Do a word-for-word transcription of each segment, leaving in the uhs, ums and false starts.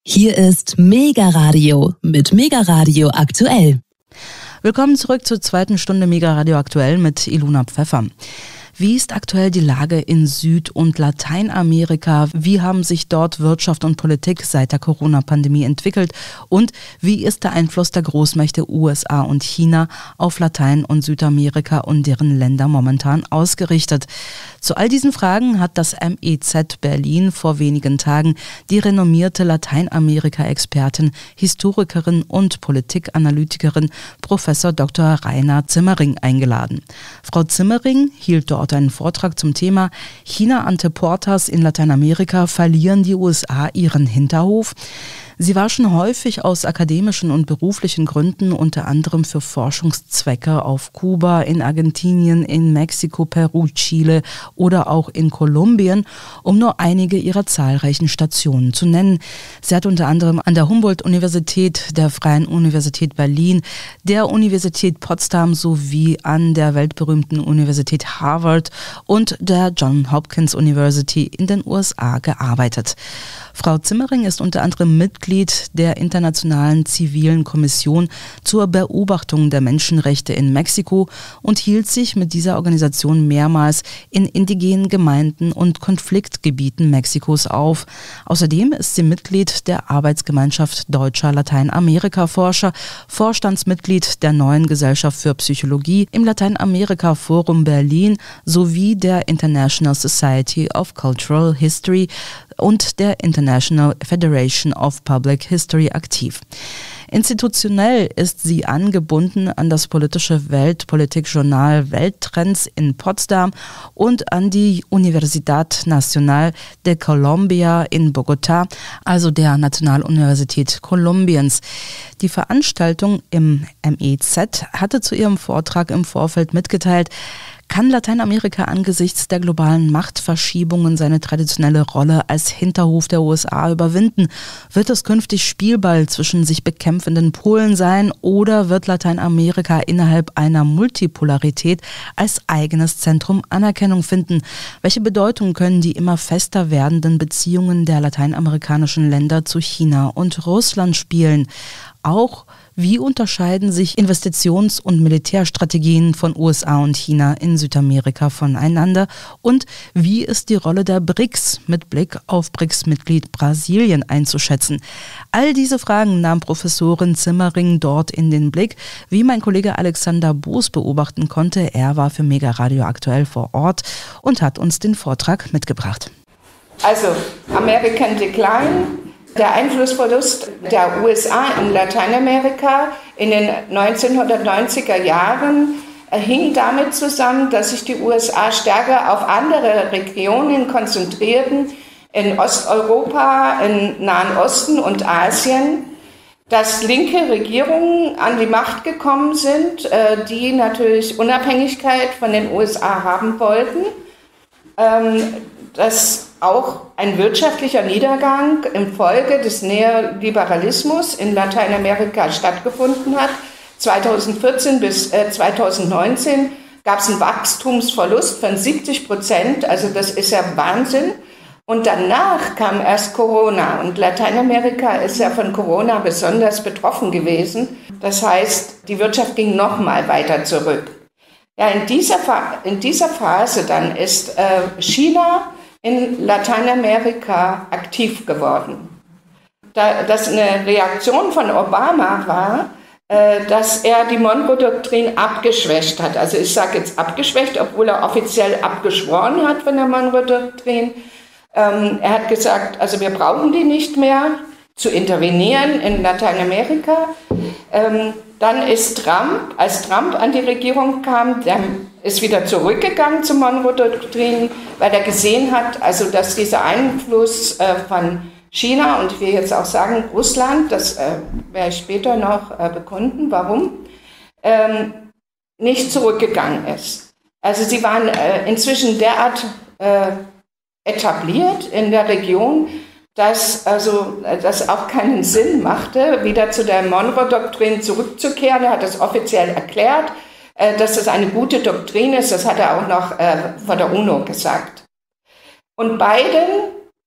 Hier ist Mega Radio mit Mega Radio aktuell. Willkommen zurück zur zweiten Stunde Mega Radio aktuell mit Ilona Pfeffer. Wie ist aktuell die Lage in Süd- und Lateinamerika? Wie haben sich dort Wirtschaft und Politik seit der Corona-Pandemie entwickelt? Und wie ist der Einfluss der Großmächte U S A und China auf Latein- und Südamerika und deren Länder momentan ausgerichtet? Zu all diesen Fragen hat das M E Z Berlin vor wenigen Tagen die renommierte Lateinamerika-Expertin, Historikerin und Politikanalytikerin Professor Doktor Raina Zimmering eingeladen. Frau Zimmering hielt dort einen Vortrag zum Thema China ante portas in Lateinamerika, verlieren die U S A ihren Hinterhof? Sie war schon häufig aus akademischen und beruflichen Gründen, unter anderem für Forschungszwecke auf Kuba, in Argentinien, in Mexiko, Peru, Chile oder auch in Kolumbien, um nur einige ihrer zahlreichen Stationen zu nennen. Sie hat unter anderem an der Humboldt-Universität, der Freien Universität Berlin, der Universität Potsdam sowie an der weltberühmten Universität Harvard und der Johns Hopkins University in den U S A gearbeitet. Frau Zimmering ist unter anderem Mitglied der Internationalen Zivilen Kommission zur Beobachtung der Menschenrechte in Mexiko und hielt sich mit dieser Organisation mehrmals in indigenen Gemeinden und Konfliktgebieten Mexikos auf. Außerdem ist sie Mitglied der Arbeitsgemeinschaft Deutscher Lateinamerika-Forscher, Vorstandsmitglied der Neuen Gesellschaft für Psychologie im Lateinamerika-Forum Berlin sowie der International Society of Cultural History und der International Federation of Public History aktiv. Institutionell ist sie angebunden an das politische Weltpolitikjournal Welttrends in Potsdam und an die Universidad Nacional de Colombia in Bogotá, also der Nationaluniversität Kolumbiens. Die Veranstaltung im M E Z hatte zu ihrem Vortrag im Vorfeld mitgeteilt, kann Lateinamerika angesichts der globalen Machtverschiebungen seine traditionelle Rolle als Hinterhof der U S A überwinden? Wird es künftig Spielball zwischen sich bekämpfenden Polen sein oder wird Lateinamerika innerhalb einer Multipolarität als eigenes Zentrum Anerkennung finden? Welche Bedeutung können die immer fester werdenden Beziehungen der lateinamerikanischen Länder zu China und Russland spielen? Auch wie unterscheiden sich Investitions- und Militärstrategien von U S A und China in Südamerika voneinander? Und wie ist die Rolle der B R I C S mit Blick auf B R I C S-Mitglied Brasilien einzuschätzen? All diese Fragen nahm Professorin Zimmering dort in den Blick, wie mein Kollege Alexander Boos beobachten konnte. Er war für Mega Radio aktuell vor Ort und hat uns den Vortrag mitgebracht. Also, American Decline. Der Einflussverlust der U S A in Lateinamerika in den neunzehnhundertneunziger Jahren hing damit zusammen, dass sich die U S A stärker auf andere Regionen konzentrierten, in Osteuropa, im Nahen Osten und Asien, dass linke Regierungen an die Macht gekommen sind, die natürlich Unabhängigkeit von den U S A haben wollten, dass auch ein wirtschaftlicher Niedergang infolge des Neoliberalismus in Lateinamerika stattgefunden hat. zweitausendvierzehn bis zweitausendneunzehn gab es einen Wachstumsverlust von siebzig Prozent, also das ist ja Wahnsinn. Und danach kam erst Corona und Lateinamerika ist ja von Corona besonders betroffen gewesen. Das heißt, die Wirtschaft ging noch mal weiter zurück. Ja, in dieser, in dieser Phase dann ist äh, China in Lateinamerika aktiv geworden. Da, das eine Reaktion von Obama war, äh, dass er die Monroe-Doktrin abgeschwächt hat. Also ich sage jetzt abgeschwächt, obwohl er offiziell abgeschworen hat von der Monroe-Doktrin. Ähm, er hat gesagt, also wir brauchen die nicht mehr zu intervenieren in Lateinamerika. Ähm, dann ist Trump, als Trump an die Regierung kam, der ist wieder zurückgegangen zur Monroe-Doktrin, weil er gesehen hat, also dass dieser Einfluss äh, von China und ich will jetzt auch sagen Russland, das äh, werde ich später noch äh, bekunden, warum, ähm, nicht zurückgegangen ist. Also sie waren äh, inzwischen derart äh, etabliert in der Region, dass also das auch keinen Sinn machte, wieder zu der Monroe-Doktrin zurückzukehren. Er hat es offiziell erklärt, äh, dass es eine gute Doktrin ist. Das hat er auch noch äh, vor der UNO gesagt. Und Biden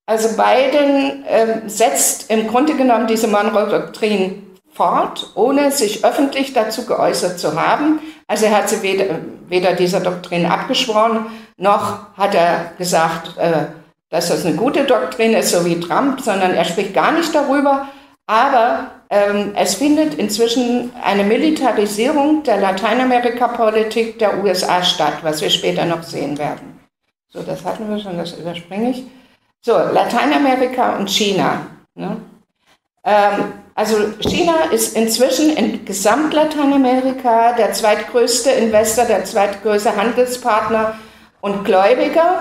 Also Biden äh, setzt im Grunde genommen diese Monroe-Doktrin fort, ohne sich öffentlich dazu geäußert zu haben. Also er hat sie weder, weder dieser Doktrin abgeschworen, noch hat er gesagt, äh, dass das eine gute Doktrin ist, so wie Trump, sondern er spricht gar nicht darüber. Aber ähm, es findet inzwischen eine Militarisierung der Lateinamerika-Politik der U S A statt, was wir später noch sehen werden. So, das hatten wir schon, das überspringe ich. So, Lateinamerika und China. Ne? Ähm, also China ist inzwischen in Gesamt-Lateinamerika der zweitgrößte Investor, der zweitgrößte Handelspartner und Gläubiger.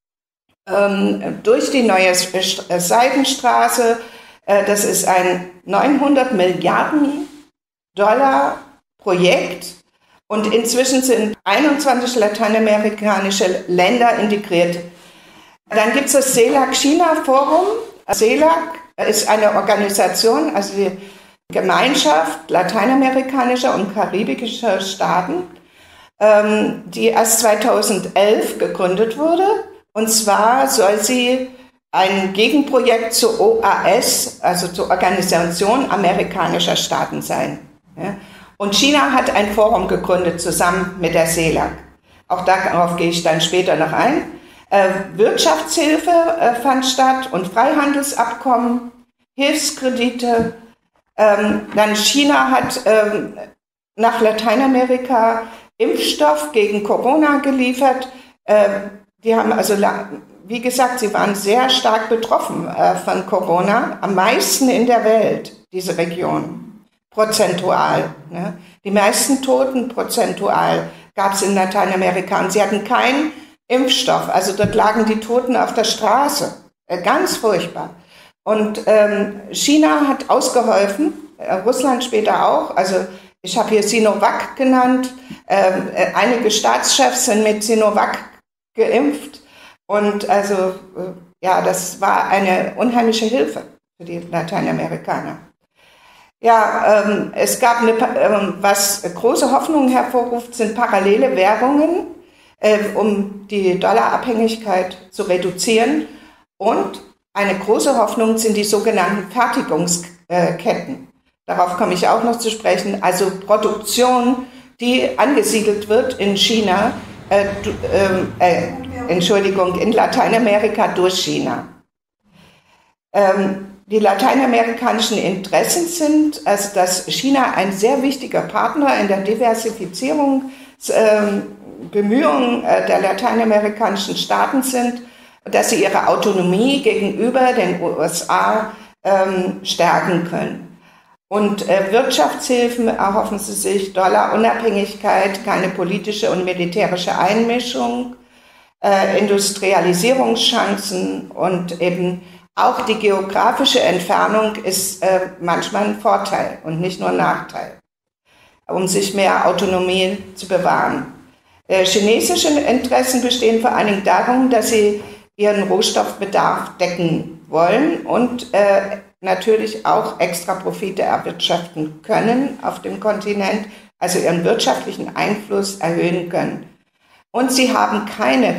Ähm, durch die neue Seidenstraße, äh, das ist ein neunhundert Milliarden Dollar Projekt und inzwischen sind einundzwanzig lateinamerikanische Länder integriert. Dann gibt es das CELAC-China-Forum. CELAC ist eine Organisation, also die Gemeinschaft lateinamerikanischer und karibischer Staaten, ähm, die erst zweitausendelf gegründet wurde. Und zwar soll sie ein Gegenprojekt zur O A S, also zur Organisation amerikanischer Staaten sein. Ja. Und China hat ein Forum gegründet zusammen mit der CELAC. Auch darauf gehe ich dann später noch ein. Äh, Wirtschaftshilfe äh, fand statt und Freihandelsabkommen, Hilfskredite. Ähm, dann China hat ähm, nach Lateinamerika Impfstoff gegen Corona geliefert. Äh, die haben also, wie gesagt, sie waren sehr stark betroffen äh, von Corona, am meisten in der Welt, diese Region, prozentual. Ne? Die meisten Toten prozentual gab es in Lateinamerika und sie hatten keinen Impfstoff, also dort lagen die Toten auf der Straße, äh, ganz furchtbar. Und ähm, China hat ausgeholfen, äh, Russland später auch, also ich habe hier Sinovac genannt, äh, äh, einige Staatschefs sind mit Sinovac geimpft und also äh, ja, das war eine unheimliche Hilfe für die Lateinamerikaner. Ja, ähm, es gab eine, äh, was große Hoffnungen hervorruft, sind parallele Währungen, äh, um die Dollarabhängigkeit zu reduzieren. Und eine große Hoffnung sind die sogenannten Fertigungsketten. Darauf komme ich auch noch zu sprechen. Also Produktion, die angesiedelt wird in China, äh, äh, Entschuldigung, in Lateinamerika durch China. Ähm, Die lateinamerikanischen Interessen sind, also dass China ein sehr wichtiger Partner in der Diversifizierung, äh, Bemühungen äh, der lateinamerikanischen Staaten sind, dass sie ihre Autonomie gegenüber den U S A ähm, stärken können. Und äh, Wirtschaftshilfen erhoffen sie sich, Dollarunabhängigkeit, keine politische und militärische Einmischung, äh, Industrialisierungschancen und eben auch die geografische Entfernung ist äh, manchmal ein Vorteil und nicht nur ein Nachteil, um sich mehr Autonomie zu bewahren. Äh, chinesische Interessen bestehen vor allen Dingen darum, dass sie ihren Rohstoffbedarf decken wollen und äh, natürlich auch extra Profite erwirtschaften können auf dem Kontinent, also ihren wirtschaftlichen Einfluss erhöhen können. Und sie haben keine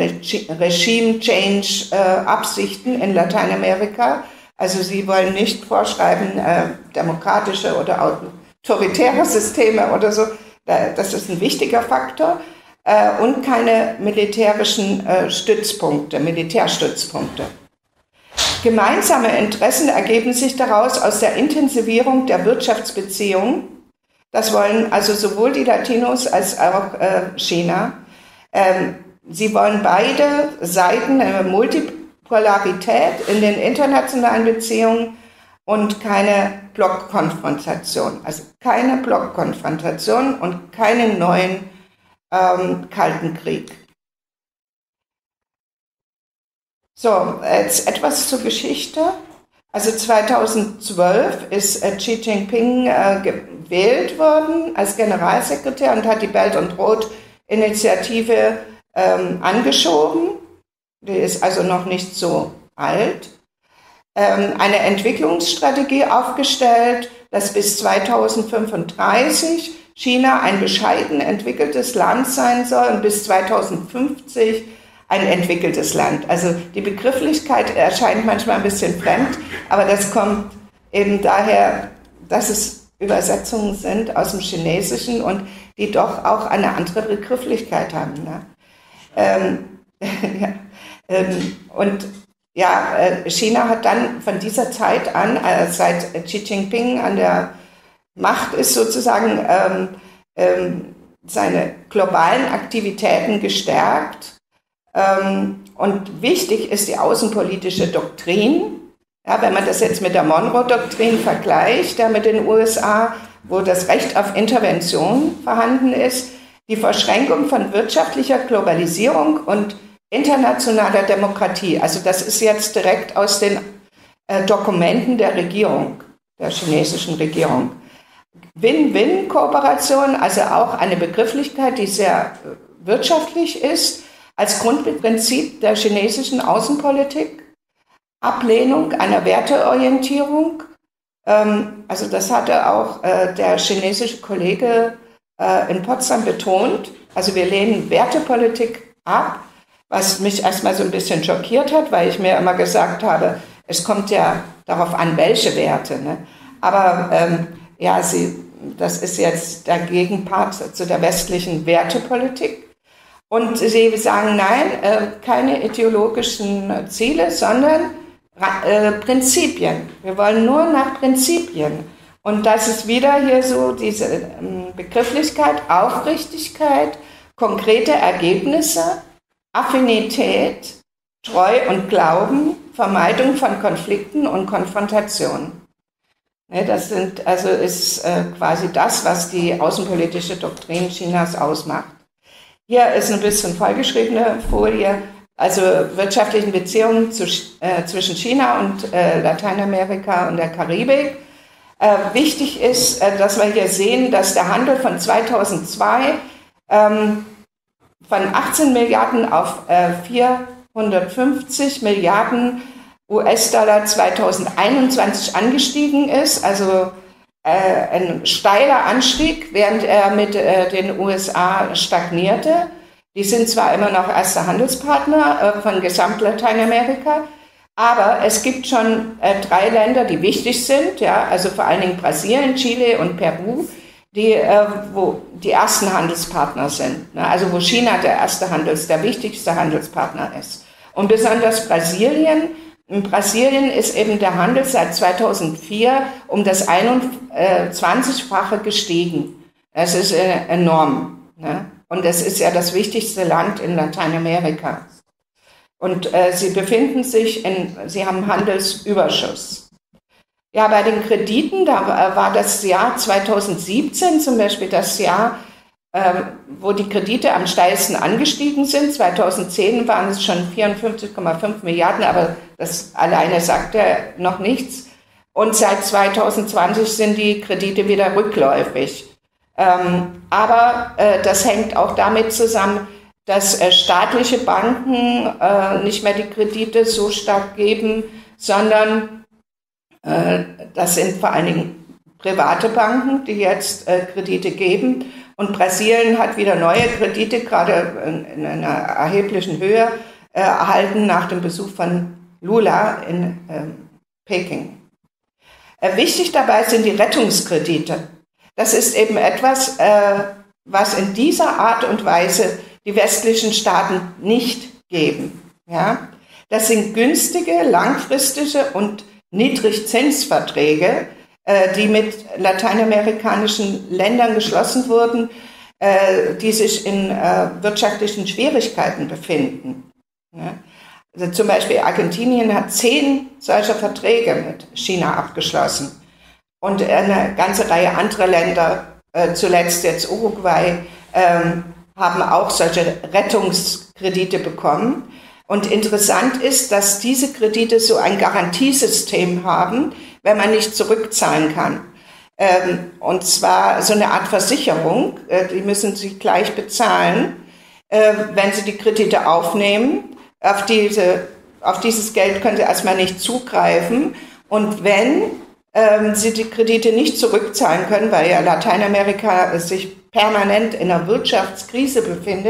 Regime-Change-Absichten in Lateinamerika. Also sie wollen nicht vorschreiben, äh, demokratische oder autoritäre Systeme oder so. Das ist ein wichtiger Faktor. Äh, und keine militärischen äh, Stützpunkte, Militärstützpunkte. Gemeinsame Interessen ergeben sich daraus aus der Intensivierung der Wirtschaftsbeziehungen. Das wollen also sowohl die Latinos als auch äh, China. Ähm, sie wollen beide Seiten eine Multipolarität in den internationalen Beziehungen und keine Blockkonfrontation. Also keine Blockkonfrontation und keinen neuen ähm, Kalten Krieg. So, jetzt etwas zur Geschichte. Also zweitausendzwölf ist äh, Xi Jinping äh, gewählt worden als Generalsekretär und hat die Belt und Road Initiative ähm, angeschoben, die ist also noch nicht so alt, ähm, eine Entwicklungsstrategie aufgestellt, dass bis zweitausendfünfunddreißig China ein bescheiden entwickeltes Land sein soll und bis zweitausendfünfzig ein entwickeltes Land. Also die Begrifflichkeit erscheint manchmal ein bisschen fremd, aber das kommt eben daher, dass es Übersetzungen sind aus dem Chinesischen und die doch auch eine andere Begrifflichkeit haben. Ne? Ähm, ja, ähm, und ja, China hat dann von dieser Zeit an, äh, seit Xi Jinping an der Macht ist, sozusagen ähm, ähm, seine globalen Aktivitäten gestärkt. Ähm, und wichtig ist die außenpolitische Doktrin. Ja, wenn man das jetzt mit der Monroe-Doktrin vergleicht, ja, mit den U S A, wo das Recht auf Intervention vorhanden ist, die Verschränkung von wirtschaftlicher Globalisierung und internationaler Demokratie. Also das ist jetzt direkt aus den äh, Dokumenten der Regierung, der chinesischen Regierung. Win-Win-Kooperation, also auch eine Begrifflichkeit, die sehr äh, wirtschaftlich ist, als Grundprinzip der chinesischen Außenpolitik. Ablehnung einer Werteorientierung. Ähm, also das hatte auch äh, der chinesische Kollege äh, in Potsdam betont. Also wir lehnen Wertepolitik ab, was mich erstmal so ein bisschen schockiert hat, weil ich mir immer gesagt habe, es kommt ja darauf an, welche Werte. Ne? Aber ähm, ja, sie, das ist jetzt der Gegenpart zu der westlichen Wertepolitik. Und sie sagen, nein, äh, keine ideologischen Ziele, sondern äh, Prinzipien. Wir wollen nur nach Prinzipien. Und das ist wieder hier so diese ähm, Begrifflichkeit, Aufrichtigkeit, konkrete Ergebnisse, Affinität, Treu und Glauben, Vermeidung von Konflikten und Konfrontation. Ne, das sind, also ist äh, quasi das, was die außenpolitische Doktrin Chinas ausmacht. Hier ist ein bisschen vollgeschriebene Folie, also wirtschaftlichen Beziehungen zu, äh, zwischen China und äh, Lateinamerika und der Karibik. Äh, wichtig ist, äh, dass wir hier sehen, dass der Handel von zweitausendzwei ähm, von achtzehn Milliarden auf äh, vierhundertfünfzig Milliarden U S-Dollar zweitausendeinundzwanzig angestiegen ist, also äh, ein steiler Anstieg, während er mit äh, den U S A stagnierte. Die sind zwar immer noch erster Handelspartner äh, von Gesamt-Lateinamerika, aber es gibt schon äh, drei Länder, die wichtig sind, ja, also vor allen Dingen Brasilien, Chile und Peru, die, äh, wo die ersten Handelspartner sind, ne? Also wo China der erste Handels, der wichtigste Handelspartner ist. Und besonders Brasilien. In Brasilien ist eben der Handel seit zweitausendvier um das einundzwanzigfache gestiegen. Das ist äh, enorm, ne? Und das ist ja das wichtigste Land in Lateinamerika. Und äh, sie befinden sich in, sie haben Handelsüberschuss. Ja, bei den Krediten, da war das Jahr zweitausendsiebzehn zum Beispiel das Jahr, äh, wo die Kredite am steilsten angestiegen sind. zweitausendzehn waren es schon vierundfünfzig Komma fünf Milliarden, aber das alleine sagt ja noch nichts. Und seit zweitausendzwanzig sind die Kredite wieder rückläufig. Ähm, aber äh, das hängt auch damit zusammen, dass äh, staatliche Banken äh, nicht mehr die Kredite so stark geben, sondern äh, das sind vor allen Dingen private Banken, die jetzt äh, Kredite geben. Und Brasilien hat wieder neue Kredite, gerade in, in einer erheblichen Höhe, äh, erhalten nach dem Besuch von Lula in äh, Peking. Äh, wichtig dabei sind die Rettungskredite. Das ist eben etwas, äh, was in dieser Art und Weise die westlichen Staaten nicht geben. Ja? Das sind günstige, langfristige und Niedrigzinsverträge, äh, die mit lateinamerikanischen Ländern geschlossen wurden, äh, die sich in äh, wirtschaftlichen Schwierigkeiten befinden. Ja? Also zum Beispiel Argentinien hat zehn solcher Verträge mit China abgeschlossen. Und eine ganze Reihe anderer Länder, äh, zuletzt jetzt Uruguay, ähm, haben auch solche Rettungskredite bekommen. Und interessant ist, dass diese Kredite so ein Garantiesystem haben, wenn man nicht zurückzahlen kann. Ähm, und zwar so eine Art Versicherung, äh, die müssen sie gleich bezahlen, äh, wenn sie die Kredite aufnehmen. Auf, diese, auf dieses Geld können sie erstmal nicht zugreifen. Und wenn ähm, sie die Kredite nicht zurückzahlen können, weil ja Lateinamerika sich permanent in einer Wirtschaftskrise befindet,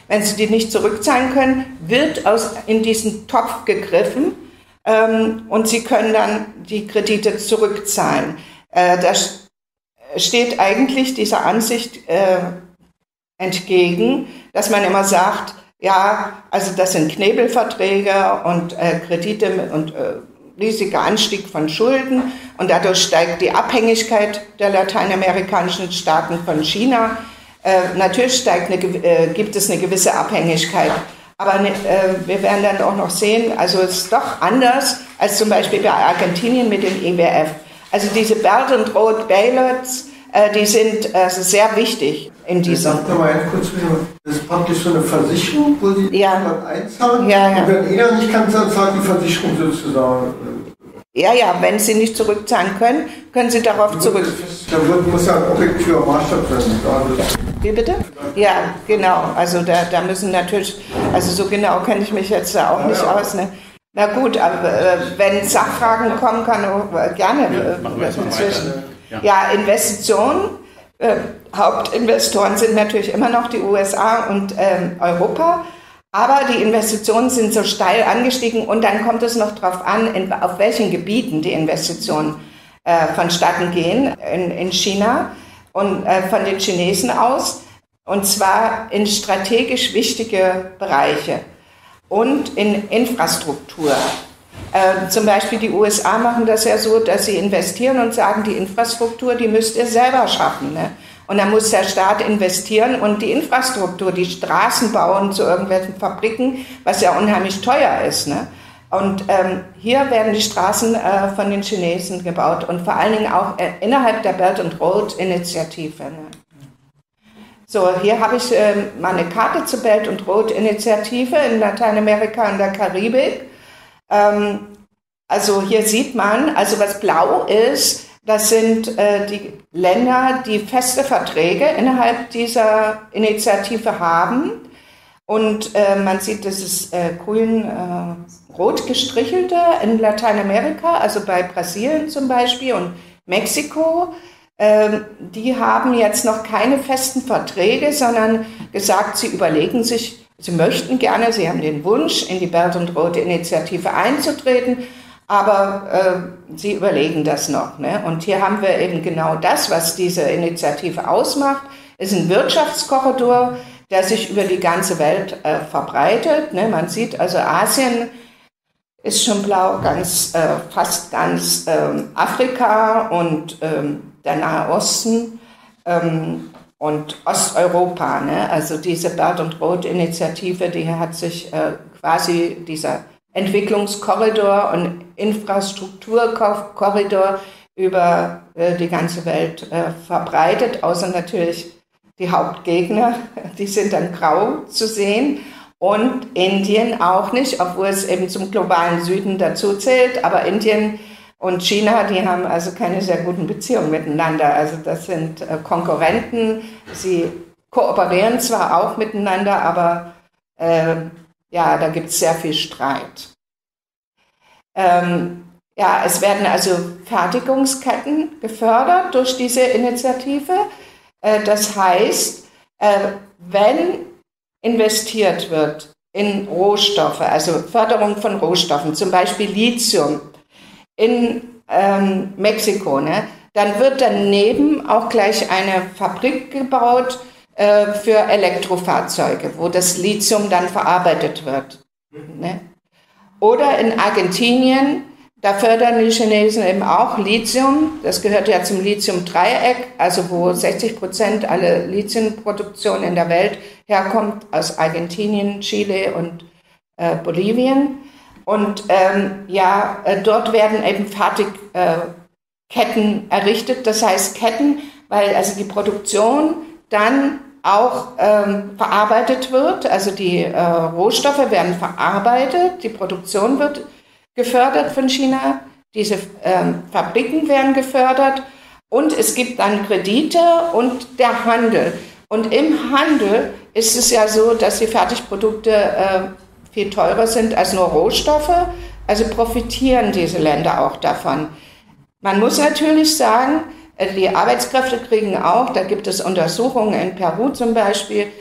Wenn sie die nicht zurückzahlen können, wird aus, in diesen Topf gegriffen ähm, und sie können dann die Kredite zurückzahlen. Äh, das steht eigentlich dieser Ansicht äh, entgegen, dass man immer sagt, ja, also das sind Knebelverträge und äh, Kredite und äh, riesiger Anstieg von Schulden und dadurch steigt die Abhängigkeit der lateinamerikanischen Staaten von China. Äh, natürlich steigt eine, äh, gibt es eine gewisse Abhängigkeit, aber ne, äh, wir werden dann auch noch sehen, also es ist doch anders als zum Beispiel bei Argentinien mit dem I W F. Also diese Belt and Road Bailouts, äh, die sind äh, sehr wichtig in diesem. Sag doch mal ganz kurz, das ist praktisch so eine Versicherung, wo Sie ja. einzahlen. Ja, ja. Und wenn einer nicht kann, dann zahlt die Versicherung sozusagen. Ja, ja, wenn Sie nicht zurückzahlen können, können Sie darauf zurück. Da muss ja ein objektiver Maßstab sein. Wie bitte? Ja, genau. Also da, da müssen natürlich, also so genau kenne ich mich jetzt da auch nicht ja, ja. aus. Ne? Na gut, aber äh, wenn Sachfragen kommen, kann äh, gerne. Ja, äh, inzwischen. Ja. ja, Investitionen. Äh, Hauptinvestoren sind natürlich immer noch die U S A und ähm, Europa. Aber die Investitionen sind so steil angestiegen und dann kommt es noch darauf an, in, auf welchen Gebieten die Investitionen äh, vonstatten gehen in, in China und äh, von den Chinesen aus. Und zwar in strategisch wichtige Bereiche und in Infrastruktur. Äh, zum Beispiel die U S A machen das ja so, dass sie investieren und sagen, die Infrastruktur, die müsst ihr selber schaffen. Ne? Und dann muss der Staat investieren und die Infrastruktur, die Straßen bauen zu irgendwelchen Fabriken, was ja unheimlich teuer ist. Ne? Und ähm, hier werden die Straßen äh, von den Chinesen gebaut und vor allen Dingen auch äh, innerhalb der Belt and Road Initiative. Ne? So, hier habe ich äh, mal eine Karte zur Belt and Road Initiative in Lateinamerika und der Karibik. Ähm, also hier sieht man, also was blau ist, das sind äh, die Länder, die feste Verträge innerhalb dieser Initiative haben. Und äh, man sieht, das ist äh, grün-rot äh, gestrichelte in Lateinamerika, also bei Brasilien zum Beispiel und Mexiko. Äh, die haben jetzt noch keine festen Verträge, sondern gesagt, sie überlegen sich, sie möchten gerne, sie haben den Wunsch, in die Belt and Road Initiative einzutreten. Aber äh, sie überlegen das noch. Ne? Und hier haben wir eben genau das, was diese Initiative ausmacht. Es ist ein Wirtschaftskorridor, der sich über die ganze Welt äh, verbreitet. Ne? Man sieht also, Asien ist schon blau, ganz, äh, fast ganz ähm, Afrika und ähm, der Nahe Osten ähm, und Osteuropa. Ne? Also diese Belt and Road Initiative, die hat sich äh, quasi dieser Entwicklungskorridor und Infrastrukturkorridor über äh, die ganze Welt äh, verbreitet, außer natürlich die Hauptgegner, die sind dann grau zu sehen und Indien auch nicht, obwohl es eben zum globalen Süden dazu zählt, aber Indien und China, die haben also keine sehr guten Beziehungen miteinander, also das sind äh, Konkurrenten, sie kooperieren zwar auch miteinander, aber äh, ja, da gibt es sehr viel Streit. Ähm, ja, es werden also Fertigungsketten gefördert durch diese Initiative. Äh, das heißt, äh, wenn investiert wird in Rohstoffe, also Förderung von Rohstoffen, zum Beispiel Lithium in ähm, Mexiko, ne, dann wird daneben auch gleich eine Fabrik gebaut, für Elektrofahrzeuge, wo das Lithium dann verarbeitet wird. Ne? Oder in Argentinien, da fördern die Chinesen eben auch Lithium, das gehört ja zum Lithium-Dreieck, also wo sechzig Prozent aller Lithiumproduktion in der Welt herkommt, aus Argentinien, Chile und äh, Bolivien. Und ähm, ja, äh, dort werden eben Fertigketten äh, errichtet, das heißt Ketten, weil also die Produktion dann auch ähm, verarbeitet wird, also die äh, Rohstoffe werden verarbeitet, die Produktion wird gefördert von China, diese ähm, Fabriken werden gefördert und es gibt dann Kredite und der Handel. Und im Handel ist es ja so, dass die Fertigprodukte äh, viel teurer sind als nur Rohstoffe, also profitieren diese Länder auch davon. Man muss natürlich sagen, die Arbeitskräfte kriegen auch, da gibt es Untersuchungen in Peru zum Beispiel,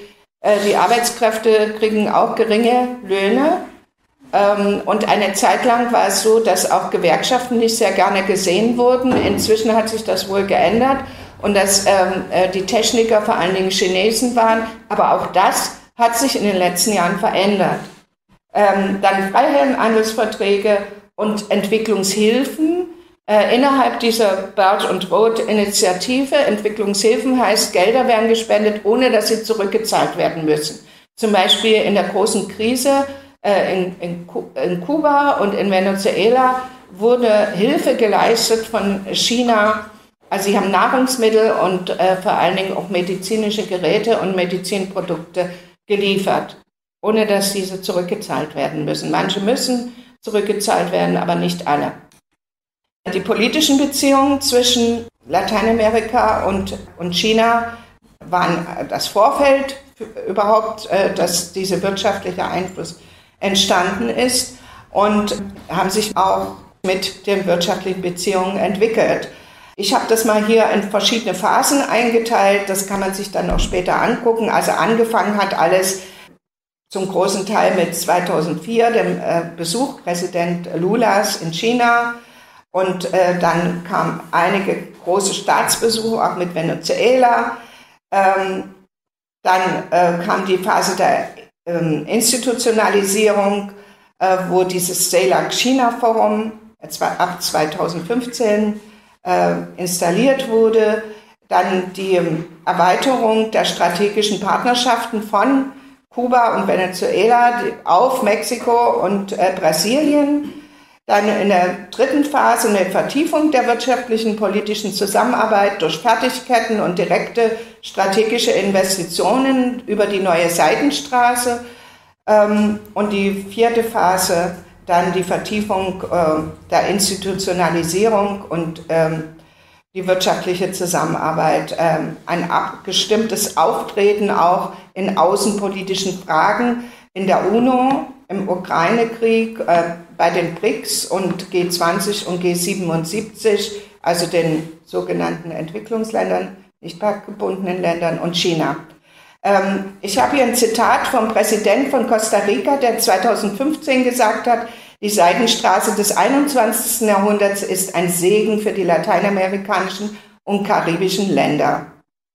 Äh, die Arbeitskräfte kriegen auch geringe Löhne. Ähm, und eine Zeit lang war es so, dass auch Gewerkschaften nicht sehr gerne gesehen wurden. Inzwischen hat sich das wohl geändert und dass ähm, äh, die Techniker vor allen Dingen Chinesen waren. Aber auch das hat sich in den letzten Jahren verändert. Ähm, dann Freihandelsverträge und Entwicklungshilfen. Äh, innerhalb dieser Belt and Road Initiative, Entwicklungshilfen heißt, Gelder werden gespendet, ohne dass sie zurückgezahlt werden müssen. Zum Beispiel in der großen Krise äh, in, in, in Kuba und in Venezuela wurde Hilfe geleistet von China. Also sie haben Nahrungsmittel und äh, vor allen Dingen auch medizinische Geräte und Medizinprodukte geliefert, ohne dass diese zurückgezahlt werden müssen. Manche müssen zurückgezahlt werden, aber nicht alle. Die politischen Beziehungen zwischen Lateinamerika und, und China waren das Vorfeld überhaupt, dass dieser wirtschaftliche Einfluss entstanden ist und haben sich auch mit den wirtschaftlichen Beziehungen entwickelt. Ich habe das mal hier in verschiedene Phasen eingeteilt, das kann man sich dann noch später angucken. Also angefangen hat alles zum großen Teil mit zweitausendvier, dem Besuch Präsident Lulas in China. Und äh, dann kamen einige große Staatsbesuche, auch mit Venezuela. Ähm, dann äh, kam die Phase der ähm, Institutionalisierung, äh, wo dieses C E L A C-China-Forum äh, ab zweitausendfünfzehn äh, installiert wurde. Dann die ähm, Erweiterung der strategischen Partnerschaften von Kuba und Venezuela auf Mexiko und äh, Brasilien. Dann in der dritten Phase eine Vertiefung der wirtschaftlichen, politischen Zusammenarbeit durch Fertigkeiten und direkte strategische Investitionen über die neue Seidenstraße. Und die vierte Phase dann die Vertiefung der Institutionalisierung und die wirtschaftliche Zusammenarbeit. Ein abgestimmtes Auftreten auch in außenpolitischen Fragen in der UNO, im Ukraine-Krieg, äh, bei den B R I C S und G zwanzig und G siebenundsiebzig, also den sogenannten Entwicklungsländern, nicht pakgebundenen Ländern und China. Ähm, ich habe hier ein Zitat vom Präsidenten von Costa Rica, der zweitausendfünfzehn gesagt hat, die Seidenstraße des einundzwanzigsten Jahrhunderts ist ein Segen für die lateinamerikanischen und karibischen Länder.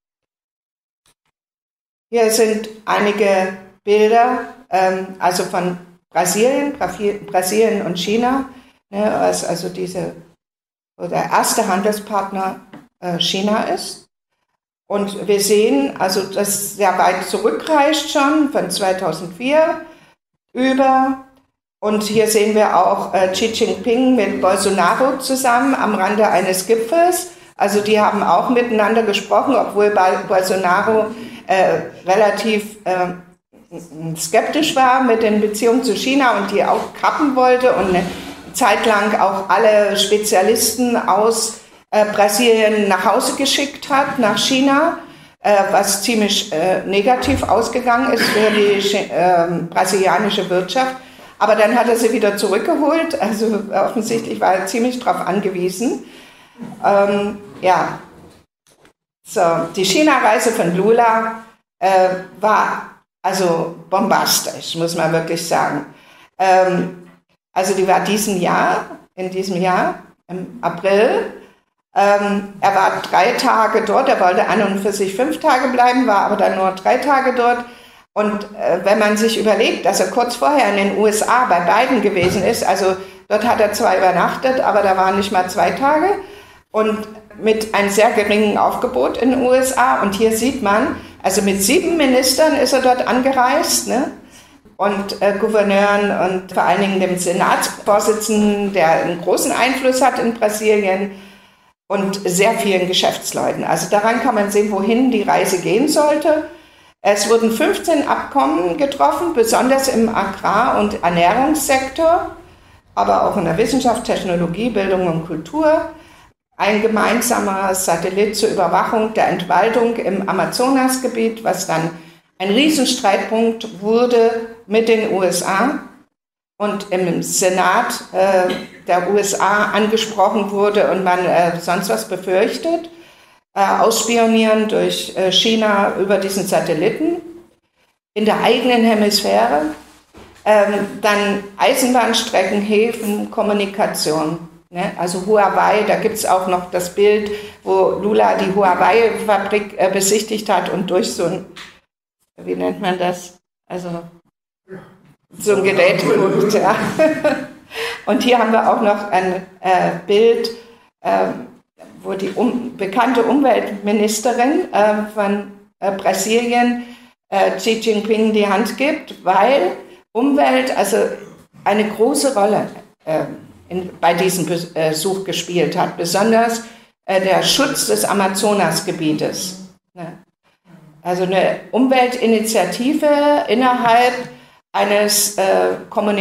Hier sind einige Bilder, ähm, also von Brasilien, Brasilien und China, ne, was also diese, wo der erste Handelspartner äh, China ist. Und wir sehen, also das sehr weit zurückreicht schon, von zweitausendvier über. Und hier sehen wir auch äh, Xi Jinping mit Bolsonaro zusammen am Rande eines Gipfels. Also die haben auch miteinander gesprochen, obwohl Bolsonaro äh, relativ äh, skeptisch war mit den Beziehungen zu China und die auch kappen wollte und eine Zeit lang auch alle Spezialisten aus äh, Brasilien nach Hause geschickt hat, nach China, äh, was ziemlich äh, negativ ausgegangen ist für die äh, brasilianische Wirtschaft. Aber dann hat er sie wieder zurückgeholt, also offensichtlich war er ziemlich darauf angewiesen. Ähm, ja, so, die China-Reise von Lula äh, war also bombastisch, muss man wirklich sagen. Ähm, also die war diesen Jahr, in diesem Jahr, im April. Ähm, er war drei Tage dort, er wollte an und für sich fünf Tage bleiben, war aber dann nur drei Tage dort. Und äh, wenn man sich überlegt, dass er kurz vorher in den U S A bei Biden gewesen ist, also dort hat er zwar übernachtet, aber da waren nicht mal zwei Tage und mit einem sehr geringen Aufgebot in den U S A. Und hier sieht man, also mit sieben Ministern ist er dort angereist, ne? Und äh, Gouverneuren und vor allen Dingen dem Senatsvorsitzenden, der einen großen Einfluss hat in Brasilien und sehr vielen Geschäftsleuten. Also daran kann man sehen, wohin die Reise gehen sollte. Es wurden fünfzehn Abkommen getroffen, besonders im Agrar- und Ernährungssektor, aber auch in der Wissenschaft, Technologie, Bildung und Kultur. Ein gemeinsamer Satellit zur Überwachung der Entwaldung im Amazonasgebiet, was dann ein Riesenstreitpunkt wurde mit den U S A und im Senat äh, der U S A angesprochen wurde und man äh, sonst was befürchtet. Äh, ausspionieren durch äh, China über diesen Satelliten. in der eigenen Hemisphäre. Ähm, dann Eisenbahnstrecken, Häfen, Kommunikation. Ne? Also Huawei, da gibt es auch noch das Bild, wo Lula die Huawei-Fabrik äh, besichtigt hat und durch so ein, wie nennt man das? Also so ein Gerät guckt. Ja. Und hier haben wir auch noch ein äh, Bild, äh, wo die um, bekannte Umweltministerin äh, von äh, Brasilien äh, Xi Jinping die Hand gibt, weil Umwelt also eine große Rolle äh, in, bei diesem Besuch gespielt hat, besonders äh, der Schutz des Amazonasgebietes. Ne? Also eine Umweltinitiative innerhalb eines äh,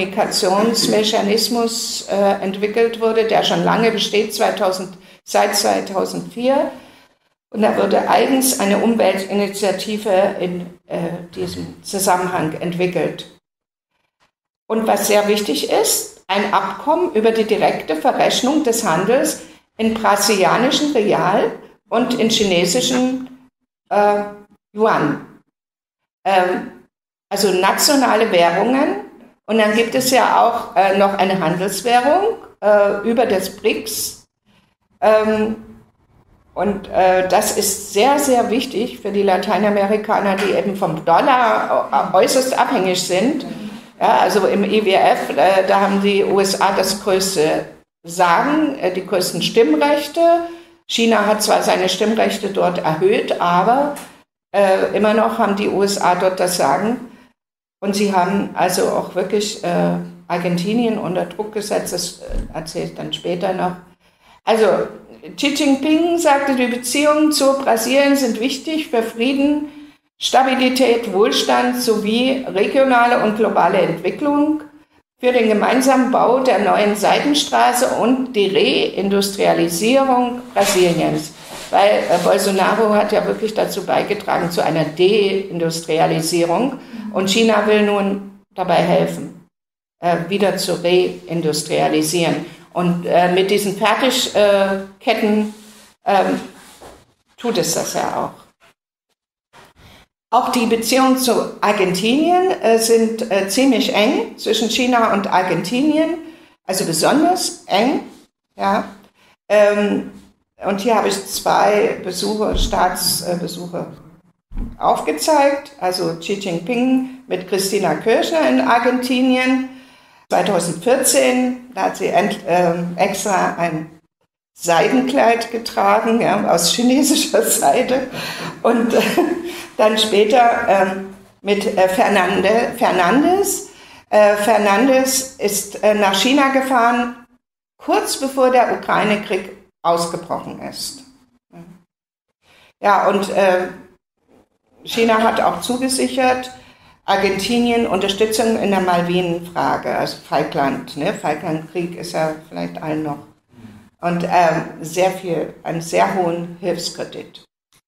Kommunikationsmechanismus äh, entwickelt wurde, der schon lange besteht, zweitausend, seit zweitausendvier. Und da wurde eigens eine Umweltinitiative in äh, diesem Zusammenhang entwickelt. Und was sehr wichtig ist, ein Abkommen über die direkte Verrechnung des Handels in brasilianischen Real und in chinesischen äh, Yuan. Ähm, also nationale Währungen. Und dann gibt es ja auch äh, noch eine Handelswährung äh, über das B R I C S. Ähm, und äh, das ist sehr, sehr wichtig für die Lateinamerikaner, die eben vom Dollar äußerst abhängig sind. Ja, also im I W F, äh, da haben die U S A das größte Sagen, äh, die größten Stimmrechte. China hat zwar seine Stimmrechte dort erhöht, aber äh, immer noch haben die U S A dort das Sagen. Und sie haben also auch wirklich äh, Argentinien unter Druck gesetzt, das äh, erzähle ich dann später noch. Also Xi Jinping sagte, die Beziehungen zu Brasilien sind wichtig für Frieden, Stabilität, Wohlstand sowie regionale und globale Entwicklung, für den gemeinsamen Bau der neuen Seidenstraße und die Reindustrialisierung Brasiliens. Weil äh, Bolsonaro hat ja wirklich dazu beigetragen, zu einer Deindustrialisierung. Und China will nun dabei helfen, äh, wieder zu reindustrialisieren. Und äh, mit diesen Fertigketten äh, tut es das ja auch. Auch die Beziehungen zu Argentinien äh, sind äh, ziemlich eng zwischen China und Argentinien, also besonders eng. Ja. Ähm, und hier habe ich zwei Besuche, Staatsbesuche aufgezeigt. Also Xi Jinping mit Christina Kirchner in Argentinien zweitausendvierzehn. Da hat sie ent, äh, extra ein Seidenkleid getragen, ja, aus chinesischer Seide. Und äh, dann später äh, mit äh, Fernande, Fernandes. Äh, Fernandes ist äh, nach China gefahren, kurz bevor der Ukraine-Krieg ausgebrochen ist. Ja, und äh, China hat auch zugesichert, Argentinien Unterstützung in der Malvinenfrage, also Falkland. Ne? Falklandkrieg ist ja vielleicht allen noch. Und ähm, sehr viel, einen sehr hohen Hilfskredit.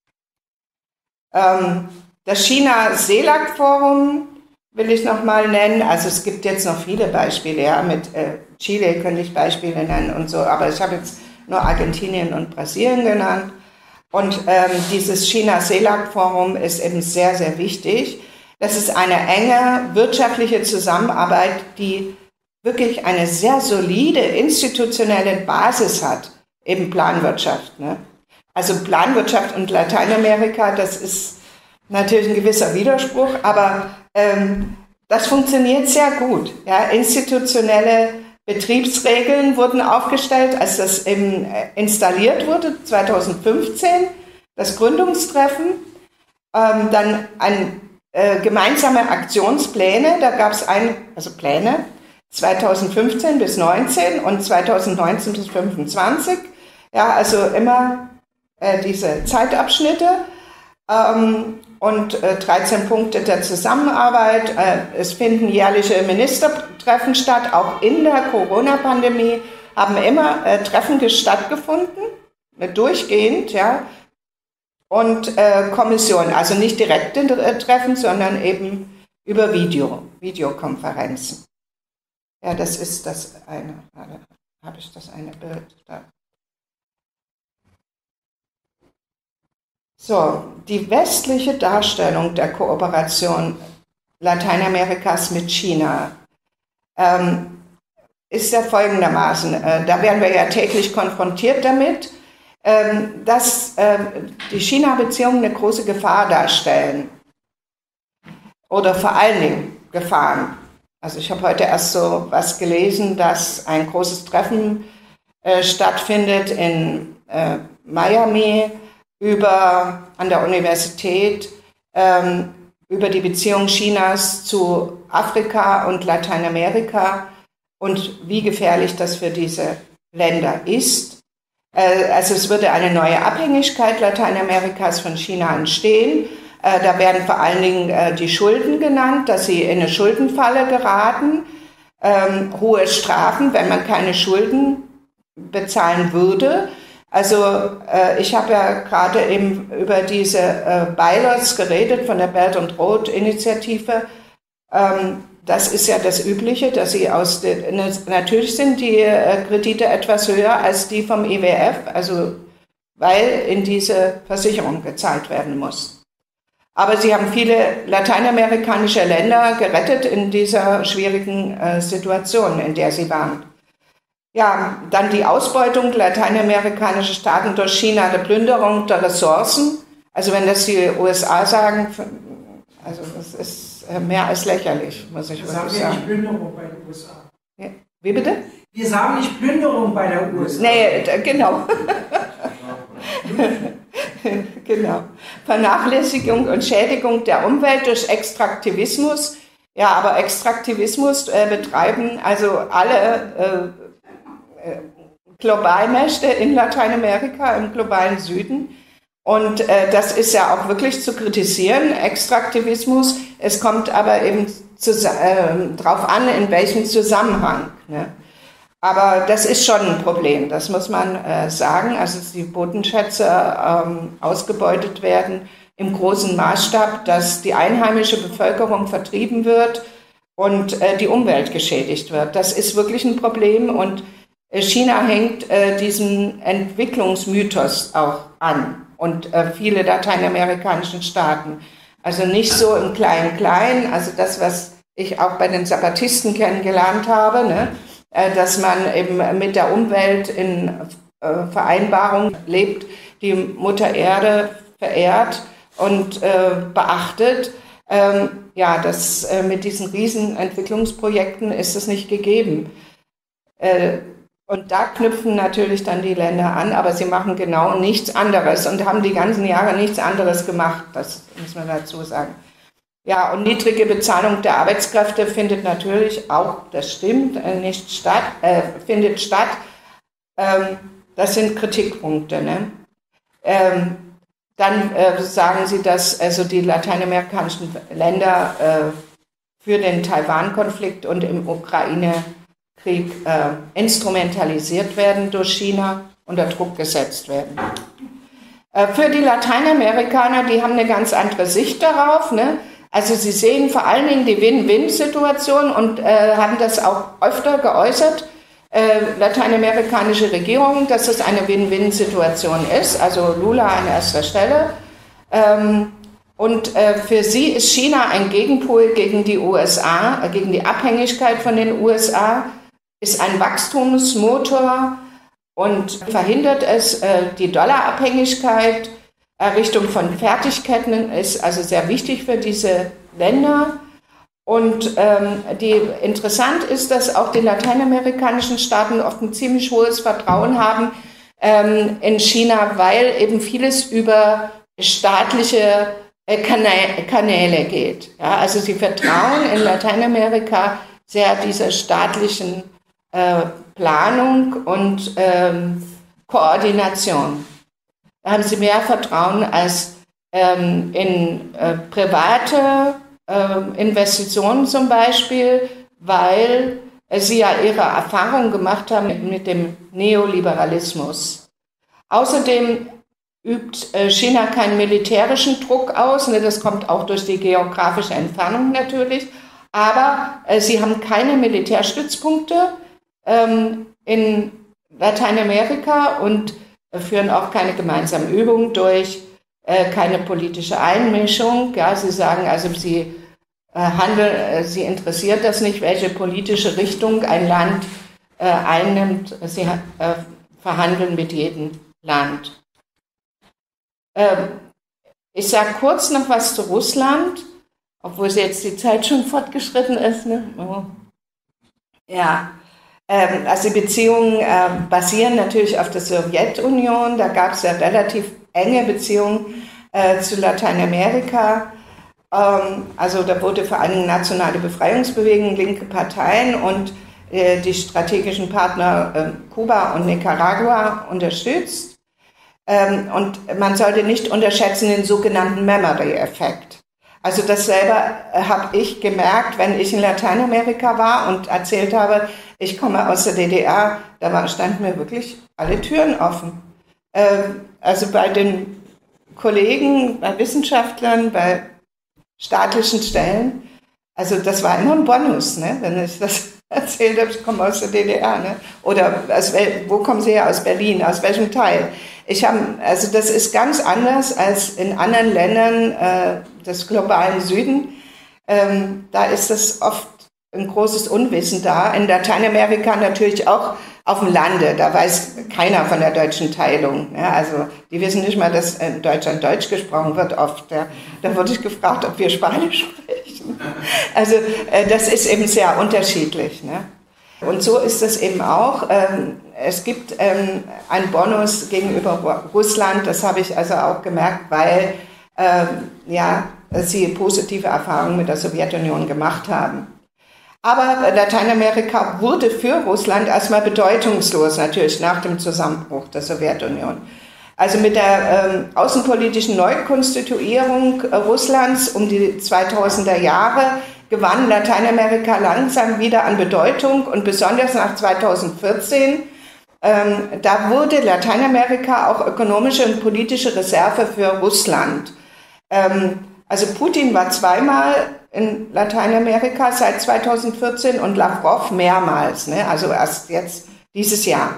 Ähm, das China-C E L A C-Forum will ich nochmal nennen. Also es gibt jetzt noch viele Beispiele, ja, mit äh, Chile könnte ich Beispiele nennen und so, aber ich habe jetzt nur Argentinien und Brasilien genannt. Und ähm, dieses China-C E L A C-Forum ist eben sehr, sehr wichtig. Das ist eine enge wirtschaftliche Zusammenarbeit, die wirklich eine sehr solide institutionelle Basis hat, eben Planwirtschaft. Ne? Also Planwirtschaft und Lateinamerika, das ist natürlich ein gewisser Widerspruch, aber ähm, das funktioniert sehr gut. Ja? Institutionelle Betriebsregeln wurden aufgestellt, als das eben installiert wurde, zweitausendfünfzehn, das Gründungstreffen, ähm, dann ein, äh, gemeinsame Aktionspläne, da gab es ein, also Pläne, zweitausendfünfzehn bis neunzehn und zweitausendneunzehn bis fünfundzwanzig. Ja, also immer äh, diese Zeitabschnitte ähm, und äh, dreizehn Punkte der Zusammenarbeit. Äh, es finden jährliche Ministertreffen statt, auch in der Corona-Pandemie haben immer äh, Treffen stattgefunden, äh, durchgehend, ja. Und äh, Kommission, also nicht direkte äh, Treffen, sondern eben über Video, Videokonferenzen. Ja, das ist das eine, habe ich das eine Bild da. So, die westliche Darstellung der Kooperation Lateinamerikas mit China ähm, ist ja folgendermaßen, äh, da werden wir ja täglich konfrontiert damit, ähm, dass äh, die China-Beziehungen eine große Gefahr darstellen. Oder vor allen Dingen Gefahren. Also ich habe heute erst so was gelesen, dass ein großes Treffen äh, stattfindet in äh, Miami über, an der Universität ähm, über die Beziehung Chinas zu Afrika und Lateinamerika und wie gefährlich das für diese Länder ist. Äh, also es würde eine neue Abhängigkeit Lateinamerikas von China entstehen. Äh, da werden vor allen Dingen äh, die Schulden genannt, dass sie in eine Schuldenfalle geraten, ähm, hohe Strafen, wenn man keine Schulden bezahlen würde. Also äh, ich habe ja gerade eben über diese äh, Bylaws geredet von der Belt and Road Initiative. Ähm, das ist ja das Übliche, dass sie aus de, ne, natürlich sind die äh, Kredite etwas höher als die vom I W F, also weil in diese Versicherung gezahlt werden muss. Aber sie haben viele lateinamerikanische Länder gerettet in dieser schwierigen äh, Situation, in der sie waren. Ja, dann die Ausbeutung lateinamerikanischer Staaten durch China, die Plünderung der Ressourcen. Also wenn das die U S A sagen, also das ist mehr als lächerlich, muss ich wirklich sagen. Wir sagen nicht Plünderung bei den U S A. Ja. Wie bitte? Wir sagen nicht Plünderung bei der U S A. Nee, genau. Genau. Vernachlässigung und Schädigung der Umwelt durch Extraktivismus. Ja, aber Extraktivismus äh, betreiben also alle äh, äh, Globalmächte in Lateinamerika, im globalen Süden. Und äh, das ist ja auch wirklich zu kritisieren, Extraktivismus. Es kommt aber eben zu, äh, drauf an, in welchem Zusammenhang. Ne? Aber das ist schon ein Problem, das muss man äh, sagen. Also dass die Bodenschätze ähm, ausgebeutet werden im großen Maßstab, dass die einheimische Bevölkerung vertrieben wird und äh, die Umwelt geschädigt wird. Das ist wirklich ein Problem und äh, China hängt äh, diesem Entwicklungsmythos auch an und äh, viele lateinamerikanischen Staaten. Also nicht so im Klein-Klein, also das, was ich auch bei den Zapatisten kennengelernt habe, ne? Dass man eben mit der Umwelt in äh, Vereinbarung lebt, die Mutter Erde verehrt und äh, beachtet. Ähm, ja, das, äh, mit diesen riesen Entwicklungsprojekten ist es nicht gegeben. Äh, und da knüpfen natürlich dann die Länder an, aber sie machen genau nichts anderes und haben die ganzen Jahre nichts anderes gemacht, das muss man dazu sagen. Ja, und niedrige Bezahlung der Arbeitskräfte findet natürlich auch, das stimmt, nicht statt, äh, findet statt. Ähm, das sind Kritikpunkte. Ne? Ähm, dann äh, sagen Sie, dass also die lateinamerikanischen Länder äh, für den Taiwan-Konflikt und im Ukraine-Krieg äh, instrumentalisiert werden durch China, unter Druck gesetzt werden. Äh, für die Lateinamerikaner, die haben eine ganz andere Sicht darauf, ne? Also sie sehen vor allen Dingen die Win-Win-Situation und äh, haben das auch öfter geäußert, äh, lateinamerikanische Regierungen, dass es eine Win-Win-Situation ist, also Lula an erster Stelle. Ähm, und äh, für sie ist China ein Gegenpol gegen die U S A, äh, gegen die Abhängigkeit von den U S A, ist ein Wachstumsmotor und verhindert es, äh, die Dollarabhängigkeit. Errichtung von Fertigkeiten ist also sehr wichtig für diese Länder. Und ähm, die, interessant ist, dass auch die lateinamerikanischen Staaten oft ein ziemlich hohes Vertrauen haben ähm, in China, weil eben vieles über staatliche äh, Kanä- Kanäle geht. Ja, also sie vertrauen in Lateinamerika sehr dieser staatlichen äh, Planung und ähm, Koordination. Da haben sie mehr Vertrauen als ähm, in äh, private äh, Investitionen zum Beispiel, weil äh, sie ja ihre Erfahrungen gemacht haben mit, mit dem Neoliberalismus. Außerdem übt äh, China keinen militärischen Druck aus, ne, das kommt auch durch die geografische Entfernung natürlich, aber äh, sie haben keine Militärstützpunkte ähm, in Lateinamerika und führen auch keine gemeinsamen Übungen durch, äh, keine politische Einmischung. Ja, sie sagen also, sie äh, Handel, äh, sie interessiert das nicht, welche politische Richtung ein Land äh, einnimmt. Sie äh, verhandeln mit jedem Land. Ähm, ich sage kurz noch was zu Russland, obwohl jetzt die Zeit schon fortgeschritten ist. Ne? Oh. Ja. Also die Beziehungen äh, basieren natürlich auf der Sowjetunion. Da gab es ja relativ enge Beziehungen äh, zu Lateinamerika. Ähm, also da wurde vor allem nationale Befreiungsbewegung, linke Parteien und äh, die strategischen Partner äh, Kuba und Nicaragua unterstützt. Ähm, und man sollte nicht unterschätzen den sogenannten Memory-Effekt. Also das selber äh, habe ich gemerkt, wenn ich in Lateinamerika war und erzählt habe, ich komme aus der D D R, da war, standen mir wirklich alle Türen offen. Äh, also bei den Kollegen, bei Wissenschaftlern, bei staatlichen Stellen, also das war immer ein Bonus, ne, wenn ich das erzählt habe, ich komme aus der D D R. Ne? Oder aus, wo kommen Sie her? Aus Berlin, aus welchem Teil? Ich habe, also das ist ganz anders als in anderen Ländern äh, des globalen Süden. Ähm, da ist das oft ein großes Unwissen da. In Lateinamerika natürlich auch auf dem Lande. Da weiß keiner von der deutschen Teilung. Ja, also die wissen nicht mal, dass in Deutschland Deutsch gesprochen wird oft. Ja. Da wurde ich gefragt, ob wir Spanisch sprechen. Also äh, das ist eben sehr unterschiedlich. Ne? Und so ist es eben auch. Ähm, es gibt ähm, einen Bonus gegenüber Russland. Das habe ich also auch gemerkt, weil ähm, ja, sie positive Erfahrungen mit der Sowjetunion gemacht haben. Aber Lateinamerika wurde für Russland erstmal bedeutungslos, natürlich nach dem Zusammenbruch der Sowjetunion. Also mit der ähm, außenpolitischen Neukonstituierung äh, Russlands um die zweitausender Jahre gewann Lateinamerika langsam wieder an Bedeutung und besonders nach zweitausendvierzehn, ähm, da wurde Lateinamerika auch ökonomische und politische Reserve für Russland. Ähm, also Putin war zweimal in Lateinamerika seit zweitausendvierzehn und Lavrov mehrmals, ne? Also erst jetzt dieses Jahr.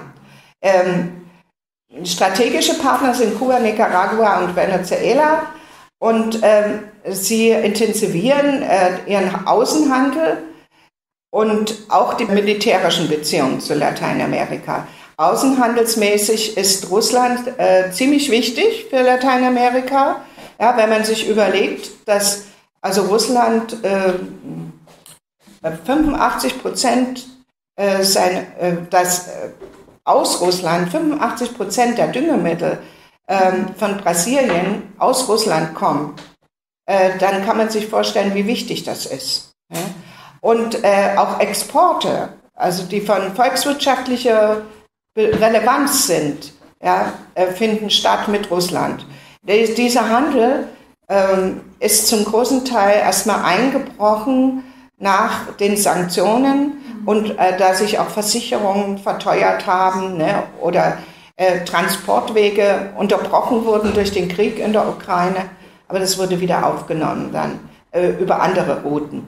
Ähm, strategische Partner sind Kuba, Nicaragua und Venezuela und ähm, sie intensivieren äh, ihren Außenhandel und auch die militärischen Beziehungen zu Lateinamerika. Außenhandelsmäßig ist Russland äh, ziemlich wichtig für Lateinamerika, ja, wenn man sich überlegt, dass also Russland äh, fünfundachtzig Prozent äh, sein, äh, das, äh, aus Russland, fünfundachtzig Prozent der Düngemittel äh, von Brasilien aus Russland kommen, äh, dann kann man sich vorstellen, wie wichtig das ist. Ja? Und äh, auch Exporte, also die von volkswirtschaftlicher Relevanz sind, ja, äh, finden statt mit Russland. Der, dieser Handel ähm, ist zum großen Teil erstmal eingebrochen nach den Sanktionen und äh, da sich auch Versicherungen verteuert haben, ne, oder äh, Transportwege unterbrochen wurden durch den Krieg in der Ukraine, aber das wurde wieder aufgenommen dann äh, über andere Routen.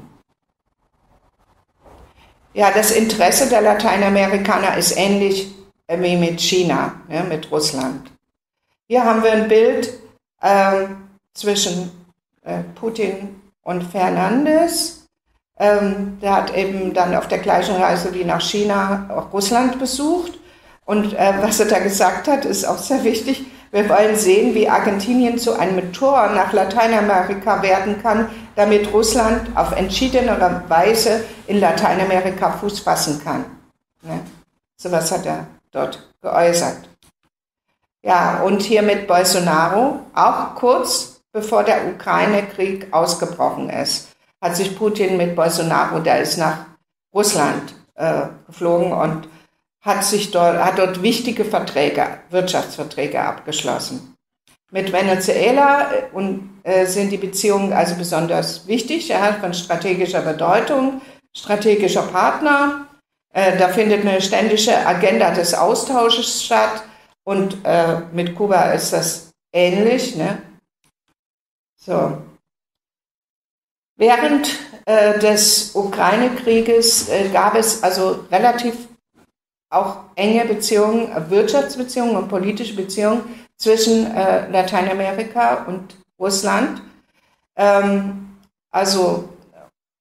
Ja, das Interesse der Lateinamerikaner ist ähnlich äh, wie mit China, ne, mit Russland. Hier haben wir ein Bild äh, zwischen äh, Putin und Fernandes. Ähm, der hat eben dann auf der gleichen Reise wie nach China auch Russland besucht. Und äh, was er da gesagt hat, ist auch sehr wichtig. Wir wollen sehen, wie Argentinien zu einem Tor nach Lateinamerika werden kann, damit Russland auf entschiedenere Weise in Lateinamerika Fuß fassen kann. Ne? So was hat er dort geäußert. Ja, und hier mit Bolsonaro, auch kurz bevor der Ukraine-Krieg ausgebrochen ist, hat sich Putin mit Bolsonaro, der ist nach Russland äh, geflogen und hat sich dort, hat dort wichtige Verträge, Wirtschaftsverträge abgeschlossen. Mit Venezuela und, äh, sind die Beziehungen also besonders wichtig. Er hat von strategischer Bedeutung, strategischer Partner. Äh, da findet eine ständige Agenda des Austausches statt. Und äh, mit Kuba ist das ähnlich. Ne? So. Während äh, des Ukraine-Krieges äh, gab es also relativ auch enge Beziehungen, Wirtschaftsbeziehungen und politische Beziehungen zwischen äh, Lateinamerika und Russland. Ähm, also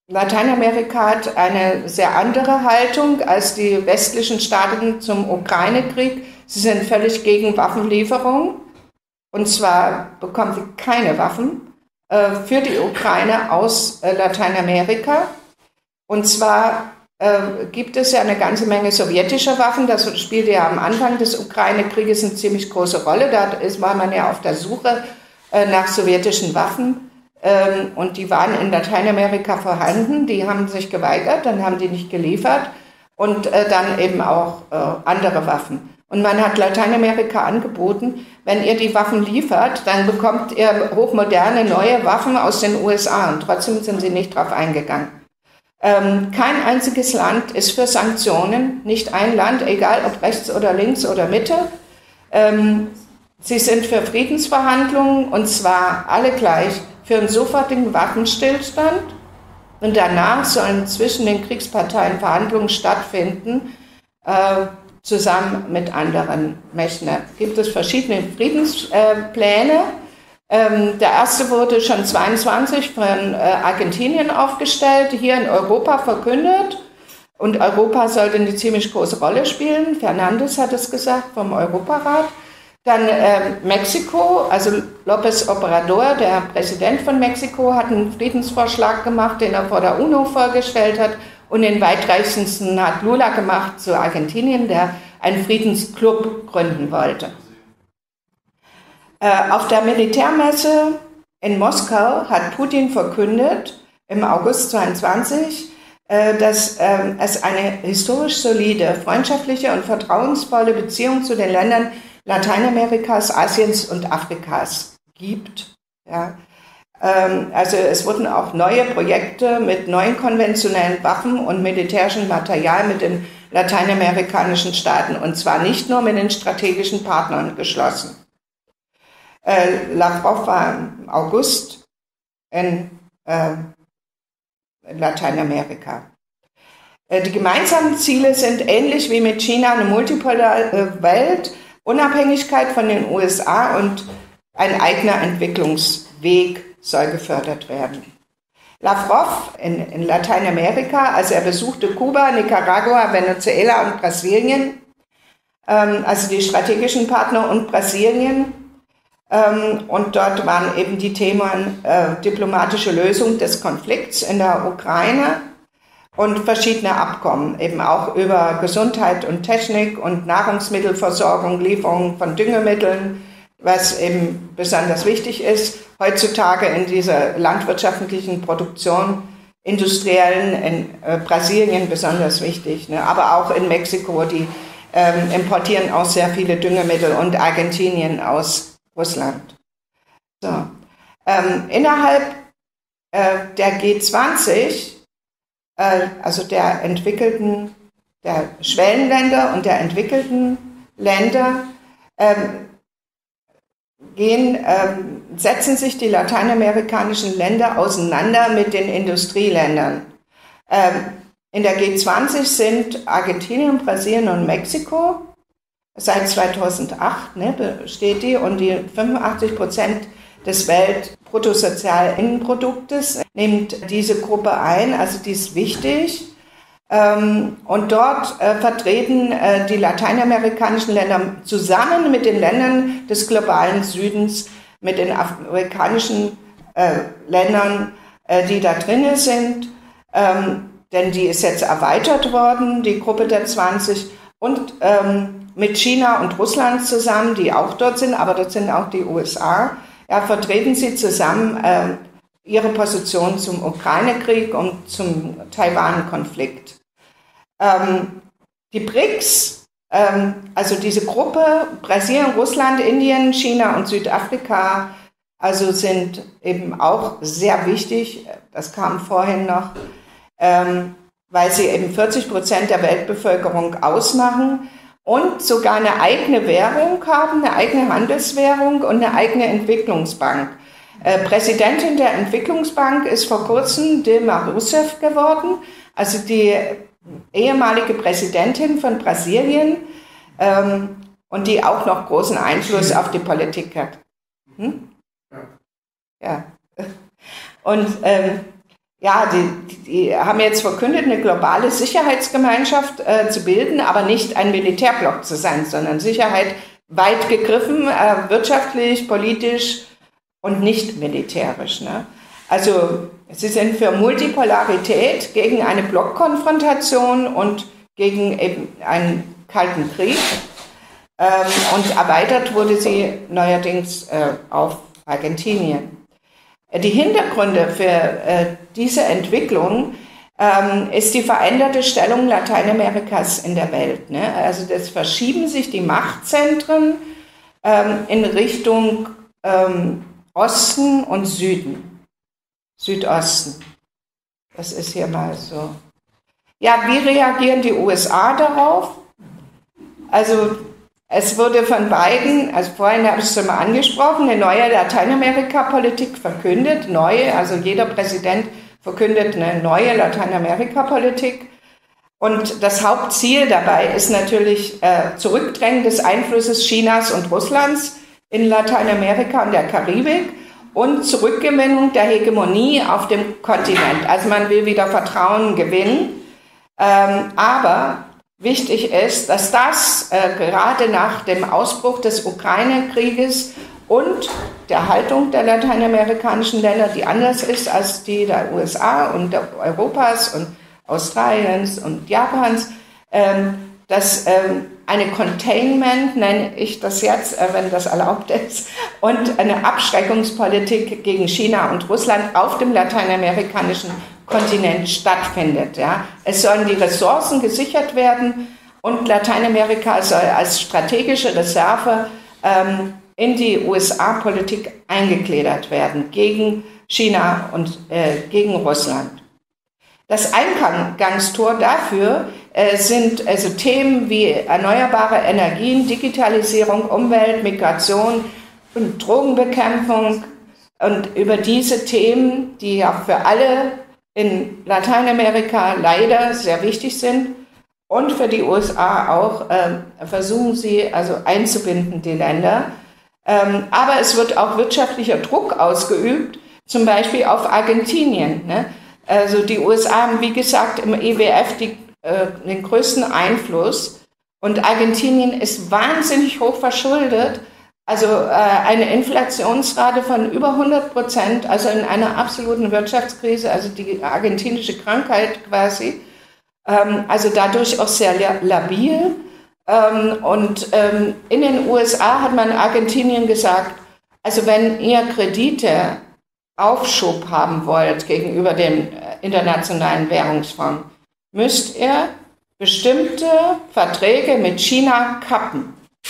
Lateinamerika hat eine sehr andere Haltung als die westlichen Staaten zum Ukraine-Krieg. Sie sind völlig gegen Waffenlieferung. Und zwar bekommen sie keine Waffen äh, für die Ukraine aus äh, Lateinamerika. Und zwar äh, gibt es ja eine ganze Menge sowjetischer Waffen. Das spielte ja am Anfang des Ukraine-Krieges eine ziemlich große Rolle. Da ist, war man ja auf der Suche äh, nach sowjetischen Waffen. Ähm, und die waren in Lateinamerika vorhanden. Die haben sich geweigert, dann haben die nicht geliefert. Und äh, dann eben auch äh, andere Waffen. Und man hat Lateinamerika angeboten, wenn ihr die Waffen liefert, dann bekommt ihr hochmoderne neue Waffen aus den U S A. Und trotzdem sind sie nicht drauf eingegangen. Ähm, kein einziges Land ist für Sanktionen, nicht ein Land, egal ob rechts oder links oder Mitte. Ähm, sie sind für Friedensverhandlungen, und zwar alle gleich, für einen sofortigen Waffenstillstand. Und danach sollen zwischen den Kriegsparteien Verhandlungen stattfinden, äh, zusammen mit anderen Mächten. Da gibt es verschiedene Friedenspläne. Ähm, der erste wurde schon zweiundzwanzig von äh, Argentinien aufgestellt, hier in Europa verkündet. Und Europa sollte eine ziemlich große Rolle spielen. Fernandes hat es gesagt vom Europarat. Dann äh, Mexiko, also López Obrador, der Präsident von Mexiko, hat einen Friedensvorschlag gemacht, den er vor der UNO vorgestellt hat. Und den weitreichendsten hat Lula gemacht zu Argentinien, der einen Friedensclub gründen wollte. Äh, auf der Militärmesse in Moskau hat Putin verkündet, im August zweiundzwanzig, äh, dass äh, es eine historisch solide, freundschaftliche und vertrauensvolle Beziehung zu den Ländern Lateinamerikas, Asiens und Afrikas gibt. Ja. Also es wurden auch neue Projekte mit neuen konventionellen Waffen und militärischem Material mit den lateinamerikanischen Staaten, und zwar nicht nur mit den strategischen Partnern, geschlossen. Äh, Lavrov war im August in äh, Lateinamerika. Äh, die gemeinsamen Ziele sind ähnlich wie mit China eine multipolare Welt, Unabhängigkeit von den U S A und ein eigener Entwicklungsweg soll gefördert werden. Lavrov in, in Lateinamerika, also er besuchte Kuba, Nicaragua, Venezuela und Brasilien, ähm, also die strategischen Partner und Brasilien. Ähm, und dort waren eben die Themen äh, diplomatische Lösung des Konflikts in der Ukraine und verschiedene Abkommen, eben auch über Gesundheit und Technik und Nahrungsmittelversorgung, Lieferung von Düngemitteln, was eben besonders wichtig ist, heutzutage in dieser landwirtschaftlichen Produktion, industriellen, in äh, Brasilien besonders wichtig, ne? Aber auch in Mexiko, die ähm, importieren auch sehr viele Düngemittel, und Argentinien aus Russland. So. Ähm, innerhalb äh, der G zwanzig, äh, also der entwickelten, der Schwellenländer und der entwickelten Länder, ähm, Gehen, ähm, setzen sich die lateinamerikanischen Länder auseinander mit den Industrieländern. Ähm, in der G zwanzig sind Argentinien, Brasilien und Mexiko. Seit zweitausendacht ne, besteht die, und die fünfundachtzig Prozent des Weltbruttosozialinnenproduktes nimmt diese Gruppe ein, also die ist wichtig. Ähm, und dort äh, vertreten äh, die lateinamerikanischen Länder zusammen mit den Ländern des globalen Südens, mit den afrikanischen äh, Ländern, äh, die da drinnen sind, ähm, denn die ist jetzt erweitert worden, die Gruppe der zwanzig, und ähm, mit China und Russland zusammen, die auch dort sind, aber dort sind auch die U S A, ja, vertreten sie zusammen äh, ihre Position zum Ukraine-Krieg und zum Taiwan-Konflikt. Ähm, die B R I C S, ähm, also diese Gruppe, Brasilien, Russland, Indien, China und Südafrika, also sind eben auch sehr wichtig, das kam vorhin noch, ähm, weil sie eben vierzig Prozent der Weltbevölkerung ausmachen und sogar eine eigene Währung haben, eine eigene Handelswährung und eine eigene Entwicklungsbank. Äh, Präsidentin der Entwicklungsbank ist vor kurzem Dilma Rousseff geworden, also die ehemalige Präsidentin von Brasilien, ähm, und die auch noch großen Einfluss auf die Politik hat. Hm? Ja. Und ähm, ja, die, die haben jetzt verkündet, eine globale Sicherheitsgemeinschaft äh, zu bilden, aber nicht ein Militärblock zu sein, sondern Sicherheit weit gegriffen, äh, wirtschaftlich, politisch und nicht militärisch. Ne? Also sie sind für Multipolarität, gegen eine Blockkonfrontation und gegen eben einen Kalten Krieg. Ähm, und erweitert wurde sie neuerdings äh, auf Argentinien. Die Hintergründe für äh, diese Entwicklung ähm, ist die veränderte Stellung Lateinamerikas in der Welt. Ne? Also das verschieben sich die Machtzentren ähm, in Richtung ähm, Osten und Süden. Südosten. Das ist hier mal so. Ja, wie reagieren die U S A darauf? Also es wurde von beiden, also vorhin habe ich es schon mal angesprochen, eine neue Lateinamerika-Politik verkündet. Neue, also jeder Präsident verkündet eine neue Lateinamerika-Politik. Und das Hauptziel dabei ist natürlich äh, Zurückdrängen des Einflusses Chinas und Russlands in Lateinamerika und der Karibik und Zurückgewinnung der Hegemonie auf dem Kontinent. Also man will wieder Vertrauen gewinnen. Ähm, aber wichtig ist, dass das äh, gerade nach dem Ausbruch des Ukraine-Krieges und der Haltung der lateinamerikanischen Länder, die anders ist als die der U S A und der Europas und Australiens und Japans, ähm, dass ähm, eine Containment, nenne ich das jetzt, äh, wenn das erlaubt ist, und eine Abschreckungspolitik gegen China und Russland auf dem lateinamerikanischen Kontinent stattfindet. Ja. Es sollen die Ressourcen gesichert werden und Lateinamerika soll als strategische Reserve ähm, in die U S A-Politik eingegliedert werden gegen China und äh, gegen Russland. Das Eingangstor dafür äh, sind also Themen wie erneuerbare Energien, Digitalisierung, Umwelt, Migration und Drogenbekämpfung. Und über diese Themen, die ja für alle in Lateinamerika leider sehr wichtig sind und für die U S A auch, äh, versuchen sie also einzubinden, die Länder. Ähm, aber es wird auch wirtschaftlicher Druck ausgeübt, zum Beispiel auf Argentinien. Ne? Also die U S A haben, wie gesagt, im E W F die, äh, den größten Einfluss und Argentinien ist wahnsinnig hoch verschuldet. Also äh, eine Inflationsrate von über hundert Prozent, also in einer absoluten Wirtschaftskrise, also die argentinische Krankheit quasi, ähm, also dadurch auch sehr labil. Ähm, und ähm, in den U S A hat man Argentinien gesagt, also wenn ihr Kredite Aufschub haben wollt gegenüber dem Internationalen Währungsfonds, müsst ihr bestimmte Verträge mit China kappen.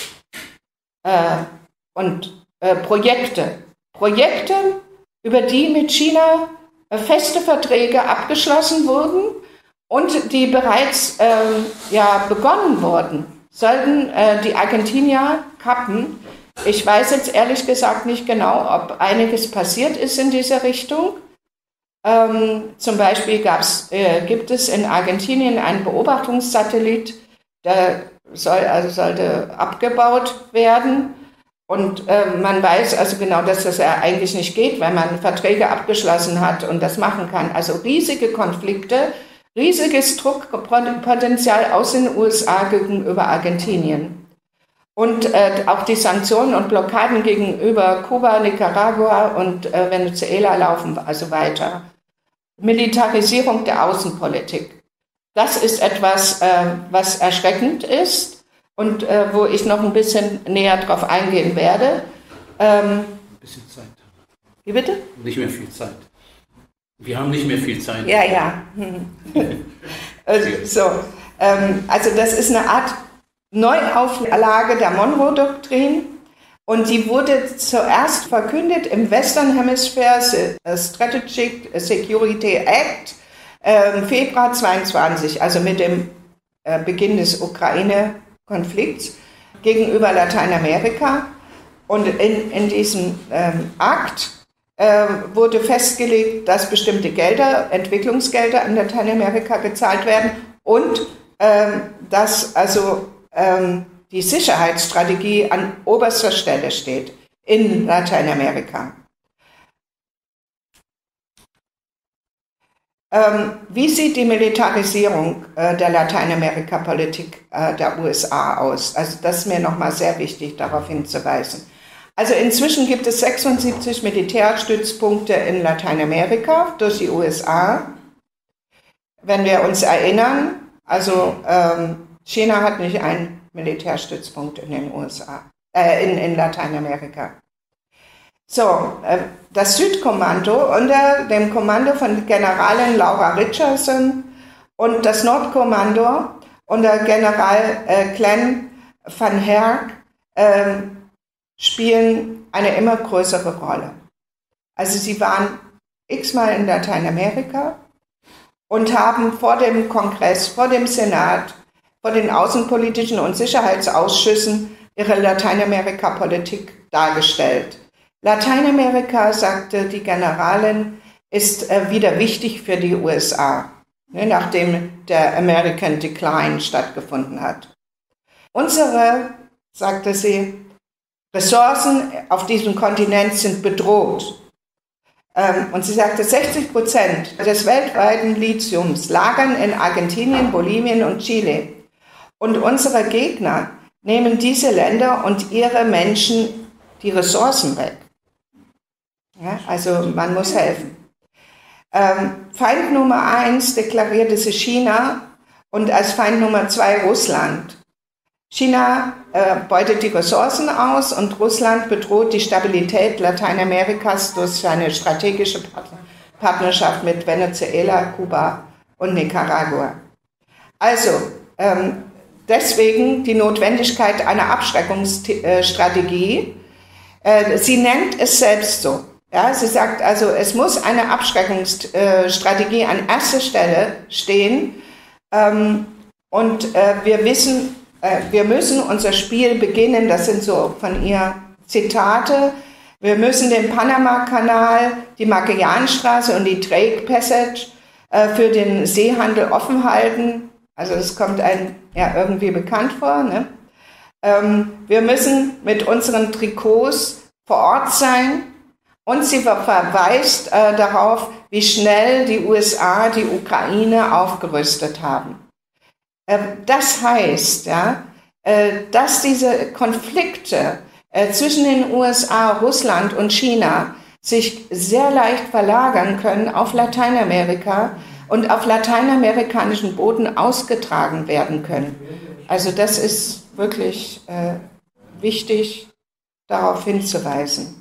Äh, und äh, Projekte. Projekte, über die mit China äh, feste Verträge abgeschlossen wurden und die bereits äh, ja, begonnen wurden, sollten äh, die Argentinier kappen. Ich weiß jetzt ehrlich gesagt nicht genau, ob einiges passiert ist in dieser Richtung. Ähm, zum Beispiel gab's, äh, gibt es in Argentinien einen Beobachtungssatellit, der soll, also sollte abgebaut werden. Und äh, man weiß also genau, dass das ja eigentlich nicht geht, weil man Verträge abgeschlossen hat und das machen kann. Also riesige Konflikte, riesiges Druckpotenzial aus den U S A gegenüber Argentinien. Und äh, auch die Sanktionen und Blockaden gegenüber Kuba, Nicaragua und äh, Venezuela laufen also weiter. Militarisierung der Außenpolitik. Das ist etwas, äh, was erschreckend ist und äh, wo ich noch ein bisschen näher drauf eingehen werde. Ähm, ein bisschen Zeit. Wie bitte? Nicht mehr viel Zeit. Wir haben nicht mehr viel Zeit. Ja, ja. also, so, ähm, also das ist eine Art Neuauflage der Monroe-Doktrin und die wurde zuerst verkündet im Western Hemisphere Strategic Security Act äh, im Februar zweiundzwanzig, also mit dem äh, Beginn des Ukraine-Konflikts gegenüber Lateinamerika. Und in, in diesem ähm, Akt äh, wurde festgelegt, dass bestimmte Gelder, Entwicklungsgelder an Lateinamerika gezahlt werden und ähm, dass also ähm, die Sicherheitsstrategie an oberster Stelle steht in Lateinamerika. Ähm, wie sieht die Militarisierung äh, der Lateinamerika-Politik äh, der U S A aus? Also das ist mir nochmal sehr wichtig, darauf hinzuweisen. Also inzwischen gibt es sechsundsiebzig Militärstützpunkte in Lateinamerika durch die U S A. Wenn wir uns erinnern, also ähm, China hat nicht einen Militärstützpunkt in den U S A, äh, in, in Lateinamerika. So, äh, das Südkommando unter dem Kommando von Generalin Laura Richardson und das Nordkommando unter General äh, Glenn van Herk äh, spielen eine immer größere Rolle. Also sie waren x-mal in Lateinamerika und haben vor dem Kongress, vor dem Senat, vor den außenpolitischen und Sicherheitsausschüssen ihre Lateinamerika-Politik dargestellt. Lateinamerika, sagte die Generalin, ist äh, wieder wichtig für die U S A, ne, nachdem der American Decline stattgefunden hat. Unsere, sagte sie, Ressourcen auf diesem Kontinent sind bedroht. Ähm, und sie sagte, sechzig Prozent des weltweiten Lithiums lagern in Argentinien, Bolivien und Chile. Und unsere Gegner nehmen diese Länder und ihre Menschen die Ressourcen weg. Ja, also man muss helfen. Ähm, Feind Nummer eins deklarierte sie China und als Feind Nummer zwei Russland. China äh, beutet die Ressourcen aus und Russland bedroht die Stabilität Lateinamerikas durch seine strategische Partner- Partnerschaft mit Venezuela, Kuba und Nicaragua. Also ähm, deswegen die Notwendigkeit einer Abschreckungsstrategie. Äh, sie nennt es selbst so. Ja, sie sagt also, es muss eine Abschreckungsstrategie an erster Stelle stehen. Ähm, und äh, wir wissen, äh, wir müssen unser Spiel beginnen, das sind so von ihr Zitate, wir müssen den Panama-Kanal, die Magellanstraße und die Drake Passage äh, für den Seehandel offen halten. Also das kommt einem ja irgendwie bekannt vor, ne? Ähm, wir müssen mit unseren Trikots vor Ort sein. Und sie verweist äh, darauf, wie schnell die U S A die Ukraine aufgerüstet haben. Äh, das heißt, ja, äh, dass diese Konflikte äh, zwischen den U S A, Russland und China sich sehr leicht verlagern können auf Lateinamerika und auf lateinamerikanischen Boden ausgetragen werden können. Also das ist wirklich äh, wichtig, darauf hinzuweisen.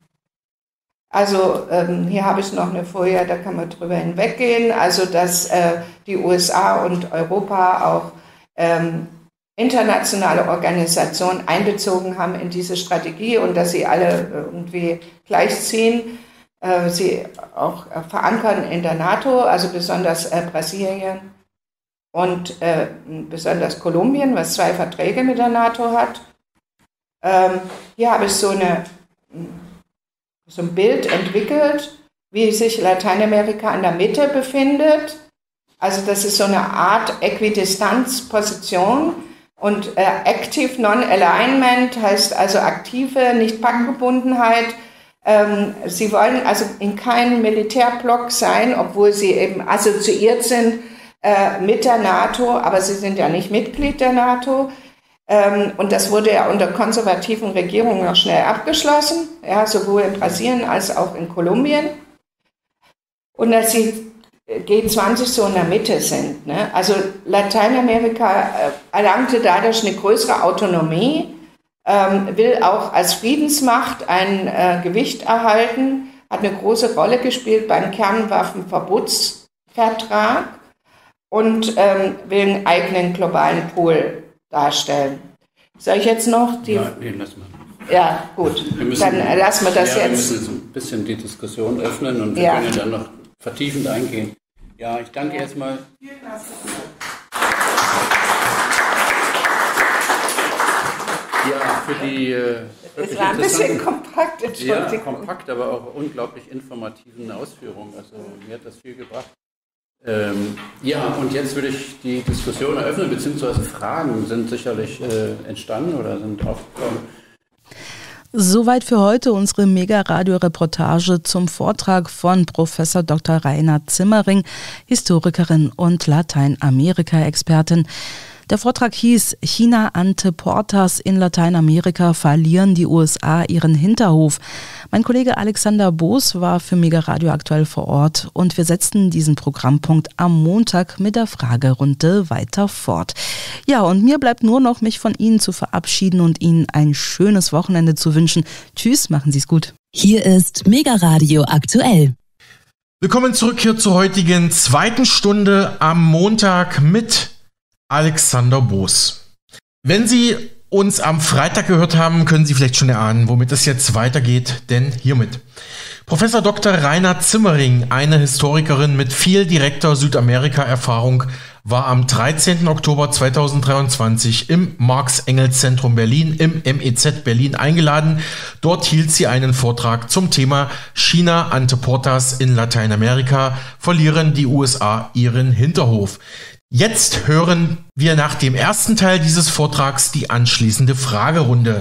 Also ähm, hier habe ich noch eine Folie, da kann man drüber hinweggehen. Also dass äh, die U S A und Europa auch ähm, internationale Organisationen einbezogen haben in diese Strategie und dass sie alle irgendwie gleichziehen. Äh, sie auch äh, verankern in der NATO, also besonders äh, Brasilien und äh, besonders Kolumbien, was zwei Verträge mit der NATO hat. Ähm, hier habe ich so eine so ein Bild entwickelt, wie sich Lateinamerika in der Mitte befindet. Also das ist so eine Art Äquidistanzposition und äh, Active Non-Alignment heißt also aktive Nicht-Paktgebundenheit. Ähm, sie wollen also in keinem Militärblock sein, obwohl sie eben assoziiert sind äh, mit der NATO, aber sie sind ja nicht Mitglied der NATO. Ähm, und das wurde ja unter konservativen Regierungen noch schnell abgeschlossen, ja, sowohl in Brasilien als auch in Kolumbien. Und dass sie G zwanzig so in der Mitte sind. Ne? Also Lateinamerika äh, erlangte dadurch eine größere Autonomie, ähm, will auch als Friedensmacht ein äh, Gewicht erhalten, hat eine große Rolle gespielt beim Kernwaffenverbotsvertrag und ähm, will einen eigenen globalen Pool darstellen. Soll ich jetzt noch die... Ja, nee, lass mal. Ja, gut. Wir müssen, dann lassen wir das ja, jetzt. Wir müssen jetzt ein bisschen die Diskussion öffnen und wir ja. können dann noch vertiefend eingehen. Ja, ich danke erstmal. Ja, für die äh, es war ein bisschen kompakt, Entschuldigung. Ja, kompakt, aber auch unglaublich informativen Ausführungen. Also mir hat das viel gebracht. Ähm, ja, und jetzt würde ich die Diskussion eröffnen, beziehungsweise Fragen sind sicherlich äh, entstanden oder sind aufgekommen. Soweit für heute unsere Mega-Radio-Reportage zum Vortrag von Professor Doktor Rainer Zimmering, Historikerin und Lateinamerika-Expertin. Der Vortrag hieß China ante portas, in Lateinamerika verlieren die U S A ihren Hinterhof. Mein Kollege Alexander Boos war für Mega Radio aktuell vor Ort und wir setzten diesen Programmpunkt am Montag mit der Fragerunde weiter fort. Ja, und mir bleibt nur noch, mich von Ihnen zu verabschieden und Ihnen ein schönes Wochenende zu wünschen. Tschüss, machen Sie es gut. Hier ist Mega Radio aktuell. Willkommen zurück hier zur heutigen zweiten Stunde am Montag mit Alexander Boos. Wenn Sie uns am Freitag gehört haben, können Sie vielleicht schon erahnen, womit es jetzt weitergeht, denn hiermit. Professor Doktor Rainer Zimmering, eine Historikerin mit viel direkter Südamerika-Erfahrung, war am dreizehnten Oktober zweitausenddreiundzwanzig im Marx-Engels-Zentrum Berlin im M E Z Berlin eingeladen. Dort hielt sie einen Vortrag zum Thema China ante portas, in Lateinamerika verlieren die U S A ihren Hinterhof. Jetzt hören wir nach dem ersten Teil dieses Vortrags die anschließende Fragerunde.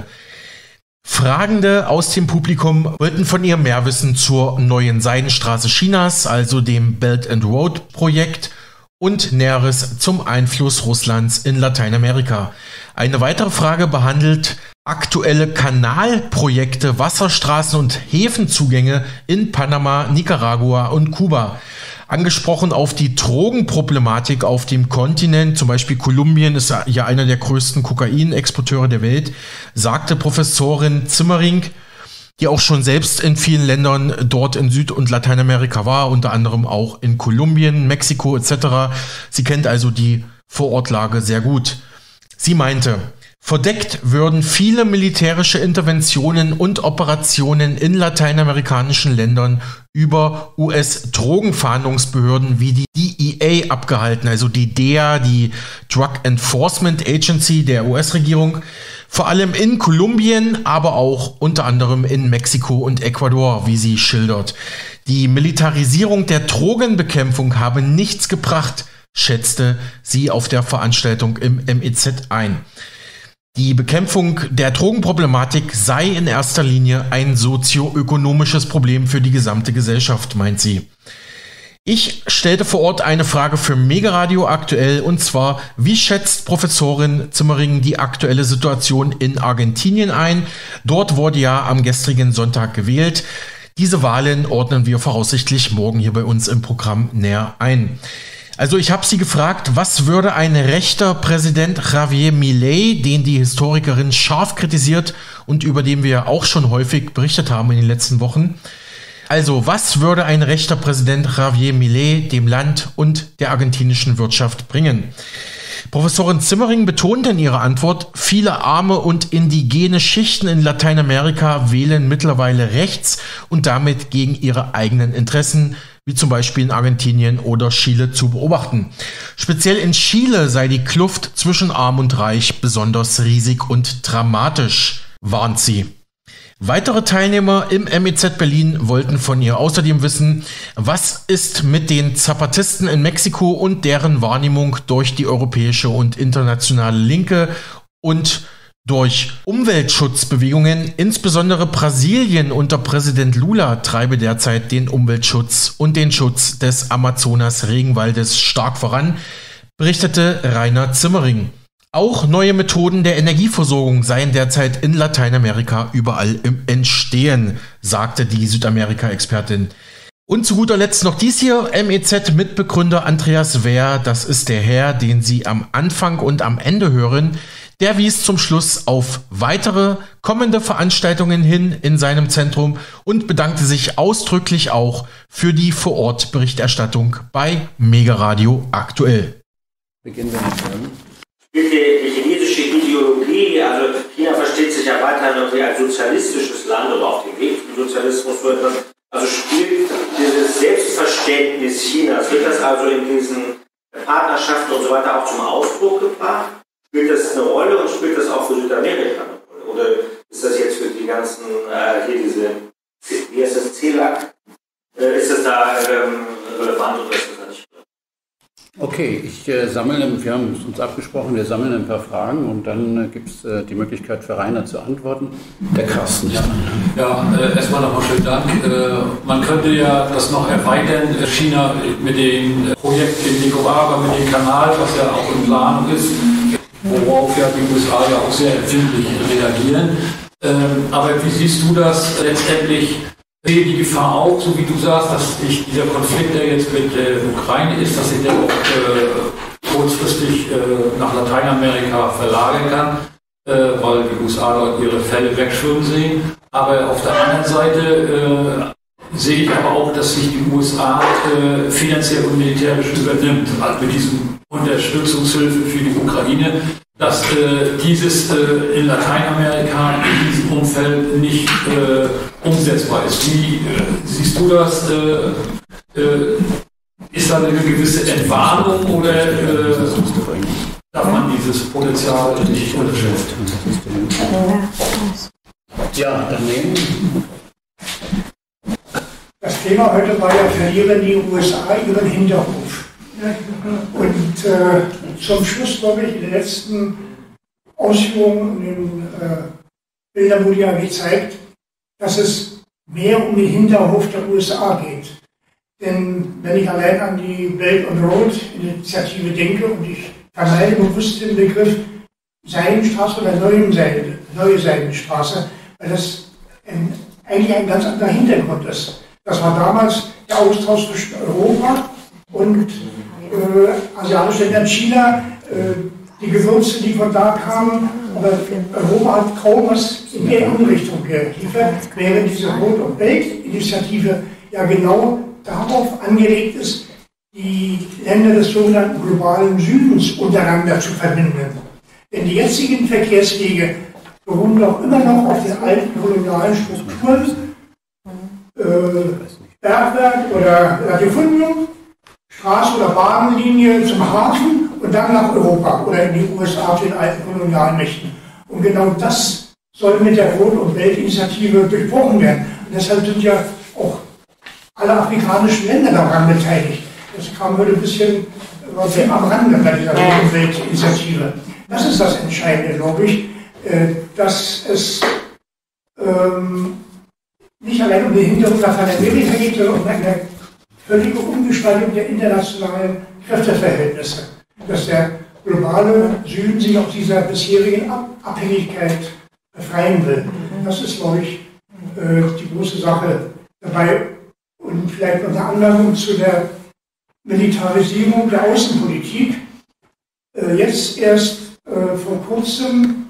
Fragende aus dem Publikum wollten von ihr mehr wissen zur neuen Seidenstraße Chinas, also dem Belt and Road Projekt, und Näheres zum Einfluss Russlands in Lateinamerika. Eine weitere Frage behandelt aktuelle Kanalprojekte, Wasserstraßen und Häfenzugänge in Panama, Nicaragua und Kuba. Angesprochen auf die Drogenproblematik auf dem Kontinent, zum Beispiel Kolumbien ist ja einer der größten Kokainexporteure der Welt, sagte Professorin Zimmering, die auch schon selbst in vielen Ländern dort in Süd- und Lateinamerika war, unter anderem auch in Kolumbien, Mexiko et cetera. Sie kennt also die Vorortlage sehr gut. Sie meinte, verdeckt würden viele militärische Interventionen und Operationen in lateinamerikanischen Ländern über U S-Drogenfahndungsbehörden wie die D E A abgehalten, also die D E A, die Drug Enforcement Agency der U S-Regierung, vor allem in Kolumbien, aber auch unter anderem in Mexiko und Ecuador, wie sie schildert. Die Militarisierung der Drogenbekämpfung habe nichts gebracht, schätzte sie auf der Veranstaltung im M E Z ein. Die Bekämpfung der Drogenproblematik sei in erster Linie ein sozioökonomisches Problem für die gesamte Gesellschaft, meint sie. Ich stellte vor Ort eine Frage für Mega Radio aktuell, und zwar, wie schätzt Professorin Zimmering die aktuelle Situation in Argentinien ein? Dort wurde ja am gestrigen Sonntag gewählt. Diese Wahlen ordnen wir voraussichtlich morgen hier bei uns im Programm näher ein. Also ich habe sie gefragt, was würde ein rechter Präsident Javier Milei, den die Historikerin scharf kritisiert und über den wir auch schon häufig berichtet haben in den letzten Wochen, also was würde ein rechter Präsident Javier Milei dem Land und der argentinischen Wirtschaft bringen? Professorin Zimmering betonte in ihrer Antwort, viele arme und indigene Schichten in Lateinamerika wählen mittlerweile rechts und damit gegen ihre eigenen Interessen, wie zum Beispiel in Argentinien oder Chile zu beobachten. Speziell in Chile sei die Kluft zwischen Arm und Reich besonders riesig und dramatisch, warnt sie. Weitere Teilnehmer im M E Z Berlin wollten von ihr außerdem wissen, was ist mit den Zapatisten in Mexiko und deren Wahrnehmung durch die europäische und internationale Linke und durch Umweltschutzbewegungen, insbesondere Brasilien unter Präsident Lula treibe derzeit den Umweltschutz und den Schutz des Amazonas-Regenwaldes stark voran, berichtete Rainer Zimmering. Auch neue Methoden der Energieversorgung seien derzeit in Lateinamerika überall im Entstehen, sagte die Südamerika-Expertin. Und zu guter Letzt noch dies hier, M E Z-Mitbegründer Andreas Wehr, das ist der Herr, den Sie am Anfang und am Ende hören, der wies zum Schluss auf weitere kommende Veranstaltungen hin in seinem Zentrum und bedankte sich ausdrücklich auch für die Vor-Ort-Berichterstattung bei Mega Radio aktuell. Beginnen wir mit dem. Die chinesische Ideologie, also China versteht sich ja weiterhin irgendwie als sozialistisches Land oder auf dem Weg zum Sozialismus, wird das, also spielt dieses Selbstverständnis Chinas, wird das also in diesen Partnerschaften und so weiter auch zum Ausdruck gebracht? Spielt das eine Rolle und spielt das auch für Südamerika eine Rolle? Oder ist das jetzt für die ganzen, äh, hier diese, wie heißt das, C E L A C, äh, ist das da ähm, relevant oder ist das da nicht relevant? Okay, ich äh, sammle, wir haben uns abgesprochen, wir sammeln ein paar Fragen und dann äh, gibt es äh, die Möglichkeit für Rainer zu antworten. Der Carsten. Ja, ja äh, erstmal nochmal schönen Dank. Äh, man könnte ja das noch erweitern, China mit dem Projekt in Nicaragua, mit dem Kanal, was ja auch in Planung ist, worauf ja die U S A ja auch sehr empfindlich reagieren. Ähm, aber wie siehst du das letztendlich? Ich sehe die Gefahr auch, so wie du sagst, dass sich dieser Konflikt, der jetzt mit der Ukraine ist, dass sich der auch äh, kurzfristig äh, nach Lateinamerika verlagern kann, äh, weil die U S A dort ihre Fälle wegschwimmen sehen. Aber auf der anderen Seite äh, sehe ich aber auch, dass sich die U S A äh, finanziell und militärisch übernimmt, also mit diesem Unterstützungshilfe für die Ukraine, dass äh, dieses äh, in Lateinamerika in diesem Umfeld nicht äh, umsetzbar ist. Wie äh, siehst du das? Äh, äh, ist da eine gewisse Entwarnung oder äh, darf man dieses Potenzial nicht unterschätzen? Ja, daneben. Das Thema heute war ja, verlieren die U S A ihren Hinterhof. Und äh, zum Schluss, glaube ich, in den letzten Ausführungen in den äh, Bildern wurde ja gezeigt, dass es mehr um den Hinterhof der U S A geht. Denn wenn ich allein an die Belt and Road Initiative denke und ich vermeide bewusst den Begriff Seidenstraße oder neue, Seiden, neue Seidenstraße, weil das ein, eigentlich ein ganz anderer Hintergrund ist. Das war damals der Austausch zwischen Europa und äh, asiatischen Ländern, China, äh, die Gewürze, die von da kamen, aber Europa hat kaum was in der Richtung geliefert, während diese Rot- und Belt-Initiative ja genau darauf angelegt ist, die Länder des sogenannten globalen Südens untereinander zu verbinden. Denn die jetzigen Verkehrswege beruhen doch immer noch auf den alten kolonialen Strukturen, äh, Bergwerk oder Latifundium, Straße- oder Bahnlinie zum Hafen und dann nach Europa oder in die U S A zu den alten kolonialen Mächten. Und genau das soll mit der Rot- und Belt-Initiative durchbrochen werden. Und deshalb sind ja auch alle afrikanischen Länder daran beteiligt. Das kam heute ein bisschen sehr am Rande bei dieser Rot- und Belt-Initiative. Das ist das Entscheidende, glaube ich, dass es ähm, nicht allein um den Hintergrund Lateinamerika geht, sondern um eine völlige Umgestaltung der internationalen Kräfteverhältnisse. Dass der globale Süden sich aus dieser bisherigen Abhängigkeit befreien will. Das ist, glaube ich, die große Sache dabei. Und vielleicht noch eine Anmerkung zu der Militarisierung der Außenpolitik. Jetzt erst vor kurzem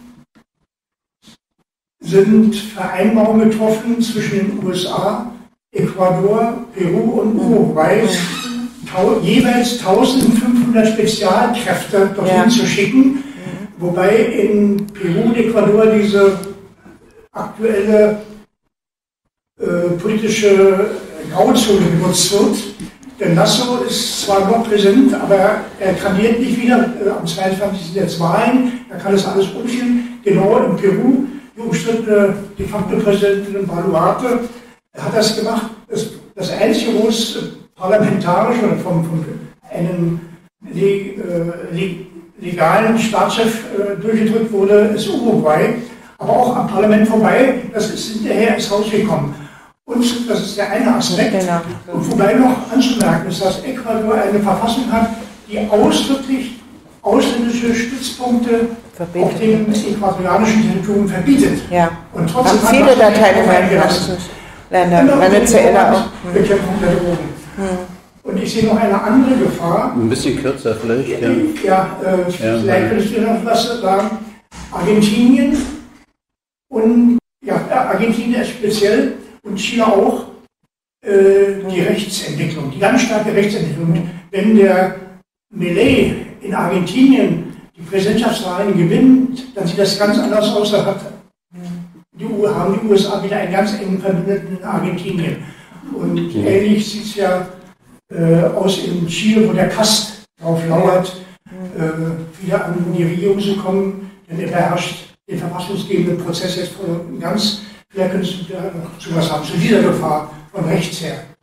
sind Vereinbarungen getroffen zwischen den U S A, Ecuador, Peru und Uruguay, jeweils eintausendfünfhundert Spezialkräfte dorthin ja. zu schicken, wobei in Peru und Ecuador diese aktuelle äh, politische Grauzone genutzt wird. Denn Lasso ist zwar noch präsent, aber er kandidiert nicht wieder. Äh, am zweiundzwanzigsten sind jetzt Wahlen, da kann das alles umgehen. Genau in Peru, die umstrittene de facto Präsidentin Boluarte hat das gemacht. Das, das einzige, wo es parlamentarisch oder von, von einem leg, äh, legalen Staatschef äh, durchgedrückt wurde, ist Uruguay. Aber auch am Parlament vorbei, das ist hinterher ins Haus gekommen. Und das ist der eine Aspekt. Genau. Und wobei noch anzumerken ist, dass Ecuador eine Verfassung hat, die ausdrücklich ausländische Stützpunkte verbietet. Auf dem ecuadorianischen Territorium verbietet. Ja. Und trotzdem haben viele lateinamerikanischen Länder, Venezuela auch. Bekämpfung der Drogen. Hm. Und ich sehe noch eine andere Gefahr. Ein bisschen kürzer vielleicht. Ja, ja, äh, ja vielleicht könntest du noch was sagen. Argentinien und ja, Argentinien speziell und Chile auch, äh, die Rechtsentwicklung, die ganz starke Rechtsentwicklung. Wenn der Milei in Argentinien die Präsidentschaftswahlen gewinnt, dann sieht das ganz anders aus. Da hat die, haben die U S A wieder einen ganz engen Verbündeten in Argentinien. Und mhm. ähnlich sieht es ja äh, aus in Chile, wo der Kast drauf lauert, äh, wieder an die Regierung zu kommen, denn er beherrscht den verfassungsgebenden Prozess jetzt voll und ganz. Vielleicht könntest du da noch zu was haben, zu dieser Gefahr von rechts her.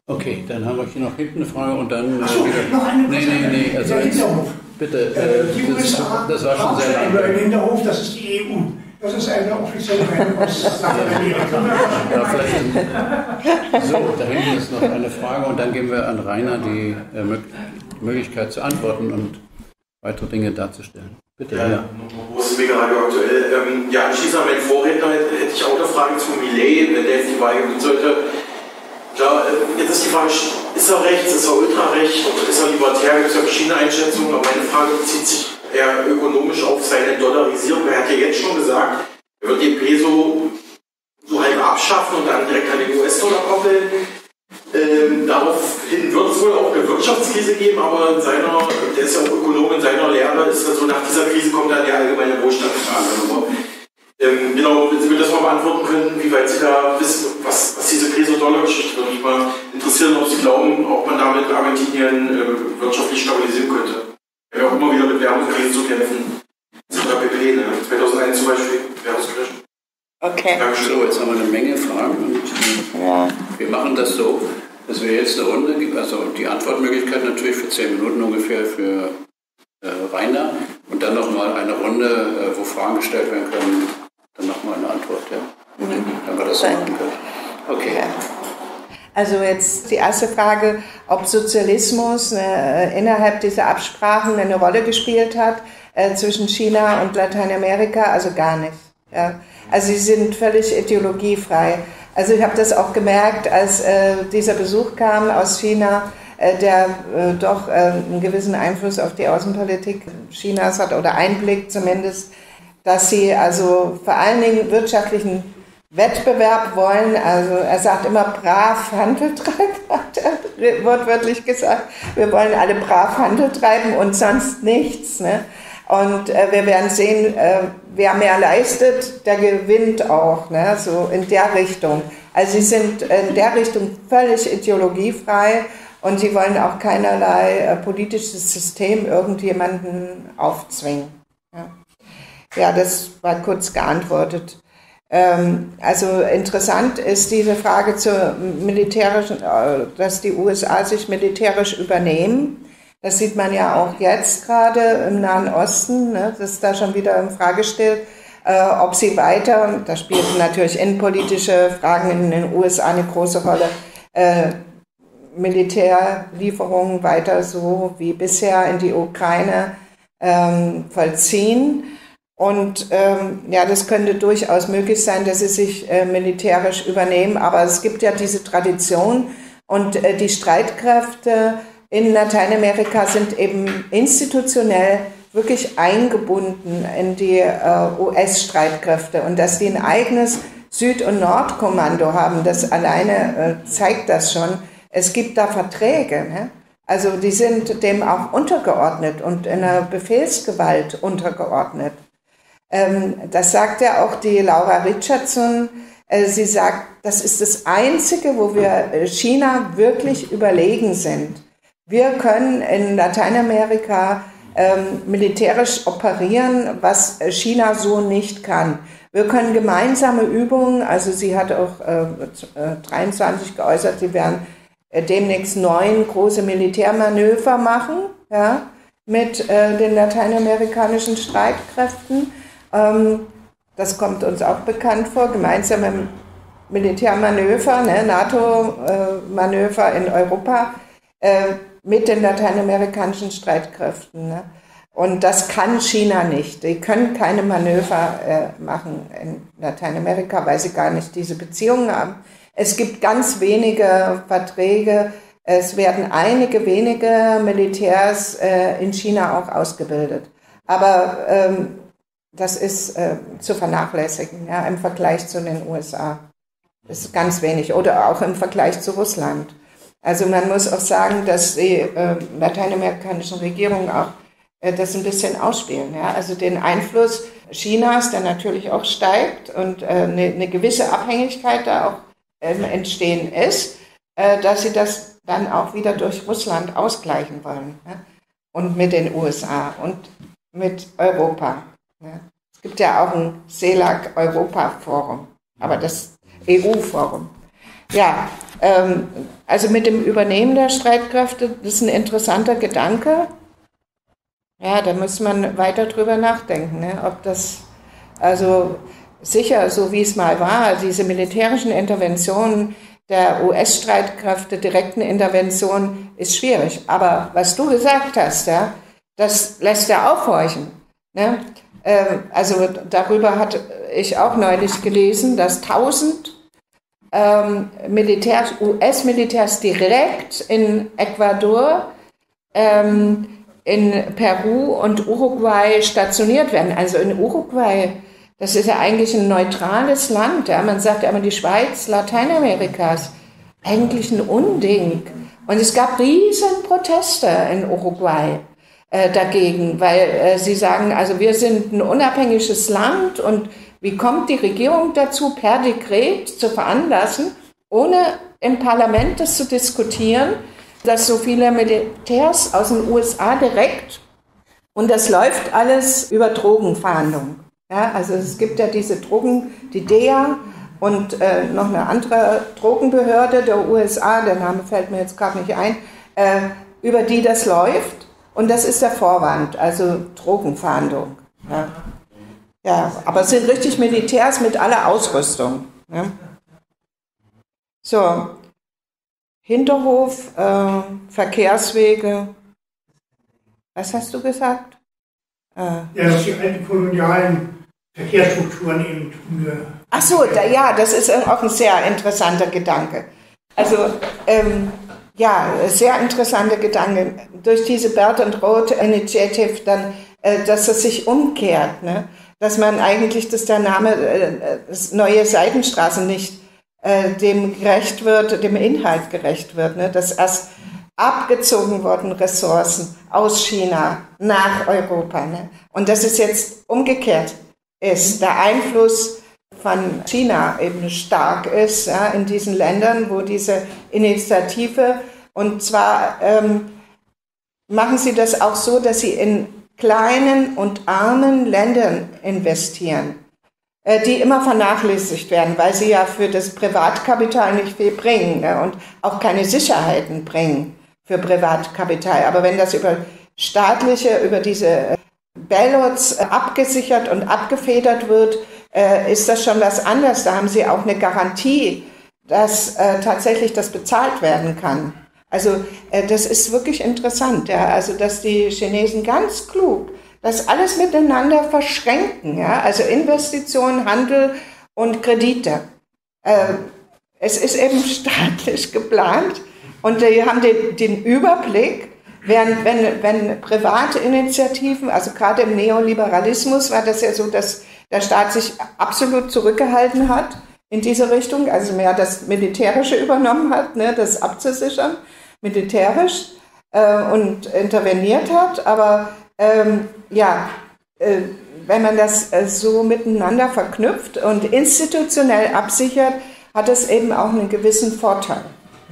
Okay, dann haben wir hier noch hinten eine Frage und dann... Ach so, wieder, noch eine Nee, nee, nee, also der jetzt, Hinterhof. bitte, Äh, äh, die das, U S A das war schon sehr über den lang. Hinterhof, das ist die E U. Das ist eine offizielle Meinung aus Lateinamerika. Ja, vielleicht, so, da hinten ist noch eine Frage und dann geben wir an Rainer die äh, Möglichkeit zu antworten und weitere Dinge darzustellen. Bitte, ja. ja. Wo ist Megaradio aktuell? Ähm, ja, anschließend an meinen Vorredner hätte ich auch eine Frage zu Millet, wenn der jetzt die Wahl gewinnen sollte. Klar, jetzt ist die Frage, ist er rechts, ist er ultrarechts, ist er libertär, gibt es ja verschiedene Einschätzungen, aber meine Frage bezieht sich eher ökonomisch auf seine Dollarisierung. Er hat ja jetzt schon gesagt, er wird den Peso so halb abschaffen und dann direkt an den U S-Dollar koppeln. Ähm, daraufhin wird es wohl auch eine Wirtschaftskrise geben, aber in seiner, der ist ja auch Ökonom, in seiner Lehre ist dann so, nach dieser Krise kommt dann die allgemeine Wohlstandsfrage. Aber, ähm, genau, wenn Sie mir das mal beantworten könnten, wie weit Sie da wissen, was, was diese Peso-Dollar-Geschichte, würde mich mal interessieren, ob Sie glauben, ob man damit Argentinien äh, wirtschaftlich stabilisieren könnte. Wir haben auch immer wieder mit Währungskrisen zu kämpfen. et cetera pp. Ne? zweitausendeins zum Beispiel, Währungskrise. Okay. So, jetzt haben wir eine Menge Fragen und ja. Wir machen das so, dass wir jetzt eine Runde, also die Antwortmöglichkeit natürlich für zehn Minuten ungefähr für äh, Rainer und dann nochmal eine Runde, äh, wo Fragen gestellt werden können, dann nochmal eine Antwort, ja. Mhm. Wenn wir das so machen können. Okay. Ja. Also jetzt die erste Frage, ob Sozialismus äh, innerhalb dieser Absprachen eine Rolle gespielt hat äh, zwischen China und Lateinamerika, also gar nicht. Ja. Also sie sind völlig ideologiefrei. Also ich habe das auch gemerkt, als äh, dieser Besuch kam aus China, äh, der äh, doch äh, einen gewissen Einfluss auf die Außenpolitik Chinas hat oder Einblick zumindest, dass sie also vor allen Dingen wirtschaftlichen Wettbewerb wollen. Also er sagt immer brav Handel treiben, hat er wortwörtlich gesagt. Wir wollen alle brav Handel treiben und sonst nichts, ne? Und äh, wir werden sehen, äh, wer mehr leistet, der gewinnt auch, ne? So in der Richtung. Also sie sind in der Richtung völlig ideologiefrei und sie wollen auch keinerlei äh, politisches System irgendjemanden aufzwingen. Ja, ja, das war kurz geantwortet. Ähm, also interessant ist diese Frage zur militärischen, äh, dass die U S A sich militärisch übernehmen. Das sieht man ja auch jetzt gerade im Nahen Osten, ne, dass da schon wieder in Frage steht, äh, ob sie weiter, da spielten natürlich innenpolitische Fragen in den U S A eine große Rolle, äh, Militärlieferungen weiter so wie bisher in die Ukraine ähm, vollziehen. Und ähm, ja, das könnte durchaus möglich sein, dass sie sich äh, militärisch übernehmen, aber es gibt ja diese Tradition und äh, die Streitkräfte in Lateinamerika sind eben institutionell wirklich eingebunden in die äh, U S-Streitkräfte und dass die ein eigenes Süd- und Nordkommando haben, das alleine äh, zeigt das schon. Es gibt da Verträge, ne? Also die sind dem auch untergeordnet und in einer Befehlsgewalt untergeordnet. Ähm, das sagt ja auch die Laura Richardson. Äh, sie sagt, das ist das Einzige, wo wir China wirklich überlegen sind. Wir können in Lateinamerika ähm, militärisch operieren, was China so nicht kann. Wir können gemeinsame Übungen, also sie hat auch äh, dreiundzwanzig geäußert, sie werden äh, demnächst neun große Militärmanöver machen, ja, mit äh, den lateinamerikanischen Streitkräften. Ähm, das kommt uns auch bekannt vor, gemeinsame Militärmanöver, ne, NATO-Manöver äh, in Europa, äh, mit den lateinamerikanischen Streitkräften. Ne? Und das kann China nicht. Die können keine Manöver äh, machen in Lateinamerika, weil sie gar nicht diese Beziehungen haben. Es gibt ganz wenige Verträge. Es werden einige wenige Militärs äh, in China auch ausgebildet. Aber ähm, das ist äh, zu vernachlässigen, ja, im Vergleich zu den U S A. Das ist ganz wenig. Oder auch im Vergleich zu Russland. Also man muss auch sagen, dass die äh, lateinamerikanischen Regierungen auch äh, das ein bisschen ausspielen. Ja? Also den Einfluss Chinas, der natürlich auch steigt und äh, eine, eine gewisse Abhängigkeit da auch ähm, entstehen ist, äh, dass sie das dann auch wieder durch Russland ausgleichen wollen. Ja? Und mit den U S A und mit Europa. Ja? Es gibt ja auch ein CELAC-Europa-Forum, aber das E U-Forum. Ja, ähm, also mit dem Übernehmen der Streitkräfte, das ist ein interessanter Gedanke. Ja, da muss man weiter drüber nachdenken, ne? Ob das, also sicher, so wie es mal war, diese militärischen Interventionen der U S-Streitkräfte, direkten Interventionen, ist schwierig. Aber was du gesagt hast, ja, das lässt ja aufhorchen. Ne? Ähm, also darüber hatte ich auch neulich gelesen, dass tausend ähm, Militärs, U S-Militärs direkt in Ecuador, ähm, in Peru und Uruguay stationiert werden. Also in Uruguay, das ist ja eigentlich ein neutrales Land. Ja? Man sagt ja immer die Schweiz Lateinamerikas. Eigentlich ein Unding. Und es gab riesen Proteste in Uruguay äh, dagegen, weil äh, sie sagen, also wir sind ein unabhängiges Land und wie kommt die Regierung dazu, per Dekret zu veranlassen, ohne im Parlament das zu diskutieren, dass so viele Militärs aus den U S A direkt, und das läuft alles über Drogenverhandlungen. Ja, also es gibt ja diese Drogen, die D E A und äh, noch eine andere Drogenbehörde der U S A, der Name fällt mir jetzt gerade nicht ein, äh, über die das läuft. Und das ist der Vorwand, also Drogenverhandlung. Ja, ja, aber es sind richtig Militärs mit aller Ausrüstung. Ja. So, Hinterhof, äh, Verkehrswege. Was hast du gesagt? Äh, ja, dass die alten kolonialen Verkehrsstrukturen eben umge... Ach so, da, ja, das ist auch ein sehr interessanter Gedanke. Also, ähm, ja, sehr interessanter Gedanke. Durch diese Belt and Road Initiative dann, äh, dass es sich umkehrt, ne? Dass man eigentlich, dass der Name äh, das neue Seidenstraße nicht äh, dem gerecht wird, dem Inhalt gerecht wird, ne? Dass erst abgezogen wurden Ressourcen aus China nach Europa, ne? Und dass es jetzt umgekehrt ist, der Einfluss von China eben stark ist, ja, in diesen Ländern, wo diese Initiative, und zwar ähm, machen sie das auch so, dass sie in kleinen und armen Ländern investieren, äh, die immer vernachlässigt werden, weil sie ja für das Privatkapital nicht viel bringen, ne, und auch keine Sicherheiten bringen für Privatkapital. Aber wenn das über staatliche, über diese Bailouts abgesichert und abgefedert wird, äh, ist das schon was anderes. Da haben sie auch eine Garantie, dass äh, tatsächlich das bezahlt werden kann. Also äh, das ist wirklich interessant, ja? Also dass die Chinesen ganz klug das alles miteinander verschränken, ja? Also Investitionen, Handel und Kredite. Äh, es ist eben staatlich geplant und die haben den, den Überblick. Während, wenn, wenn private Initiativen, also gerade im Neoliberalismus war das ja so, dass der Staat sich absolut zurückgehalten hat in diese Richtung, also mehr das Militärische übernommen hat, ne, das abzusichern, militärisch, äh, und interveniert hat. Aber ähm, ja, äh, wenn man das äh, so miteinander verknüpft und institutionell absichert, hat es eben auch einen gewissen Vorteil.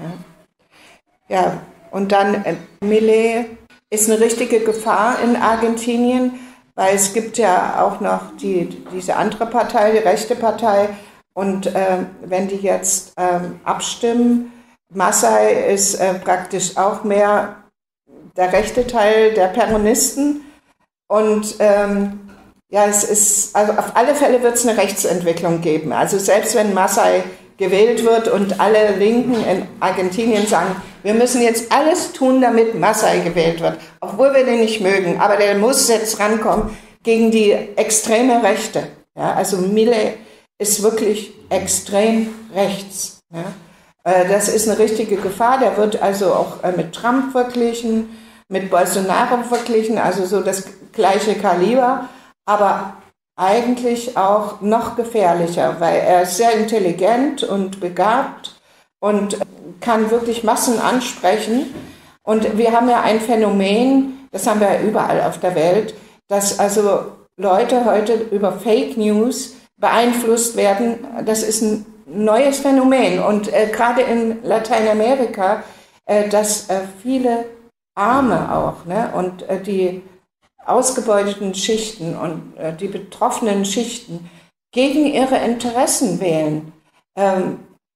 Ja. Ja. Und dann äh, Milei ist eine richtige Gefahr in Argentinien, weil es gibt ja auch noch die, diese andere Partei, die rechte Partei. Und äh, wenn die jetzt äh, abstimmen, Masai ist äh, praktisch auch mehr der rechte Teil der Peronisten. Und ähm, ja, es ist, also auf alle Fälle wird es eine Rechtsentwicklung geben. Also selbst wenn Masai gewählt wird und alle Linken in Argentinien sagen, wir müssen jetzt alles tun, damit Masai gewählt wird, obwohl wir den nicht mögen, aber der muss jetzt rankommen gegen die extreme Rechte. Ja, also Milei ist wirklich extrem rechts. Ja. Das ist eine richtige Gefahr, der wird also auch mit Trump verglichen, mit Bolsonaro verglichen, also so das gleiche Kaliber, aber eigentlich auch noch gefährlicher, weil er ist sehr intelligent und begabt und kann wirklich Massen ansprechen. Und wir haben ja ein Phänomen, das haben wir ja überall auf der Welt, dass also Leute heute über Fake News beeinflusst werden. Das ist ein neues Phänomen. Und äh, gerade in Lateinamerika, äh, dass äh, viele Arme auch, ne, und äh, die ausgebeuteten Schichten und äh, die betroffenen Schichten gegen ihre Interessen wählen. Ähm,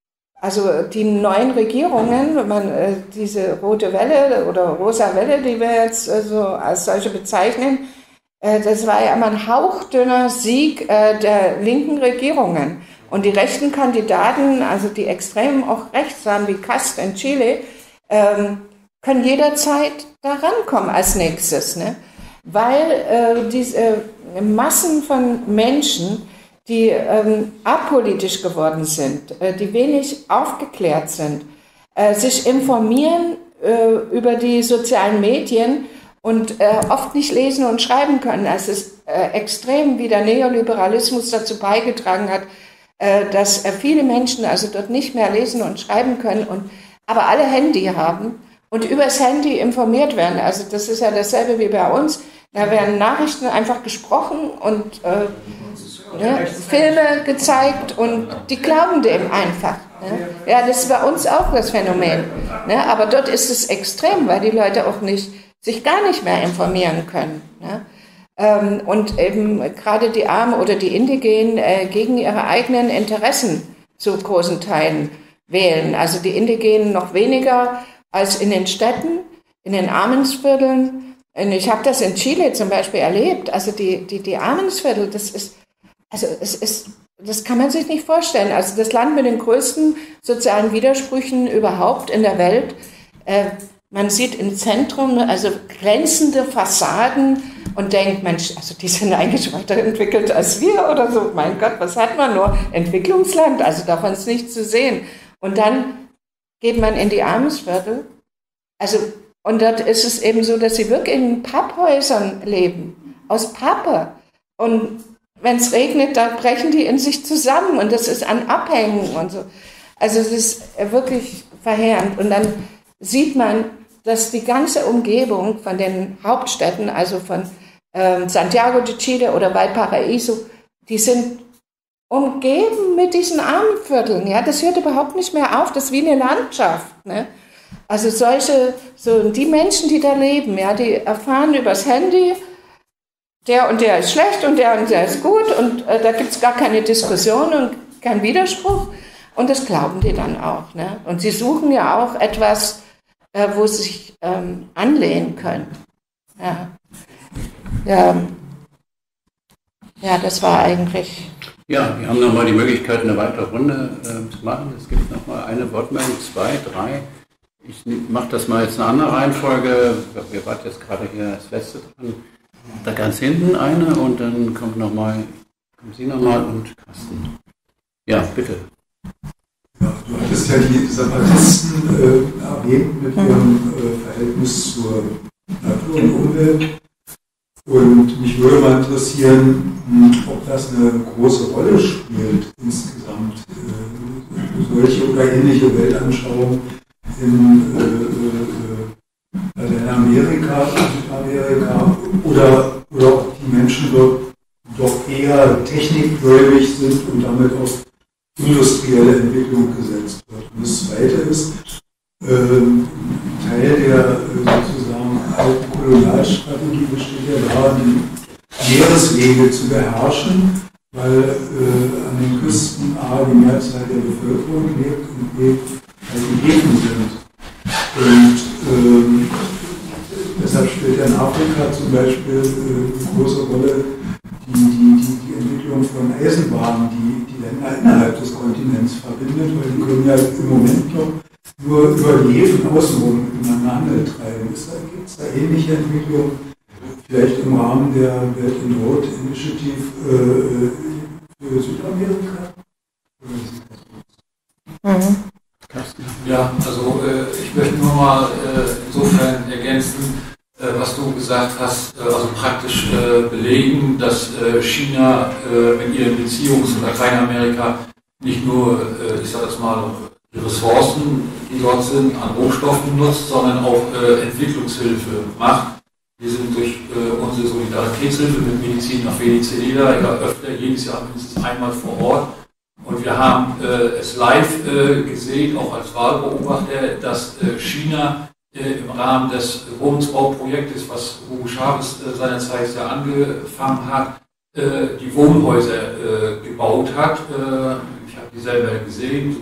also die neuen Regierungen, man, äh, diese rote Welle oder rosa Welle, die wir jetzt äh, so als solche bezeichnen, äh, das war ja immer ein hauchdünner Sieg äh, der linken Regierungen. Und die rechten Kandidaten, also die Extremen auch rechts waren, wie Cast in Chile, ähm, können jederzeit da rankommen als nächstes, ne? Weil äh, diese Massen von Menschen, die ähm, apolitisch geworden sind, äh, die wenig aufgeklärt sind, äh, sich informieren äh, über die sozialen Medien und äh, oft nicht lesen und schreiben können. Es ist äh, extrem, wie der Neoliberalismus dazu beigetragen hat, äh, dass äh, viele Menschen also dort nicht mehr lesen und schreiben können, und aber alle Handy haben und übers Handy informiert werden. Also das ist ja dasselbe wie bei uns. Da werden Nachrichten einfach gesprochen und äh, ja, Filme gezeigt und die glauben dem einfach. Ne? Ja, das ist bei uns auch das Phänomen. Ne? Aber dort ist es extrem, weil die Leute auch nicht, sich gar nicht mehr informieren können. Ne? Ähm, und eben gerade die Armen oder die Indigenen äh, gegen ihre eigenen Interessen zu großen Teilen wählen. Also die Indigenen noch weniger als in den Städten, in den Armensvierteln. Und ich habe das in Chile zum Beispiel erlebt. Also die, die, die Armensviertel, das ist, also es ist, das kann man sich nicht vorstellen. Also das Land mit den größten sozialen Widersprüchen überhaupt in der Welt. Äh, man sieht im Zentrum also glänzende Fassaden und denkt, Mensch, also die sind eigentlich weiterentwickelt als wir oder so. Mein Gott, was hat man nur? Entwicklungsland, also davon ist nichts zu sehen. Und dann geht man in die Armensviertel. Also und dort ist es eben so, dass sie wirklich in Papphäusern leben, aus Pappe. Und wenn es regnet, da brechen die in sich zusammen und das ist an Abhängen und so. Also es ist wirklich verheerend. Und dann sieht man, dass die ganze Umgebung von den Hauptstädten, also von ähm, Santiago de Chile oder Valparaíso, die sind umgeben mit diesen Armenvierteln. Ja? Das hört überhaupt nicht mehr auf, das ist wie eine Landschaft, ne? Also solche, so die Menschen, die da leben, ja, die erfahren übers Handy, der und der ist schlecht und der und der ist gut und äh, da gibt es gar keine Diskussion und keinen Widerspruch und das glauben die dann auch. Ne? Und sie suchen ja auch etwas, äh, wo sie sich ähm, anlehnen können. Ja. Ja. Ja, das war eigentlich... Ja, wir haben nochmal die Möglichkeit, eine weitere Runde äh, zu machen. Es gibt nochmal eine Wortmeldung, zwei, drei... Ich mache das mal jetzt eine andere Reihenfolge. Wir warten jetzt gerade hier das letzte dran. Da ganz hinten eine und dann kommt noch mal, kommen Sie nochmal und Carsten. Ja, bitte. Ja, du hattest ja die Separatisten äh, erwähnt mit ihrem äh, Verhältnis zur Natur und Umwelt. Und mich würde mal interessieren, ob das eine große Rolle spielt insgesamt. Äh, solche oder ähnliche Weltanschauungen in äh, äh, Lateinamerika, Südamerika oder, oder ob die Menschen dort doch eher technikgläubig sind und damit auf industrielle Entwicklung gesetzt wird. Und das Zweite ist, äh, Teil der äh, sozusagen alten Kolonialstrategie besteht ja darin, die Meereswege zu beherrschen, weil äh, an den Küsten A die Mehrzahl der Bevölkerung lebt und B die Häfen sind. Und ähm, deshalb spielt ja in Afrika zum Beispiel äh, eine große Rolle die, die, die, die Entwicklung von Eisenbahnen, die die Länder innerhalb des Kontinents verbindet, weil die können ja im Moment noch nur über die Häfen außenrum miteinander Handel treiben. Gibt es da ähnliche Entwicklungen, vielleicht im Rahmen der Belt and Road Initiative äh, für Südamerika? Mhm. Ja, also äh, ich möchte nur mal äh, insofern ergänzen, äh, was du gesagt hast, äh, also praktisch äh, belegen, dass äh, China äh, mit ihren Beziehungen zu Lateinamerika nicht nur, äh, ich sage das mal, die Ressourcen, die dort sind, an Rohstoffen nutzt, sondern auch äh, Entwicklungshilfe macht. Wir sind durch äh, unsere Solidaritätshilfe mit Medizin nach Venezuela ja öfter jedes Jahr mindestens einmal vor Ort. Und wir haben äh, es live äh, gesehen, auch als Wahlbeobachter, dass äh, China äh, im Rahmen des Wohnungsbauprojektes, was Hugo Chavez äh, seinerzeit ja angefangen hat, äh, die Wohnhäuser äh, gebaut hat. Äh, ich habe die selber gesehen, so zwischen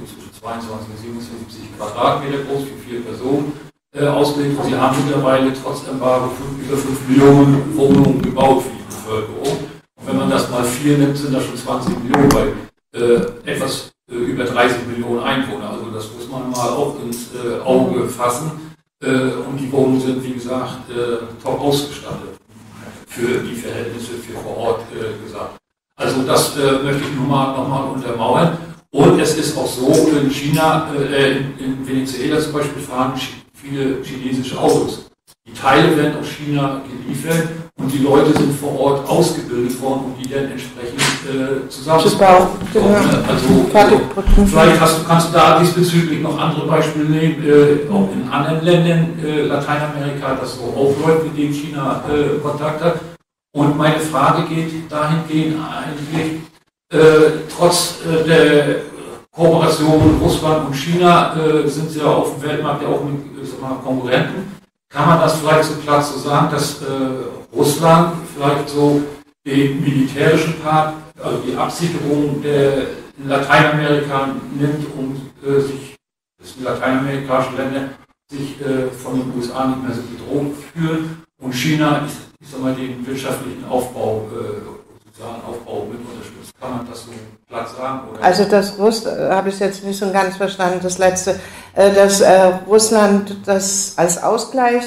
zweiundzwanzig bis siebenundsiebzig Quadratmeter groß für vier Personen äh, ausgelegt. Sie haben mittlerweile trotz Embargo über fünf Millionen Wohnungen gebaut für die Bevölkerung. Und wenn man das mal vier nimmt, sind das schon zwanzig Millionen bei äh, etwas äh, über dreißig Millionen Einwohner. Also das muss man mal auch ins äh, Auge fassen. Äh, und die Wohnungen sind, wie gesagt, äh, top ausgestattet für die Verhältnisse für vor Ort äh, gesagt. Also das äh, möchte ich nochmal noch mal untermauern. Und es ist auch so, in China, äh, in, in Venezuela zum Beispiel fahren viele chinesische Autos. Die Teile werden aus China geliefert und die Leute sind vor Ort ausgebildet worden, um die dann entsprechend äh, zusammenzubauen. Genau. Also, also vielleicht hast du, kannst du da diesbezüglich noch andere Beispiele nehmen, äh, auch in anderen Ländern äh, Lateinamerika, das so auch läuft, mit denen China äh, Kontakt hat. Und meine Frage geht dahingehend eigentlich, äh, trotz äh, der Kooperation Russland und China äh, sind sie ja auf dem Weltmarkt ja auch mit äh, mal, Konkurrenten. Kann man das vielleicht so klar so sagen, dass äh, Russland vielleicht so den militärischen Part, also die Absicherung der in Lateinamerika nimmt und äh, sich, dass die lateinamerikanischen Länder sich äh, von den U S A nicht mehr so bedroht fühlen und China, ich, ich sag mal, den wirtschaftlichen Aufbau, äh, sozialen Aufbau mit unterstützt. Kann man das so platt sagen? Oder? Also das Russ, äh, habe ich jetzt nicht so ganz verstanden, das letzte, äh, dass äh, Russland das als Ausgleich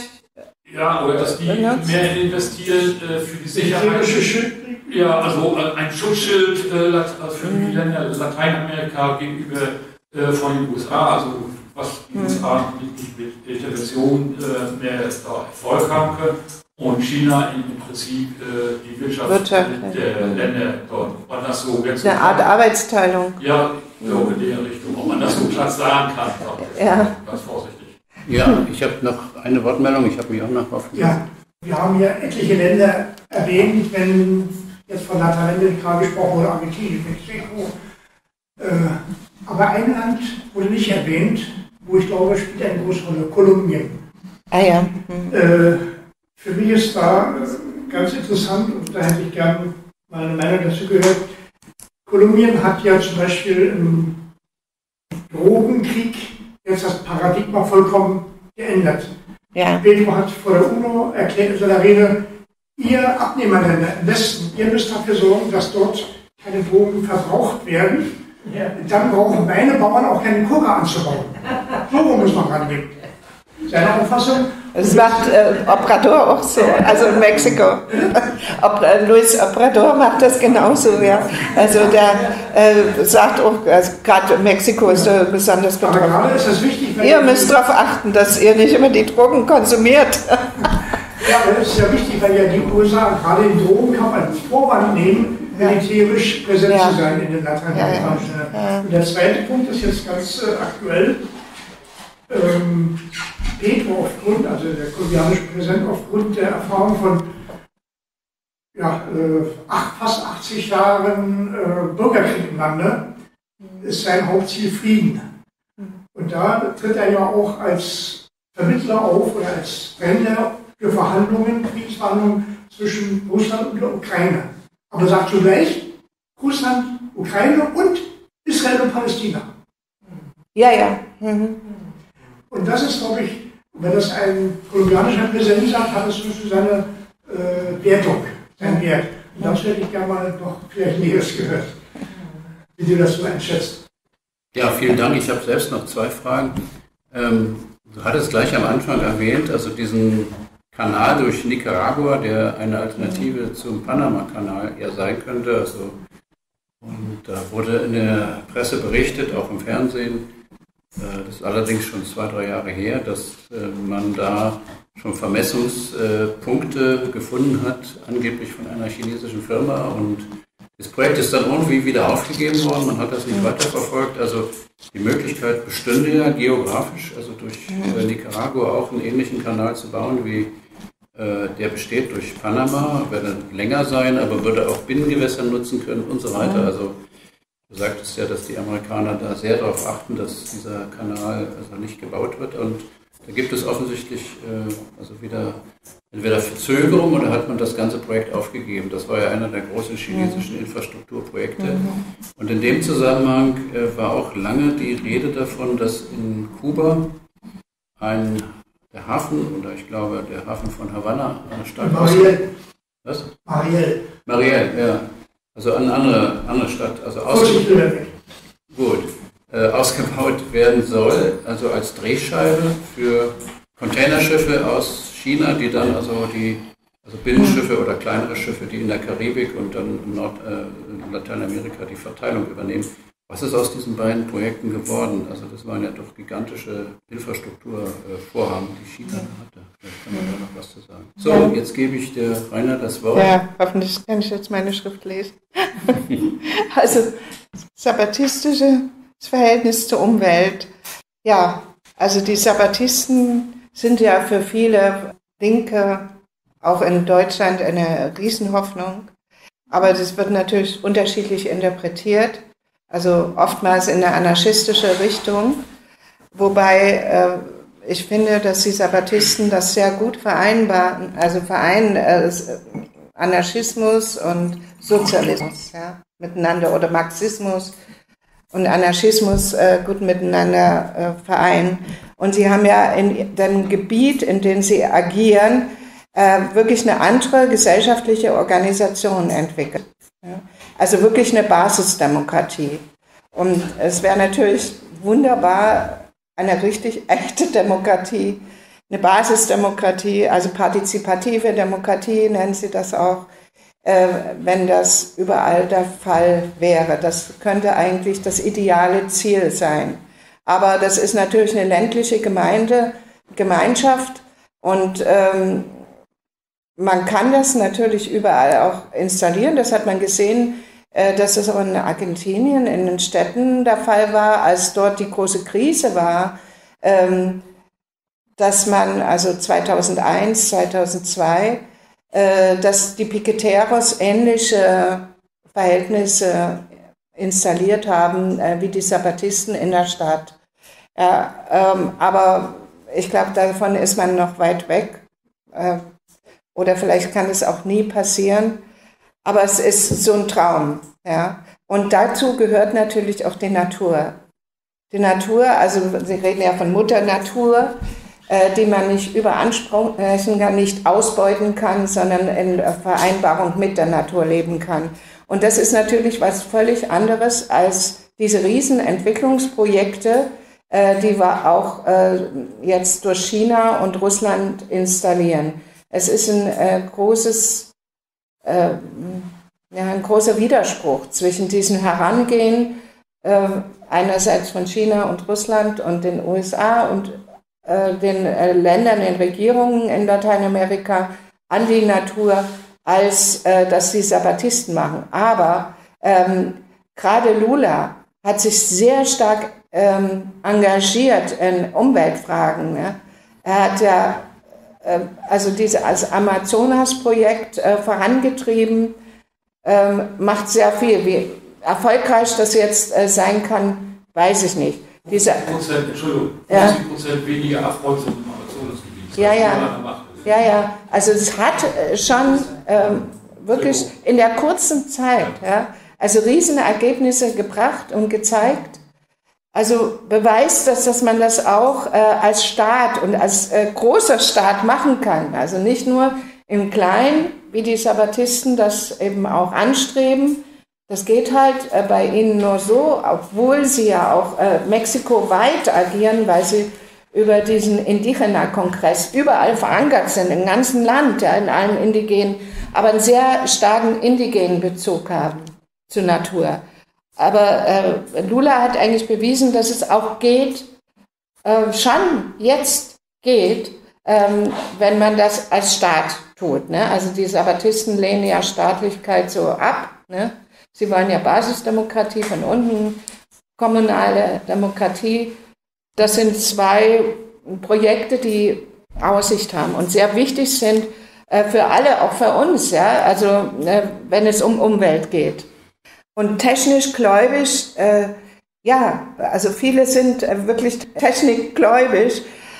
ja, oder dass die benutzt. Mehr investieren äh, für die Sicherheit. Ja, also äh, ein Schutzschild äh, für die Länder Lateinamerika gegenüber äh, von den U S A, also was die U S A mit, mit Intervention äh, mehr da Erfolg haben können. Und China im Prinzip äh, die Wirtschaft, Wirtschaft der ja. Länder dort. War das so ganz eine Art Arbeitsteilung. Ja, so in der Richtung, ob man das so platt sagen kann. Ja. Ganz vorsichtig. Ja, ich habe noch eine Wortmeldung, ich habe mich auch noch aufgenommen. Ja, wir haben ja etliche Länder erwähnt, wenn jetzt von Lateinamerika gesprochen wurde, Argentinien, Mexiko. Äh, aber ein Land wurde nicht erwähnt, wo ich glaube, spielt eine große Rolle, Kolumbien. Ah ja. Mhm. Äh, Für mich ist da ganz interessant, und da hätte ich gerne meine Meinung dazu gehört, Kolumbien hat ja zum Beispiel im Drogenkrieg jetzt das Paradigma vollkommen geändert. Ja. Pedro hat vor der UNO erklärt in seiner Rede, ihr Abnehmerländer im Westen, ihr müsst dafür sorgen, dass dort keine Drogen verbraucht werden. Ja. Dann brauchen meine Bauern auch keine Coca anzubauen. So muss man rangehen. Seine Auffassung? Das macht äh, Obrador auch so, also in Mexiko. Ob, äh, Luis Obrador macht das genauso, ja. Also der äh, sagt auch, also gerade in Mexiko ist er besonders betroffen. Aber gerade ist das wichtig, ihr müsst darauf achten, dass ihr nicht immer die Drogen konsumiert. Ja, aber das ist ja wichtig, weil ja die U S A gerade in Drogen kann man als Vorwand nehmen, militärisch präsent ja. zu sein in den lateinamerikanischen Ländern. Ja, ja. Und der zweite Punkt ist jetzt ganz äh, aktuell. Ähm, Pedro aufgrund, also der kolumbianische Präsident, aufgrund der Erfahrung von ja, äh, acht, fast achtzig Jahren äh, Bürgerkrieg im Lande, ist sein Hauptziel Frieden. Und da tritt er ja auch als Vermittler auf oder als Verhindler für Verhandlungen, Kriegsverhandlungen zwischen Russland und der Ukraine. Aber sagt zugleich Russland, Ukraine und Israel und Palästina. Ja, ja. Mhm. Und das ist, glaube ich, wenn das ein kolumbianischer Präsident sagt, hat es so seine äh, Wertung, seinen Wert. Und das hätte ich gerne mal noch vielleicht Näheres gehört, wie du das so einschätzt. Ja, vielen Dank. Ich habe selbst noch zwei Fragen. Ähm, du hattest gleich am Anfang erwähnt, also diesen Kanal durch Nicaragua, der eine Alternative zum Panama-Kanal ja sein könnte. Also, und da wurde in der Presse berichtet, auch im Fernsehen, das ist allerdings schon zwei, drei Jahre her, dass man da schon Vermessungspunkte gefunden hat, angeblich von einer chinesischen Firma. Und das Projekt ist dann irgendwie wieder aufgegeben worden, man hat das nicht weiterverfolgt. Also die Möglichkeit bestünde ja geografisch, also durch Nicaragua auch einen ähnlichen Kanal zu bauen, wie der besteht durch Panama, würde länger sein, aber würde auch Binnengewässer nutzen können und so weiter. Also du sagtest ja, dass die Amerikaner da sehr darauf achten, dass dieser Kanal also nicht gebaut wird. Und Da gibt es offensichtlich äh, also wieder entweder Verzögerung oder hat man das ganze Projekt aufgegeben. Das war ja einer der großen chinesischen Infrastrukturprojekte. Mhm. Und in dem Zusammenhang äh, war auch lange die Rede davon, dass in Kuba ein der Hafen, oder ich glaube der Hafen von Havanna, eine Stadt... Mariel. Was? Mariel. Mariel, ja. Also eine andere, andere Stadt. Also aus Gut. Äh, ausgebaut werden soll, also als Drehscheibe für Containerschiffe aus China, die dann also die also Binnenschiffe oder kleinere Schiffe, die in der Karibik und dann in, Nord, äh, in Lateinamerika die Verteilung übernehmen. Was ist aus diesen beiden Projekten geworden? Also das waren ja doch gigantische Infrastrukturvorhaben, die China hatte. Vielleicht kann man da noch was zu sagen. So, ja. Jetzt gebe ich der Rainer das Wort. Ja, hoffentlich kann ich jetzt meine Schrift lesen. Also sabbatistische das Verhältnis zur Umwelt. Ja, also die Sabbatisten sind ja für viele Linke, auch in Deutschland, eine Riesenhoffnung. Aber das wird natürlich unterschiedlich interpretiert. Also oftmals in eine anarchistische Richtung. Wobei äh, ich finde, dass die Sabbatisten das sehr gut vereinbaren, also vereinen äh, Anarchismus und Sozialismus ja, miteinander oder Marxismus und Anarchismus äh, gut miteinander äh, vereinen. Und sie haben ja in dem Gebiet, in dem sie agieren, äh, wirklich eine andere gesellschaftliche Organisation entwickelt. Ja. Also wirklich eine Basisdemokratie. Und es wäre natürlich wunderbar, eine richtig echte Demokratie, eine Basisdemokratie, also partizipative Demokratie nennen sie das auch, äh, wenn das überall der Fall wäre. Das könnte eigentlich das ideale Ziel sein. Aber das ist natürlich eine ländliche Gemeinde, Gemeinschaft und ähm, man kann das natürlich überall auch installieren. Das hat man gesehen, äh, dass das auch in Argentinien, in den Städten der Fall war, als dort die große Krise war, ähm, dass man also zweitausendeins, zweitausendzwei, äh, dass die Piqueteros ähnliche Verhältnisse installiert haben äh, wie die Sabbatisten in der Stadt. Ja, ähm, aber ich glaube, davon ist man noch weit weg. Äh, oder vielleicht kann es auch nie passieren. Aber es ist so ein Traum. Ja? Und dazu gehört natürlich auch die Natur. Die Natur, also Sie reden ja von Mutter Natur, äh, die man nicht überansprechen kann, nicht ausbeuten kann, sondern in Vereinbarung mit der Natur leben kann. Und das ist natürlich was völlig anderes als diese riesen Entwicklungsprojekte, äh, die wir auch äh, jetzt durch China und Russland installieren. Es ist ein äh, großes, äh, ja, ein großer Widerspruch zwischen diesem Herangehen äh, einerseits von China und Russland und den U S A und äh, den äh, Ländern, den Regierungen in Lateinamerika an die Natur, als äh, dass die Sabbatisten machen. Aber ähm, gerade Lula hat sich sehr stark ähm, engagiert in Umweltfragen. Ne? Er hat ja äh, also dieses als Amazonas-Projekt äh, vorangetrieben, äh, macht sehr viel. Wie erfolgreich das jetzt äh, sein kann, weiß ich nicht. Diese, Prozent, Entschuldigung, ja. fünfzig Prozent weniger Erfolg im Amazonasgebiet. Ja, ja. Ja, ja, also es hat schon ähm, wirklich in der kurzen Zeit, ja, also riesen Ergebnisse gebracht und gezeigt. Also beweist das, dass man das auch äh, als Staat und als äh, großer Staat machen kann. Also nicht nur im Kleinen, wie die Sabbatisten das eben auch anstreben. Das geht halt äh, bei ihnen nur so, obwohl sie ja auch äh, mexikoweit agieren, weil sie über diesen Indigena-Kongress überall verankert sind, im ganzen Land, ja, in allen Indigenen, aber einen sehr starken indigenen Bezug haben zur Natur. Aber äh, Lula hat eigentlich bewiesen, dass es auch geht, äh, schon jetzt geht, ähm, wenn man das als Staat tut. Ne? Also die Sabbatisten lehnen ja Staatlichkeit so ab. Ne? Sie wollen ja Basisdemokratie von unten, kommunale Demokratie. Das sind zwei Projekte, die Aussicht haben und sehr wichtig sind äh, für alle, auch für uns, ja, also äh, wenn es um Umwelt geht. Und technisch gläubig, äh, ja, also viele sind äh, wirklich technikgläubig.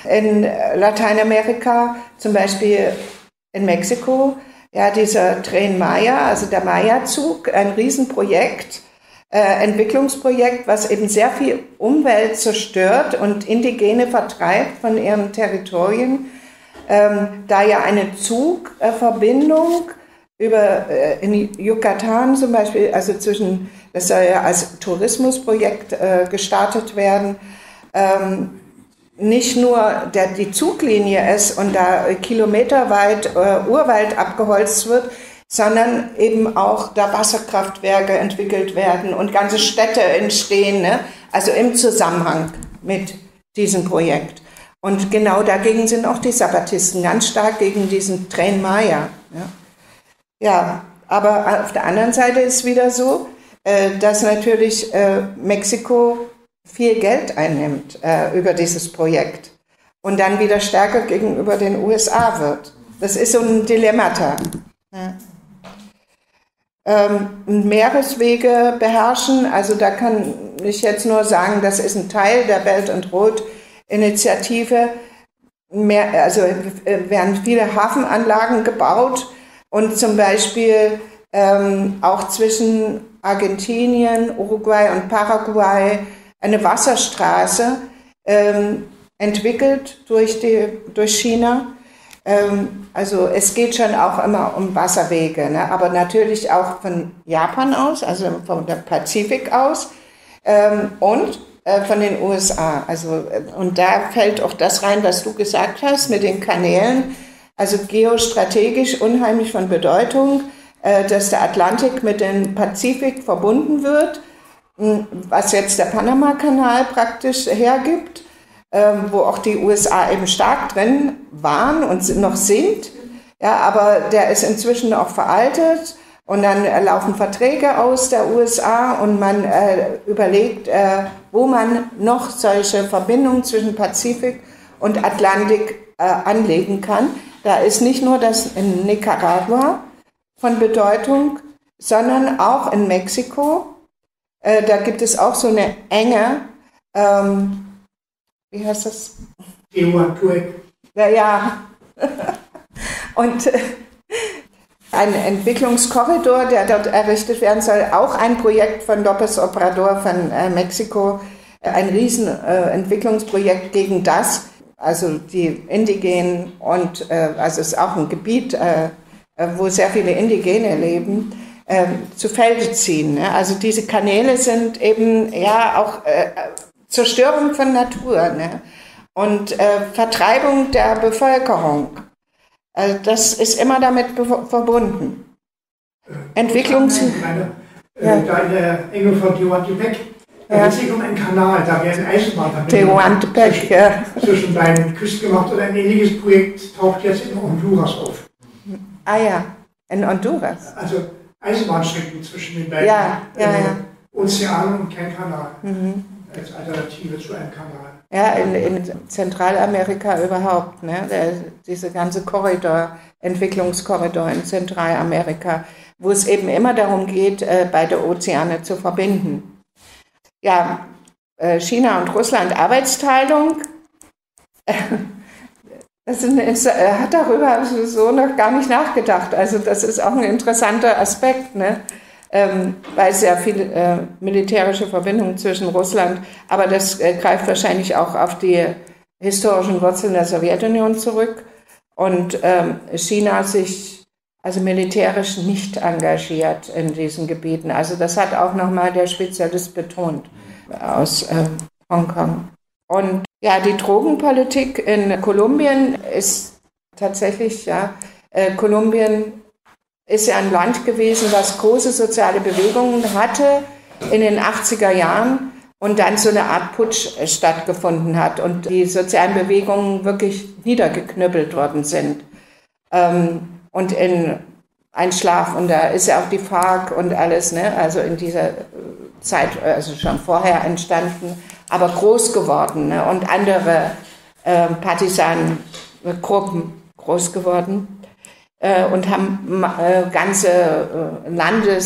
in Lateinamerika, zum Beispiel in Mexiko, ja, dieser Tren Maya, also der Maya-Zug, ein Riesenprojekt, äh, Entwicklungsprojekt, was eben sehr viel Umwelt zerstört und Indigene vertreibt von ihren Territorien. Ähm, da ja eine Zugverbindung über äh, in Yucatan zum Beispiel, also zwischen, das soll ja als Tourismusprojekt äh, gestartet werden, ähm, nicht nur der, die Zuglinie ist und da kilometerweit äh, Urwald abgeholzt wird, sondern eben auch da Wasserkraftwerke entwickelt werden und ganze Städte entstehen, ne? Also im Zusammenhang mit diesem Projekt. Und genau dagegen sind auch die Zapatisten ganz stark gegen diesen Tren Maya. Ja, ja, aber auf der anderen Seite ist wieder so, äh, dass natürlich äh, Mexiko viel Geld einnimmt äh, über dieses Projekt und dann wieder stärker gegenüber den U S A wird. Das ist so ein Dilemmata. Ja. Ähm, Meereswege beherrschen, also da kann ich jetzt nur sagen, das ist ein Teil der Belt and Road Initiative. Mehr, also äh, werden viele Hafenanlagen gebaut und zum Beispiel ähm, auch zwischen Argentinien, Uruguay und Paraguay eine Wasserstraße ähm, entwickelt durch, die, durch China. Ähm, also es geht schon auch immer um Wasserwege, ne? Aber natürlich auch von Japan aus, also vom Pazifik aus ähm, und äh, von den U S A. Also, und da fällt auch das rein, was du gesagt hast mit den Kanälen. Also geostrategisch unheimlich von Bedeutung, äh, dass der Atlantik mit dem Pazifik verbunden wird, was jetzt der Panama-Kanal praktisch hergibt, ähm, wo auch die U S A eben stark drin waren und noch sind. Ja, aber der ist inzwischen auch veraltet und dann äh, laufen Verträge aus der U S A und man äh, überlegt, äh, wo man noch solche Verbindungen zwischen Pazifik und Atlantik äh, anlegen kann. Da ist nicht nur das in Nicaragua von Bedeutung, sondern auch in Mexiko. Äh, da gibt es auch so eine enge, ähm, wie heißt das? Tehuantepec. Ja, ja. Und äh, ein Entwicklungskorridor, der dort errichtet werden soll, auch ein Projekt von López Obrador von äh, Mexiko, äh, ein riesen äh, Entwicklungsprojekt gegen das, also die Indigenen und, äh, also es ist auch ein Gebiet, äh, wo sehr viele Indigene leben, Ähm, zu Felde ziehen. Ne? Also diese Kanäle sind eben ja auch äh, Zerstörung von Natur, ne? Und äh, Vertreibung der Bevölkerung. Also das ist immer damit verbunden. Äh, Entwicklungs... Meine, äh, ja. Da in der Enge von Tehuantepec, da geht es nicht um einen Kanal, da werden Eisenbahnverbindungen zwischen, ja. zwischen beiden Küsten gemacht und ein ähnliches Projekt taucht jetzt in Honduras auf. Ah ja, in Honduras. Also Eisenbahnstrecken zwischen den beiden ja, ja, ja. Ozeanen und kein Kanal, mhm. als Alternative zu einem Kanal. Ja, in, in Zentralamerika überhaupt, ne? Der, diese ganze Korridor, Entwicklungskorridor in Zentralamerika, wo es eben immer darum geht, äh, beide Ozeane zu verbinden. Ja, äh, China und Russland Arbeitsteilung. Das ist, er hat darüber so noch gar nicht nachgedacht. Also das ist auch ein interessanter Aspekt, ne? Ähm, weil es sehr viele äh, militärische Verbindungen zwischen Russland, aber das äh, greift wahrscheinlich auch auf die historischen Wurzeln der Sowjetunion zurück und ähm, China sich also militärisch nicht engagiert in diesen Gebieten. Also das hat auch nochmal der Spezialist betont aus äh, Hongkong. Und ja, die Drogenpolitik in Kolumbien ist tatsächlich, ja, äh, Kolumbien ist ja ein Land gewesen, was große soziale Bewegungen hatte in den achtziger Jahren und dann so eine Art Putsch stattgefunden hat und die sozialen Bewegungen wirklich niedergeknüppelt worden sind. Ähm, und in ein Schlaf, und da ist ja auch die FARC und alles, ne, also in dieser Zeit, also schon vorher entstanden, aber groß geworden, ne, und andere äh, Partisanengruppen groß geworden äh, und haben äh, ganze äh,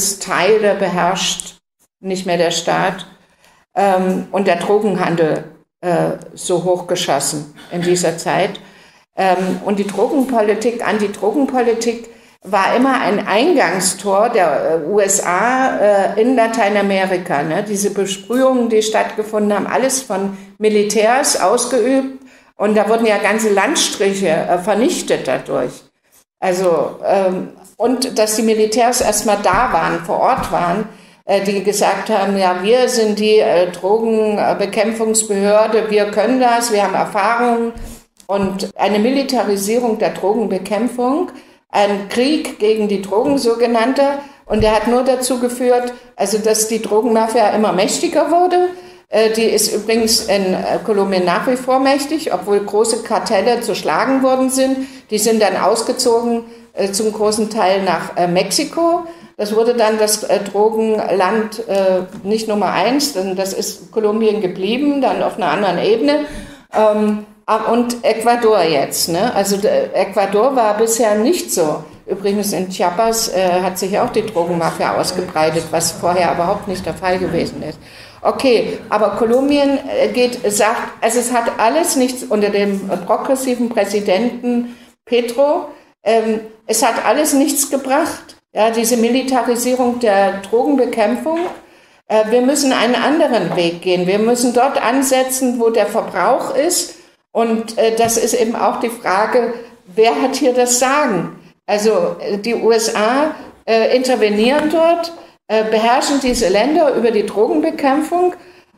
Landesteile beherrscht, nicht mehr der Staat. Ähm, und der Drogenhandel äh, so hochgeschossen in dieser Zeit. Ähm, und die Drogenpolitik, Anti-Drogenpolitik war immer ein Eingangstor der U S A äh, in Lateinamerika. Ne? Diese Besprühungen, die stattgefunden haben, alles von Militärs ausgeübt. Und da wurden ja ganze Landstriche äh, vernichtet dadurch. Also, ähm, und dass die Militärs erstmal da waren, vor Ort waren, äh, die gesagt haben, ja, wir sind die äh, Drogenbekämpfungsbehörde, wir können das, wir haben Erfahrung. Und eine Militarisierung der Drogenbekämpfung, ein Krieg gegen die Drogen sogenannte. Und der hat nur dazu geführt, also dass die Drogenmafia immer mächtiger wurde. Die ist übrigens in Kolumbien nach wie vor mächtig, obwohl große Kartelle zu schlagen worden sind. Die sind dann ausgezogen äh, zum großen Teil nach äh, Mexiko. Das wurde dann das äh, Drogenland äh, nicht Nummer eins, denn das ist Kolumbien geblieben, dann auf einer anderen Ebene. Ähm, und Ecuador jetzt. Ne? Also äh, Ecuador war bisher nicht so. Übrigens in Chiapas äh, hat sich auch die Drogenmafia ausgebreitet, was vorher überhaupt nicht der Fall gewesen ist. Okay, aber Kolumbien geht, sagt, also es hat alles nichts unter dem progressiven Präsidenten Petro, ähm, es hat alles nichts gebracht, ja, diese Militarisierung der Drogenbekämpfung. Äh, wir müssen einen anderen Weg gehen. Wir müssen dort ansetzen, wo der Verbrauch ist. Und äh, das ist eben auch die Frage, wer hat hier das Sagen? Also die U S A äh, intervenieren dort, beherrschen diese Länder über die Drogenbekämpfung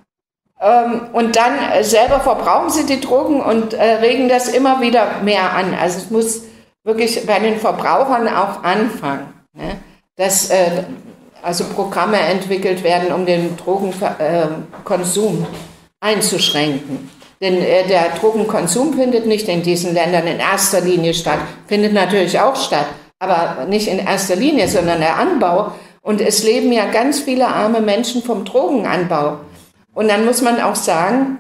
ähm, und dann äh, selber verbrauchen sie die Drogen und äh, regen das immer wieder mehr an. Also es muss wirklich bei den Verbrauchern auch anfangen, ne? Dass äh, also Programme entwickelt werden, um den Drogenkonsum äh, einzuschränken. Denn äh, der Drogenkonsum findet nicht in diesen Ländern in erster Linie statt, findet natürlich auch statt, aber nicht in erster Linie, sondern der Anbau. Und es leben ja ganz viele arme Menschen vom Drogenanbau. Und dann muss man auch sagen,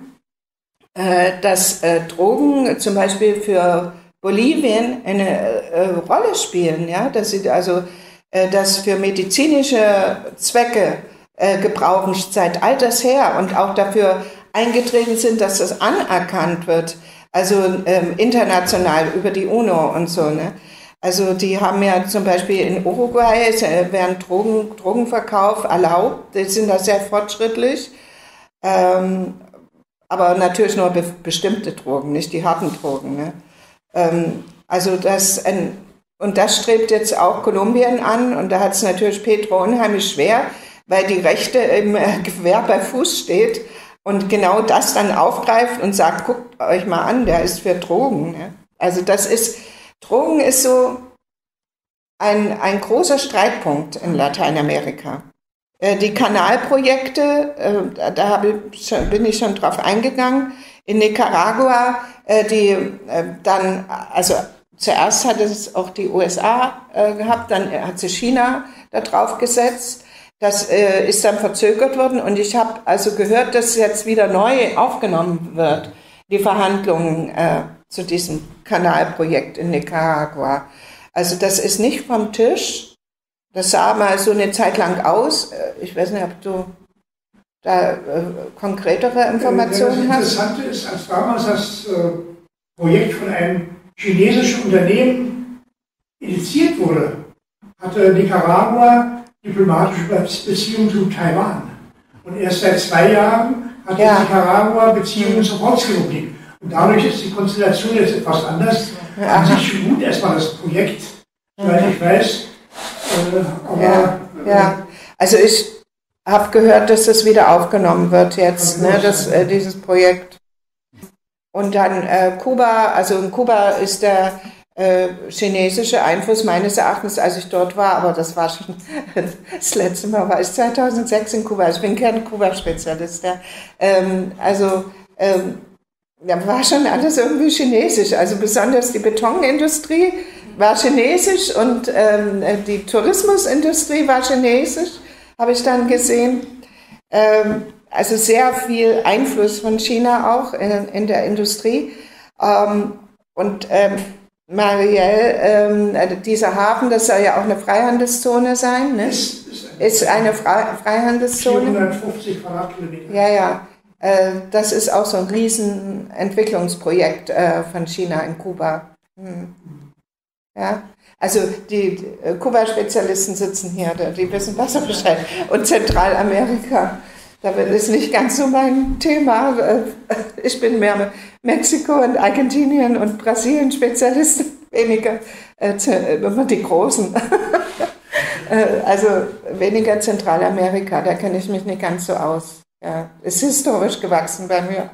äh, dass äh, Drogen zum Beispiel für Bolivien eine äh, Rolle spielen, ja, dass sie also äh, das für medizinische Zwecke äh, gebrauchen seit alters her und auch dafür eingetreten sind, dass das anerkannt wird, also ähm, international über die UNO und so, ne? Also die haben ja zum Beispiel in Uruguay werden Drogen, Drogenverkauf erlaubt, die sind da sehr fortschrittlich, ähm, aber natürlich nur be- bestimmte Drogen, nicht die harten Drogen. Ne? Ähm, also das, ein, und das strebt jetzt auch Kolumbien an und da hat es natürlich Petro unheimlich schwer, weil die Rechte im Gewehr bei Fuß steht und genau das dann aufgreift und sagt, guckt euch mal an, der ist für Drogen. Ne? Also das ist Drogen ist so ein, ein großer Streitpunkt in Lateinamerika. Äh, die Kanalprojekte, äh, da hab ich schon, bin ich schon drauf eingegangen, in Nicaragua, äh, die äh, dann, also zuerst hat es auch die U S A äh, gehabt, dann hat sich China da drauf gesetzt. Das äh, ist dann verzögert worden und ich habe also gehört, dass jetzt wieder neu aufgenommen wird, die Verhandlungen äh, zu diesem Kanalprojekt in Nicaragua. Also das ist nicht vom Tisch. Das sah mal so eine Zeit lang aus. Ich weiß nicht, ob du da äh, konkretere Informationen das hast. Das Interessante ist, als damals das äh, Projekt von einem chinesischen Unternehmen initiiert wurde, hatte Nicaragua diplomatische Beziehungen zu Taiwan. Und erst seit zwei Jahren hat ja. Nicaragua Beziehungen zur Volksrepublik. Und dadurch ist die Konstellation jetzt etwas anders. Ja. An sich gut erstmal das Projekt, soweit ich weiß. Äh, aber, ja, ja, also ich habe gehört, dass das wieder aufgenommen wird jetzt, ne, das, äh, dieses Projekt. Und dann äh, Kuba, also in Kuba ist der äh, chinesische Einfluss meines Erachtens, als ich dort war, aber das war schon, das letzte Mal war ich zweitausendsechs in Kuba, ich bin kein Kuba-Spezialist. Ja. Ähm, also ähm, da war schon alles irgendwie chinesisch, also besonders die Betonindustrie war chinesisch und ähm, die Tourismusindustrie war chinesisch, habe ich dann gesehen. Ähm, also sehr viel Einfluss von China auch in, in der Industrie. Ähm, und ähm, Marielle, ähm, dieser Hafen, das soll ja auch eine Freihandelszone sein, ne? Ist, ist eine Fre- Freihandelszone. vierhundertfünfzig Quadratkilometer. Ja, ja. Äh, das ist auch so ein Riesenentwicklungsprojekt äh, von China in Kuba. Hm. Ja, also die, die Kuba-Spezialisten sitzen hier, die wissen besser Bescheid. Und Zentralamerika, da ist nicht ganz so mein Thema. Ich bin mehr Mexiko und Argentinien und Brasilien Spezialisten, weniger äh, die Großen. Also weniger Zentralamerika, da kenne ich mich nicht ganz so aus. Ja, ist historisch gewachsen bei mir.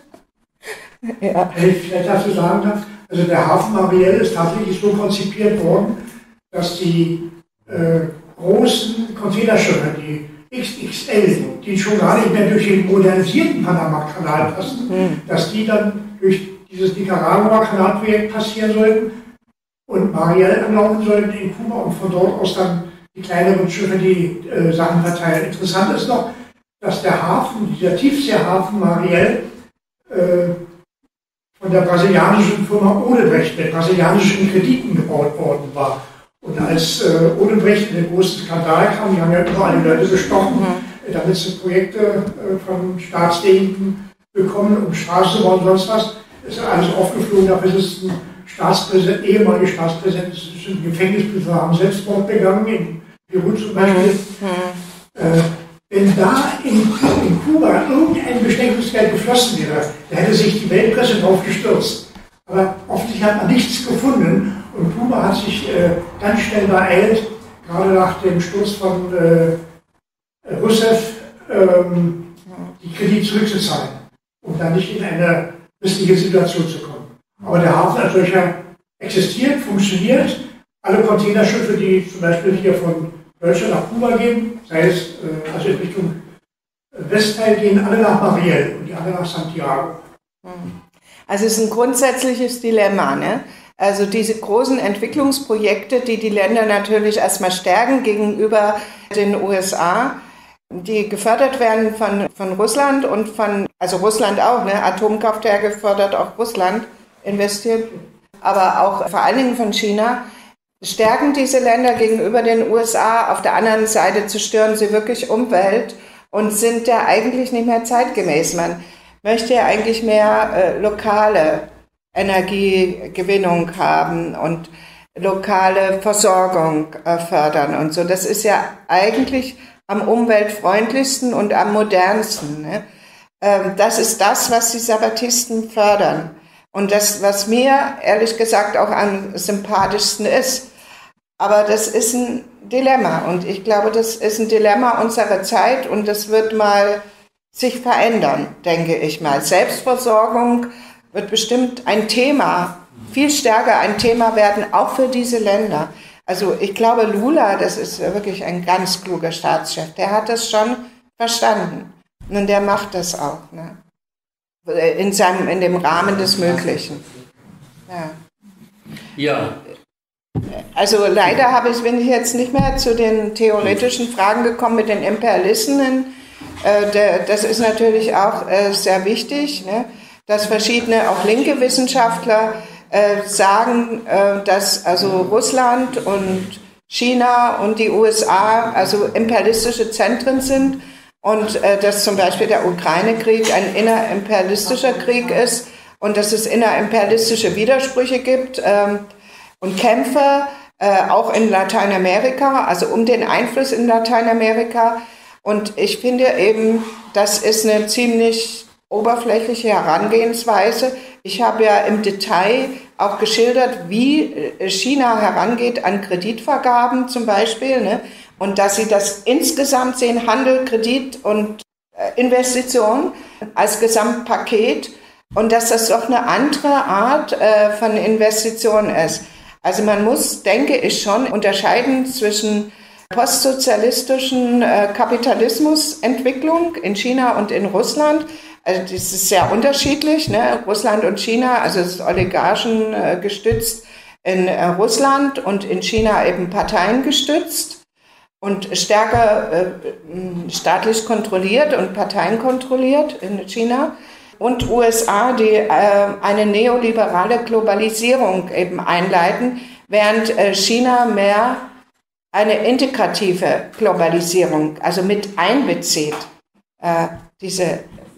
Ja. Wenn ich vielleicht dazu sagen darf, also der Hafen Mariel ist tatsächlich so konzipiert worden, dass die äh, großen Containerschiffe, die X X L, die schon gar nicht mehr durch den modernisierten Panama-Kanal passen, mhm. dass die dann durch dieses Nicaragua-Kanalprojekt passieren sollten und Mariel anlaufen sollten in Kuba und von dort aus dann die kleineren Schiffe die äh, Sachen verteilen. Interessant ist noch, dass der Hafen, dieser Tiefseehafen Mariel, äh, von der brasilianischen Firma Odebrecht mit brasilianischen Krediten gebaut worden war. Und als äh, Odebrecht in den großen Skandal kam, die haben ja überall die Leute bestochen, mhm. damit sie Projekte äh, von Staatsdiensten bekommen, um Straßen zu bauen und sonst was, ist alles aufgeflogen, da ist es ein Staatspräsident, ehemaliger Staatspräsident, ist im Gefängnis, haben Selbstmord begangen, in Peru zum Beispiel. Mhm. Äh, Wenn da in, in Kuba irgendein Bestechungsgeld geflossen wäre, da hätte sich die Weltpresse drauf gestürzt. Aber offensichtlich hat man nichts gefunden und Kuba hat sich äh, ganz schnell beeilt, gerade nach dem Sturz von äh, Rousseff, ähm, die Kredite zurückzuzahlen, um da nicht in eine missliche Situation zu kommen. Aber der Hafen als solcher existiert, funktioniert. Alle Containerschiffe, die zum Beispiel hier von Deutschland nach Kuba gehen, sei es äh, also in Richtung Westteil, gehen alle nach Mariel und die alle nach Santiago. Also es ist ein grundsätzliches Dilemma, ne? Also diese großen Entwicklungsprojekte, die die Länder natürlich erstmal stärken gegenüber den U S A, die gefördert werden von, von Russland und von, also Russland auch, ne? Atomkraftwerke fördert auch Russland, investiert, aber auch vor allen Dingen von China, stärken diese Länder gegenüber den U S A. Auf der anderen Seite zerstören sie wirklich Umwelt und sind ja eigentlich nicht mehr zeitgemäß. Man möchte ja eigentlich mehr äh, lokale Energiegewinnung haben und lokale Versorgung äh, fördern und so. Das ist ja eigentlich am umweltfreundlichsten und am modernsten. Ne? Ähm, das ist das, was die Sabbatisten fördern. Und das, was mir ehrlich gesagt auch am sympathischsten ist. Aber das ist ein Dilemma und ich glaube, das ist ein Dilemma unserer Zeit und das wird mal sich verändern, denke ich mal. Selbstversorgung wird bestimmt ein Thema, viel stärker ein Thema werden, auch für diese Länder. Also ich glaube, Lula, das ist wirklich ein ganz kluger Staatschef, der hat das schon verstanden und der macht das auch, ne? In seinem, in dem Rahmen des Möglichen. Ja. Ja. Also leider habe ich, bin ich jetzt nicht mehr zu den theoretischen Fragen gekommen mit den Imperialisten. Äh, der, das ist natürlich auch äh, sehr wichtig, ne? Dass verschiedene, auch linke Wissenschaftler äh, sagen, äh, dass also Russland und China und die U S A also imperialistische Zentren sind und äh, dass zum Beispiel der Ukraine-Krieg ein innerimperialistischer Krieg ist und dass es innerimperialistische Widersprüche gibt. Ähm, Und Kämpfe äh, auch in Lateinamerika, also um den Einfluss in Lateinamerika. Und ich finde eben, das ist eine ziemlich oberflächliche Herangehensweise. Ich habe ja im Detail auch geschildert, wie China herangeht an Kreditvergaben zum Beispiel, ne? Und dass sie das insgesamt sehen, Handel, Kredit und äh, Investition als Gesamtpaket und dass das doch eine andere Art äh, von Investition ist. Also man muss, denke ich, schon unterscheiden zwischen postsozialistischen äh, Kapitalismusentwicklung in China und in Russland. Also das ist sehr unterschiedlich, ne? Russland und China, also es ist Oligarchen äh, gestützt in äh, Russland und in China eben Parteien gestützt und stärker äh, staatlich kontrolliert und Parteien kontrolliert in China. Und U S A, die äh, eine neoliberale Globalisierung eben einleiten, während äh, China mehr eine integrative Globalisierung, also mit einbezieht, äh, diese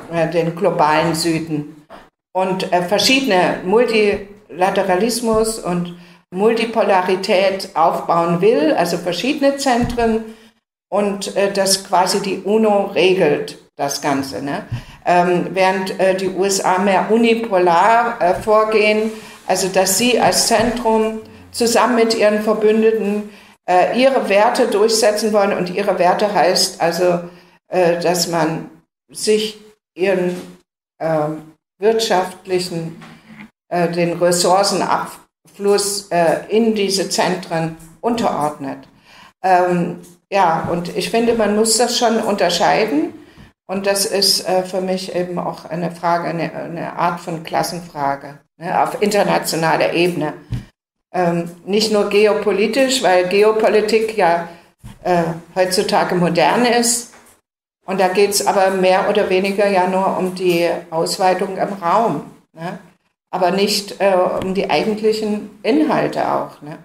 äh, den globalen Süden und äh, verschiedene Multilateralismus und Multipolarität aufbauen will, also verschiedene Zentren, und äh, das quasi die UNO regelt, das Ganze. Ne? Ähm, während äh, die U S A mehr unipolar äh, vorgehen, also dass sie als Zentrum zusammen mit ihren Verbündeten äh, ihre Werte durchsetzen wollen, und ihre Werte heißt also, äh, dass man sich ihren äh, wirtschaftlichen, äh, den Ressourcenabfluss äh, in diese Zentren unterordnet. Ähm, ja, und ich finde, man muss das schon unterscheiden, und das ist äh, für mich eben auch eine Frage, eine, eine Art von Klassenfrage, ne, auf internationaler Ebene. Ähm, nicht nur geopolitisch, weil Geopolitik ja äh, heutzutage modern ist, und da geht es aber mehr oder weniger ja nur um die Ausweitung im Raum, ne? Aber nicht äh, um die eigentlichen Inhalte auch. Ne?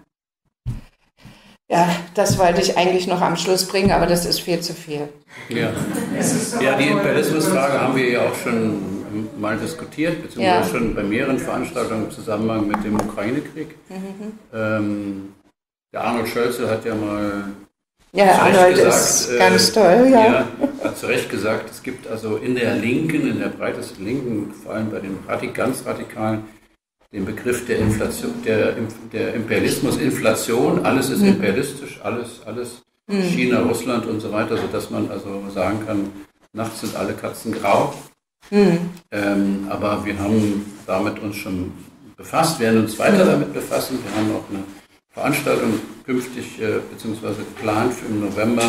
Ja, das wollte ich eigentlich noch am Schluss bringen, aber das ist viel zu viel. Ja, ja, die Imperialismusfrage haben wir ja auch schon mal diskutiert, beziehungsweise ja. schon bei mehreren Veranstaltungen im Zusammenhang mit dem Ukraine-Krieg. Mhm. Ähm, der Arnold Schölzel hat ja mal ja, Arnold gesagt, ist äh, ganz toll, ja. ja. Hat zu Recht gesagt, es gibt also in der Linken, in der breitesten Linken, vor allem bei den Radik- ganz Radikalen, den Begriff der Inflation, der, der Imperialismus, Inflation, alles ist mhm. imperialistisch, alles, alles mhm. China, Russland und so weiter, sodass man also sagen kann, nachts sind alle Katzen grau. Mhm. Ähm, aber wir haben damit uns schon befasst, werden uns weiter mhm. damit befassen. Wir haben auch eine Veranstaltung künftig äh, beziehungsweise geplant für im November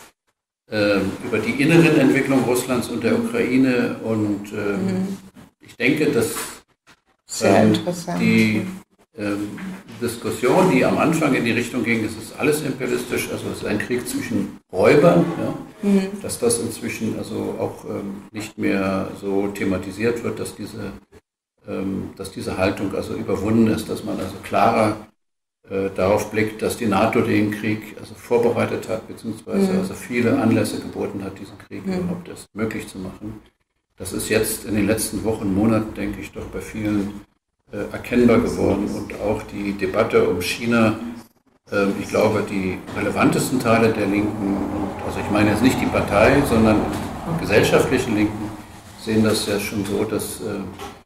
äh, über die inneren Entwicklung Russlands und der Ukraine, und äh, mhm. ich denke, dass Sehr ähm, interessant. die ähm, Diskussion, die am Anfang in die Richtung ging, es ist alles imperialistisch, also es ist ein Krieg zwischen Räubern, ja, mhm. dass das inzwischen also auch ähm, nicht mehr so thematisiert wird, dass diese, ähm, dass diese Haltung also überwunden ist, dass man also klarer äh, darauf blickt, dass die NATO den Krieg also vorbereitet hat, beziehungsweise mhm. also viele Anlässe geboten hat, diesen Krieg mhm. überhaupt erst möglich zu machen. Das ist jetzt in den letzten Wochen, Monaten, denke ich, doch bei vielen äh, erkennbar geworden, und auch die Debatte um China, äh, ich glaube, die relevantesten Teile der Linken, und also ich meine jetzt nicht die Partei, sondern die gesellschaftlichen Linken, sehen das ja schon so, dass äh,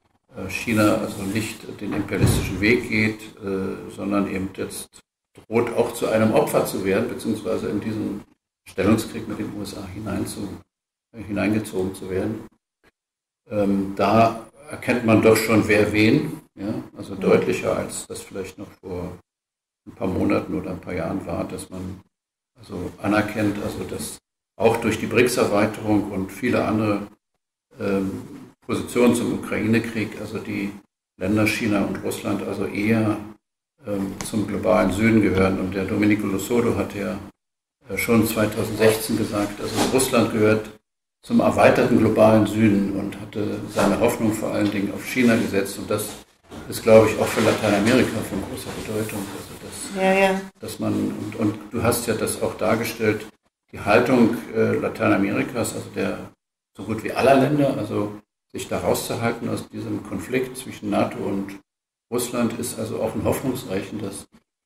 China also nicht den imperialistischen Weg geht, äh, sondern eben jetzt droht auch zu einem Opfer zu werden, beziehungsweise in diesen Stellungskrieg mit den U S A hinein zu, äh, hineingezogen zu werden. Ähm, da erkennt man doch schon, wer wen, ja? Also deutlicher, als das vielleicht noch vor ein paar Monaten oder ein paar Jahren war, dass man also anerkennt, also dass auch durch die BRICS-Erweiterung und viele andere ähm, Positionen zum Ukraine-Krieg, also die Länder China und Russland also eher ähm, zum globalen Süden gehören. Und der Domenico Losodo hat ja äh, schon zweitausendsechzehn gesagt, also Russland gehört zum erweiterten globalen Süden, und hatte seine Hoffnung vor allen Dingen auf China gesetzt. Und das ist, glaube ich, auch für Lateinamerika von großer Bedeutung. Also dass, ja, ja. dass man, und, und du hast ja das auch dargestellt, die Haltung äh, Lateinamerikas, also der so gut wie aller Länder, also sich da rauszuhalten aus diesem Konflikt zwischen NATO und Russland, ist also auch ein Hoffnungszeichen, dass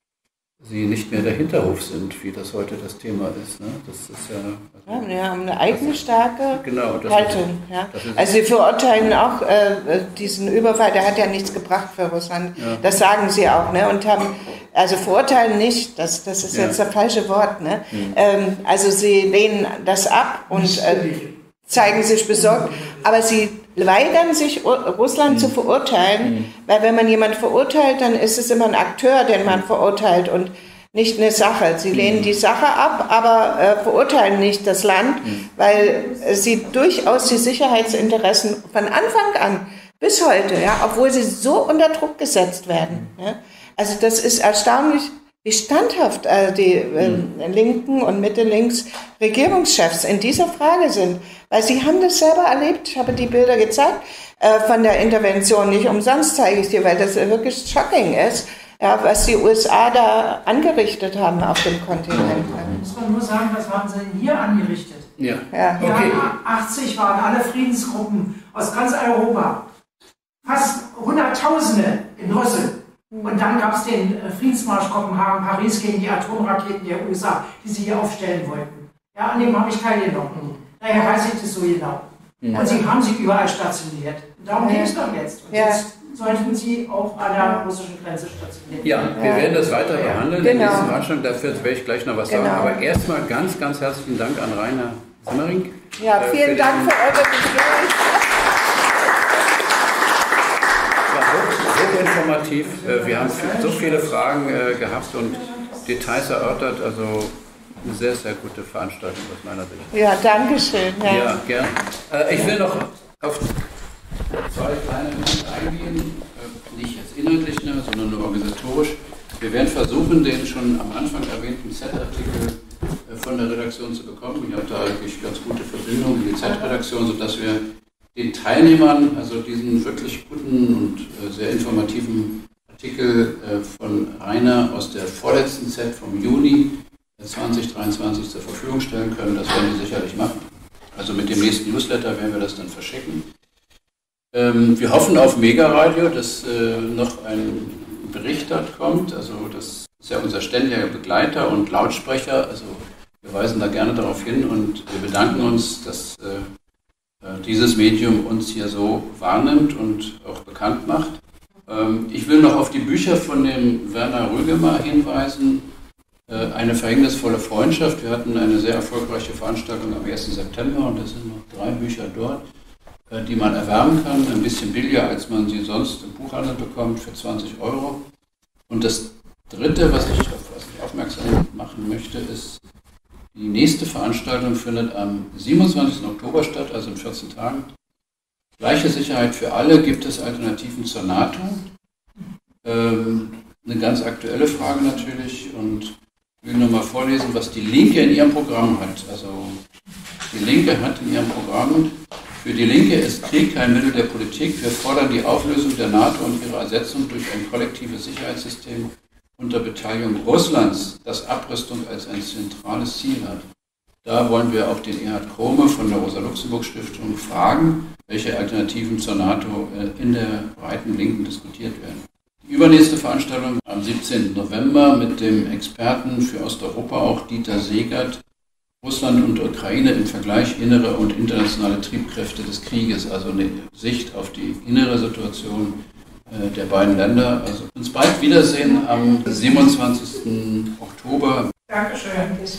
sie nicht mehr der Hinterhof sind, wie das heute das Thema ist. Ne? Das ist ja, also, ja, wir haben eine eigene starke genau, das Haltung. Ist, ja. das ist, also sie verurteilen auch äh, diesen Überfall, der hat ja nichts gebracht für Russland. Ja. Das sagen sie auch. Ne? Und haben, also verurteilen nicht, das, das ist ja. jetzt das falsche Wort. Ne? Mhm. Ähm, also sie lehnen das ab und äh, zeigen sich besorgt, aber sie weigern sich, Russland mhm. zu verurteilen, mhm. weil wenn man jemanden verurteilt, dann ist es immer ein Akteur, den man verurteilt und nicht eine Sache. Sie lehnen mhm. die Sache ab, aber äh, verurteilen nicht das Land, mhm. weil sie durchaus die Sicherheitsinteressen von Anfang an bis heute, ja, obwohl sie so unter Druck gesetzt werden. Ja. Also das ist erstaunlich, wie standhaft äh, die äh, mhm. linken und Mitte-links Regierungschefs in dieser Frage sind. Weil sie haben das selber erlebt. Ich habe die Bilder gezeigt äh, von der Intervention. Nicht umsonst zeige ich dir, weil das wirklich shocking ist, ja, was die U S A da angerichtet haben auf dem Kontinent. Muss man nur sagen, was haben sie denn hier angerichtet? Ja. Ja. Okay. Ja, achtzig waren alle Friedensgruppen aus ganz Europa. Fast Hunderttausende in Brüssel. Und dann gab es den Friedensmarsch Kopenhagen-Paris gegen die Atomraketen der U S A, die sie hier aufstellen wollten. Ja, an dem habe ich teilgenommen. Daher weiß ich das so genau. Ja. Und sie haben sie überall stationiert. Darum geht es doch jetzt. Und ja. jetzt sollten sie auch an der russischen Grenze stationiert werden. Ja, wir ja. werden das weiter behandeln genau. in der nächsten Veranstaltung. Dafür werde ich gleich noch was genau. sagen. Aber erstmal ganz, ganz herzlichen Dank an Rainer Zimmering. Ja, vielen äh, Dank für eure Gespräche. Hochinformativ. Wir haben so viele Fragen gehabt und Details erörtert. Also eine sehr, sehr gute Veranstaltung aus meiner Sicht. Ja, danke schön. Ja, ja gern. Ich will noch auf zwei kleine Punkte eingehen. Nicht jetzt inhaltlich, sondern nur organisatorisch. Wir werden versuchen, den schon am Anfang erwähnten Z-Artikel von der Redaktion zu bekommen. Ich habe da eigentlich ganz gute Verbindungen in die Z-Redaktion, sodass wir den Teilnehmern, also diesen wirklich guten und äh, sehr informativen Artikel äh, von Rainer aus der vorletzten Z vom Juni zwanzig dreiundzwanzig zur Verfügung stellen können. Das werden wir sicherlich machen. Also mit dem nächsten Newsletter werden wir das dann verschicken. Ähm, wir hoffen auf Mega Radio, dass äh, noch ein Bericht dort kommt. Also das ist ja unser ständiger Begleiter und Lautsprecher. Also wir weisen da gerne darauf hin und wir bedanken uns, dass äh, dieses Medium uns hier so wahrnimmt und auch bekannt macht. Ich will noch auf die Bücher von dem Werner Rügemer hinweisen. Eine verhängnisvolle Freundschaft. Wir hatten eine sehr erfolgreiche Veranstaltung am ersten September und es sind noch drei Bücher dort, die man erwerben kann. Ein bisschen billiger, als man sie sonst im Buchhandel bekommt, für zwanzig Euro. Und das Dritte, was ich, auf was ich aufmerksam machen möchte, ist, die nächste Veranstaltung findet am siebenundzwanzigsten Oktober statt, also in vierzehn Tagen. Gleiche Sicherheit für alle. Gibt es Alternativen zur NATO? Ähm, eine ganz aktuelle Frage natürlich. Und ich will nur mal vorlesen, was die Linke in ihrem Programm hat. Also die Linke hat in ihrem Programm: Für die Linke ist Krieg kein Mittel der Politik. Wir fordern die Auflösung der NATO und ihre Ersetzung durch ein kollektives Sicherheitssystem unter Beteiligung Russlands, das Abrüstung als ein zentrales Ziel hat. Da wollen wir auch den Erhard Krome von der Rosa-Luxemburg-Stiftung fragen, welche Alternativen zur NATO in der breiten Linken diskutiert werden. Die übernächste Veranstaltung am siebzehnten November mit dem Experten für Osteuropa, auch Dieter Segert, Russland und Ukraine im Vergleich innere und internationale Triebkräfte des Krieges, also eine Sicht auf die innere Situation der beiden Länder. Also uns bald wiedersehen am siebenundzwanzigsten Oktober. Dankeschön.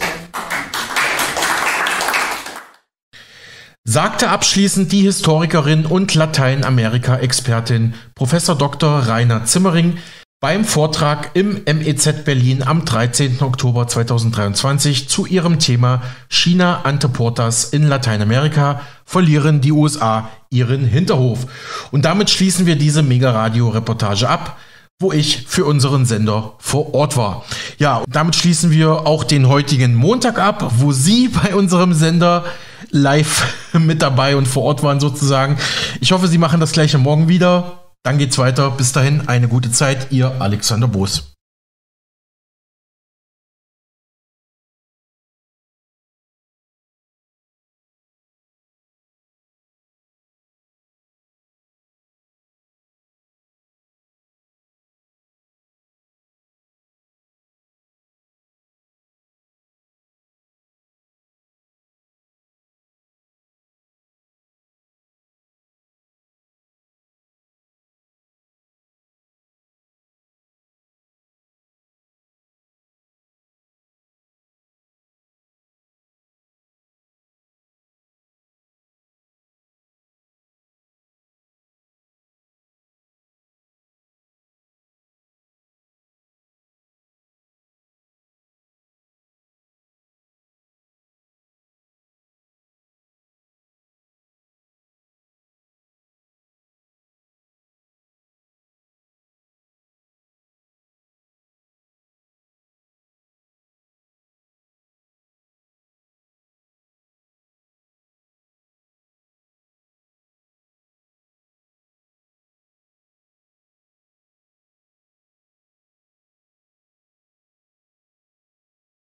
Sagte abschließend die Historikerin und Lateinamerika-Expertin Professor Doktor Rainer Zimmering beim Vortrag im M E Z Berlin am dreizehnten Oktober zweitausenddreiundzwanzig zu ihrem Thema China ante portas in Lateinamerika, verlieren die U S A ihren Hinterhof. Und damit schließen wir diese Mega-Radio-Reportage ab, wo ich für unseren Sender vor Ort war. Ja, damit schließen wir auch den heutigen Montag ab, wo Sie bei unserem Sender live mit dabei und vor Ort waren sozusagen. Ich hoffe, Sie machen das gleiche morgen wieder. Dann geht's weiter. Bis dahin eine gute Zeit. Ihr Alexander Boos.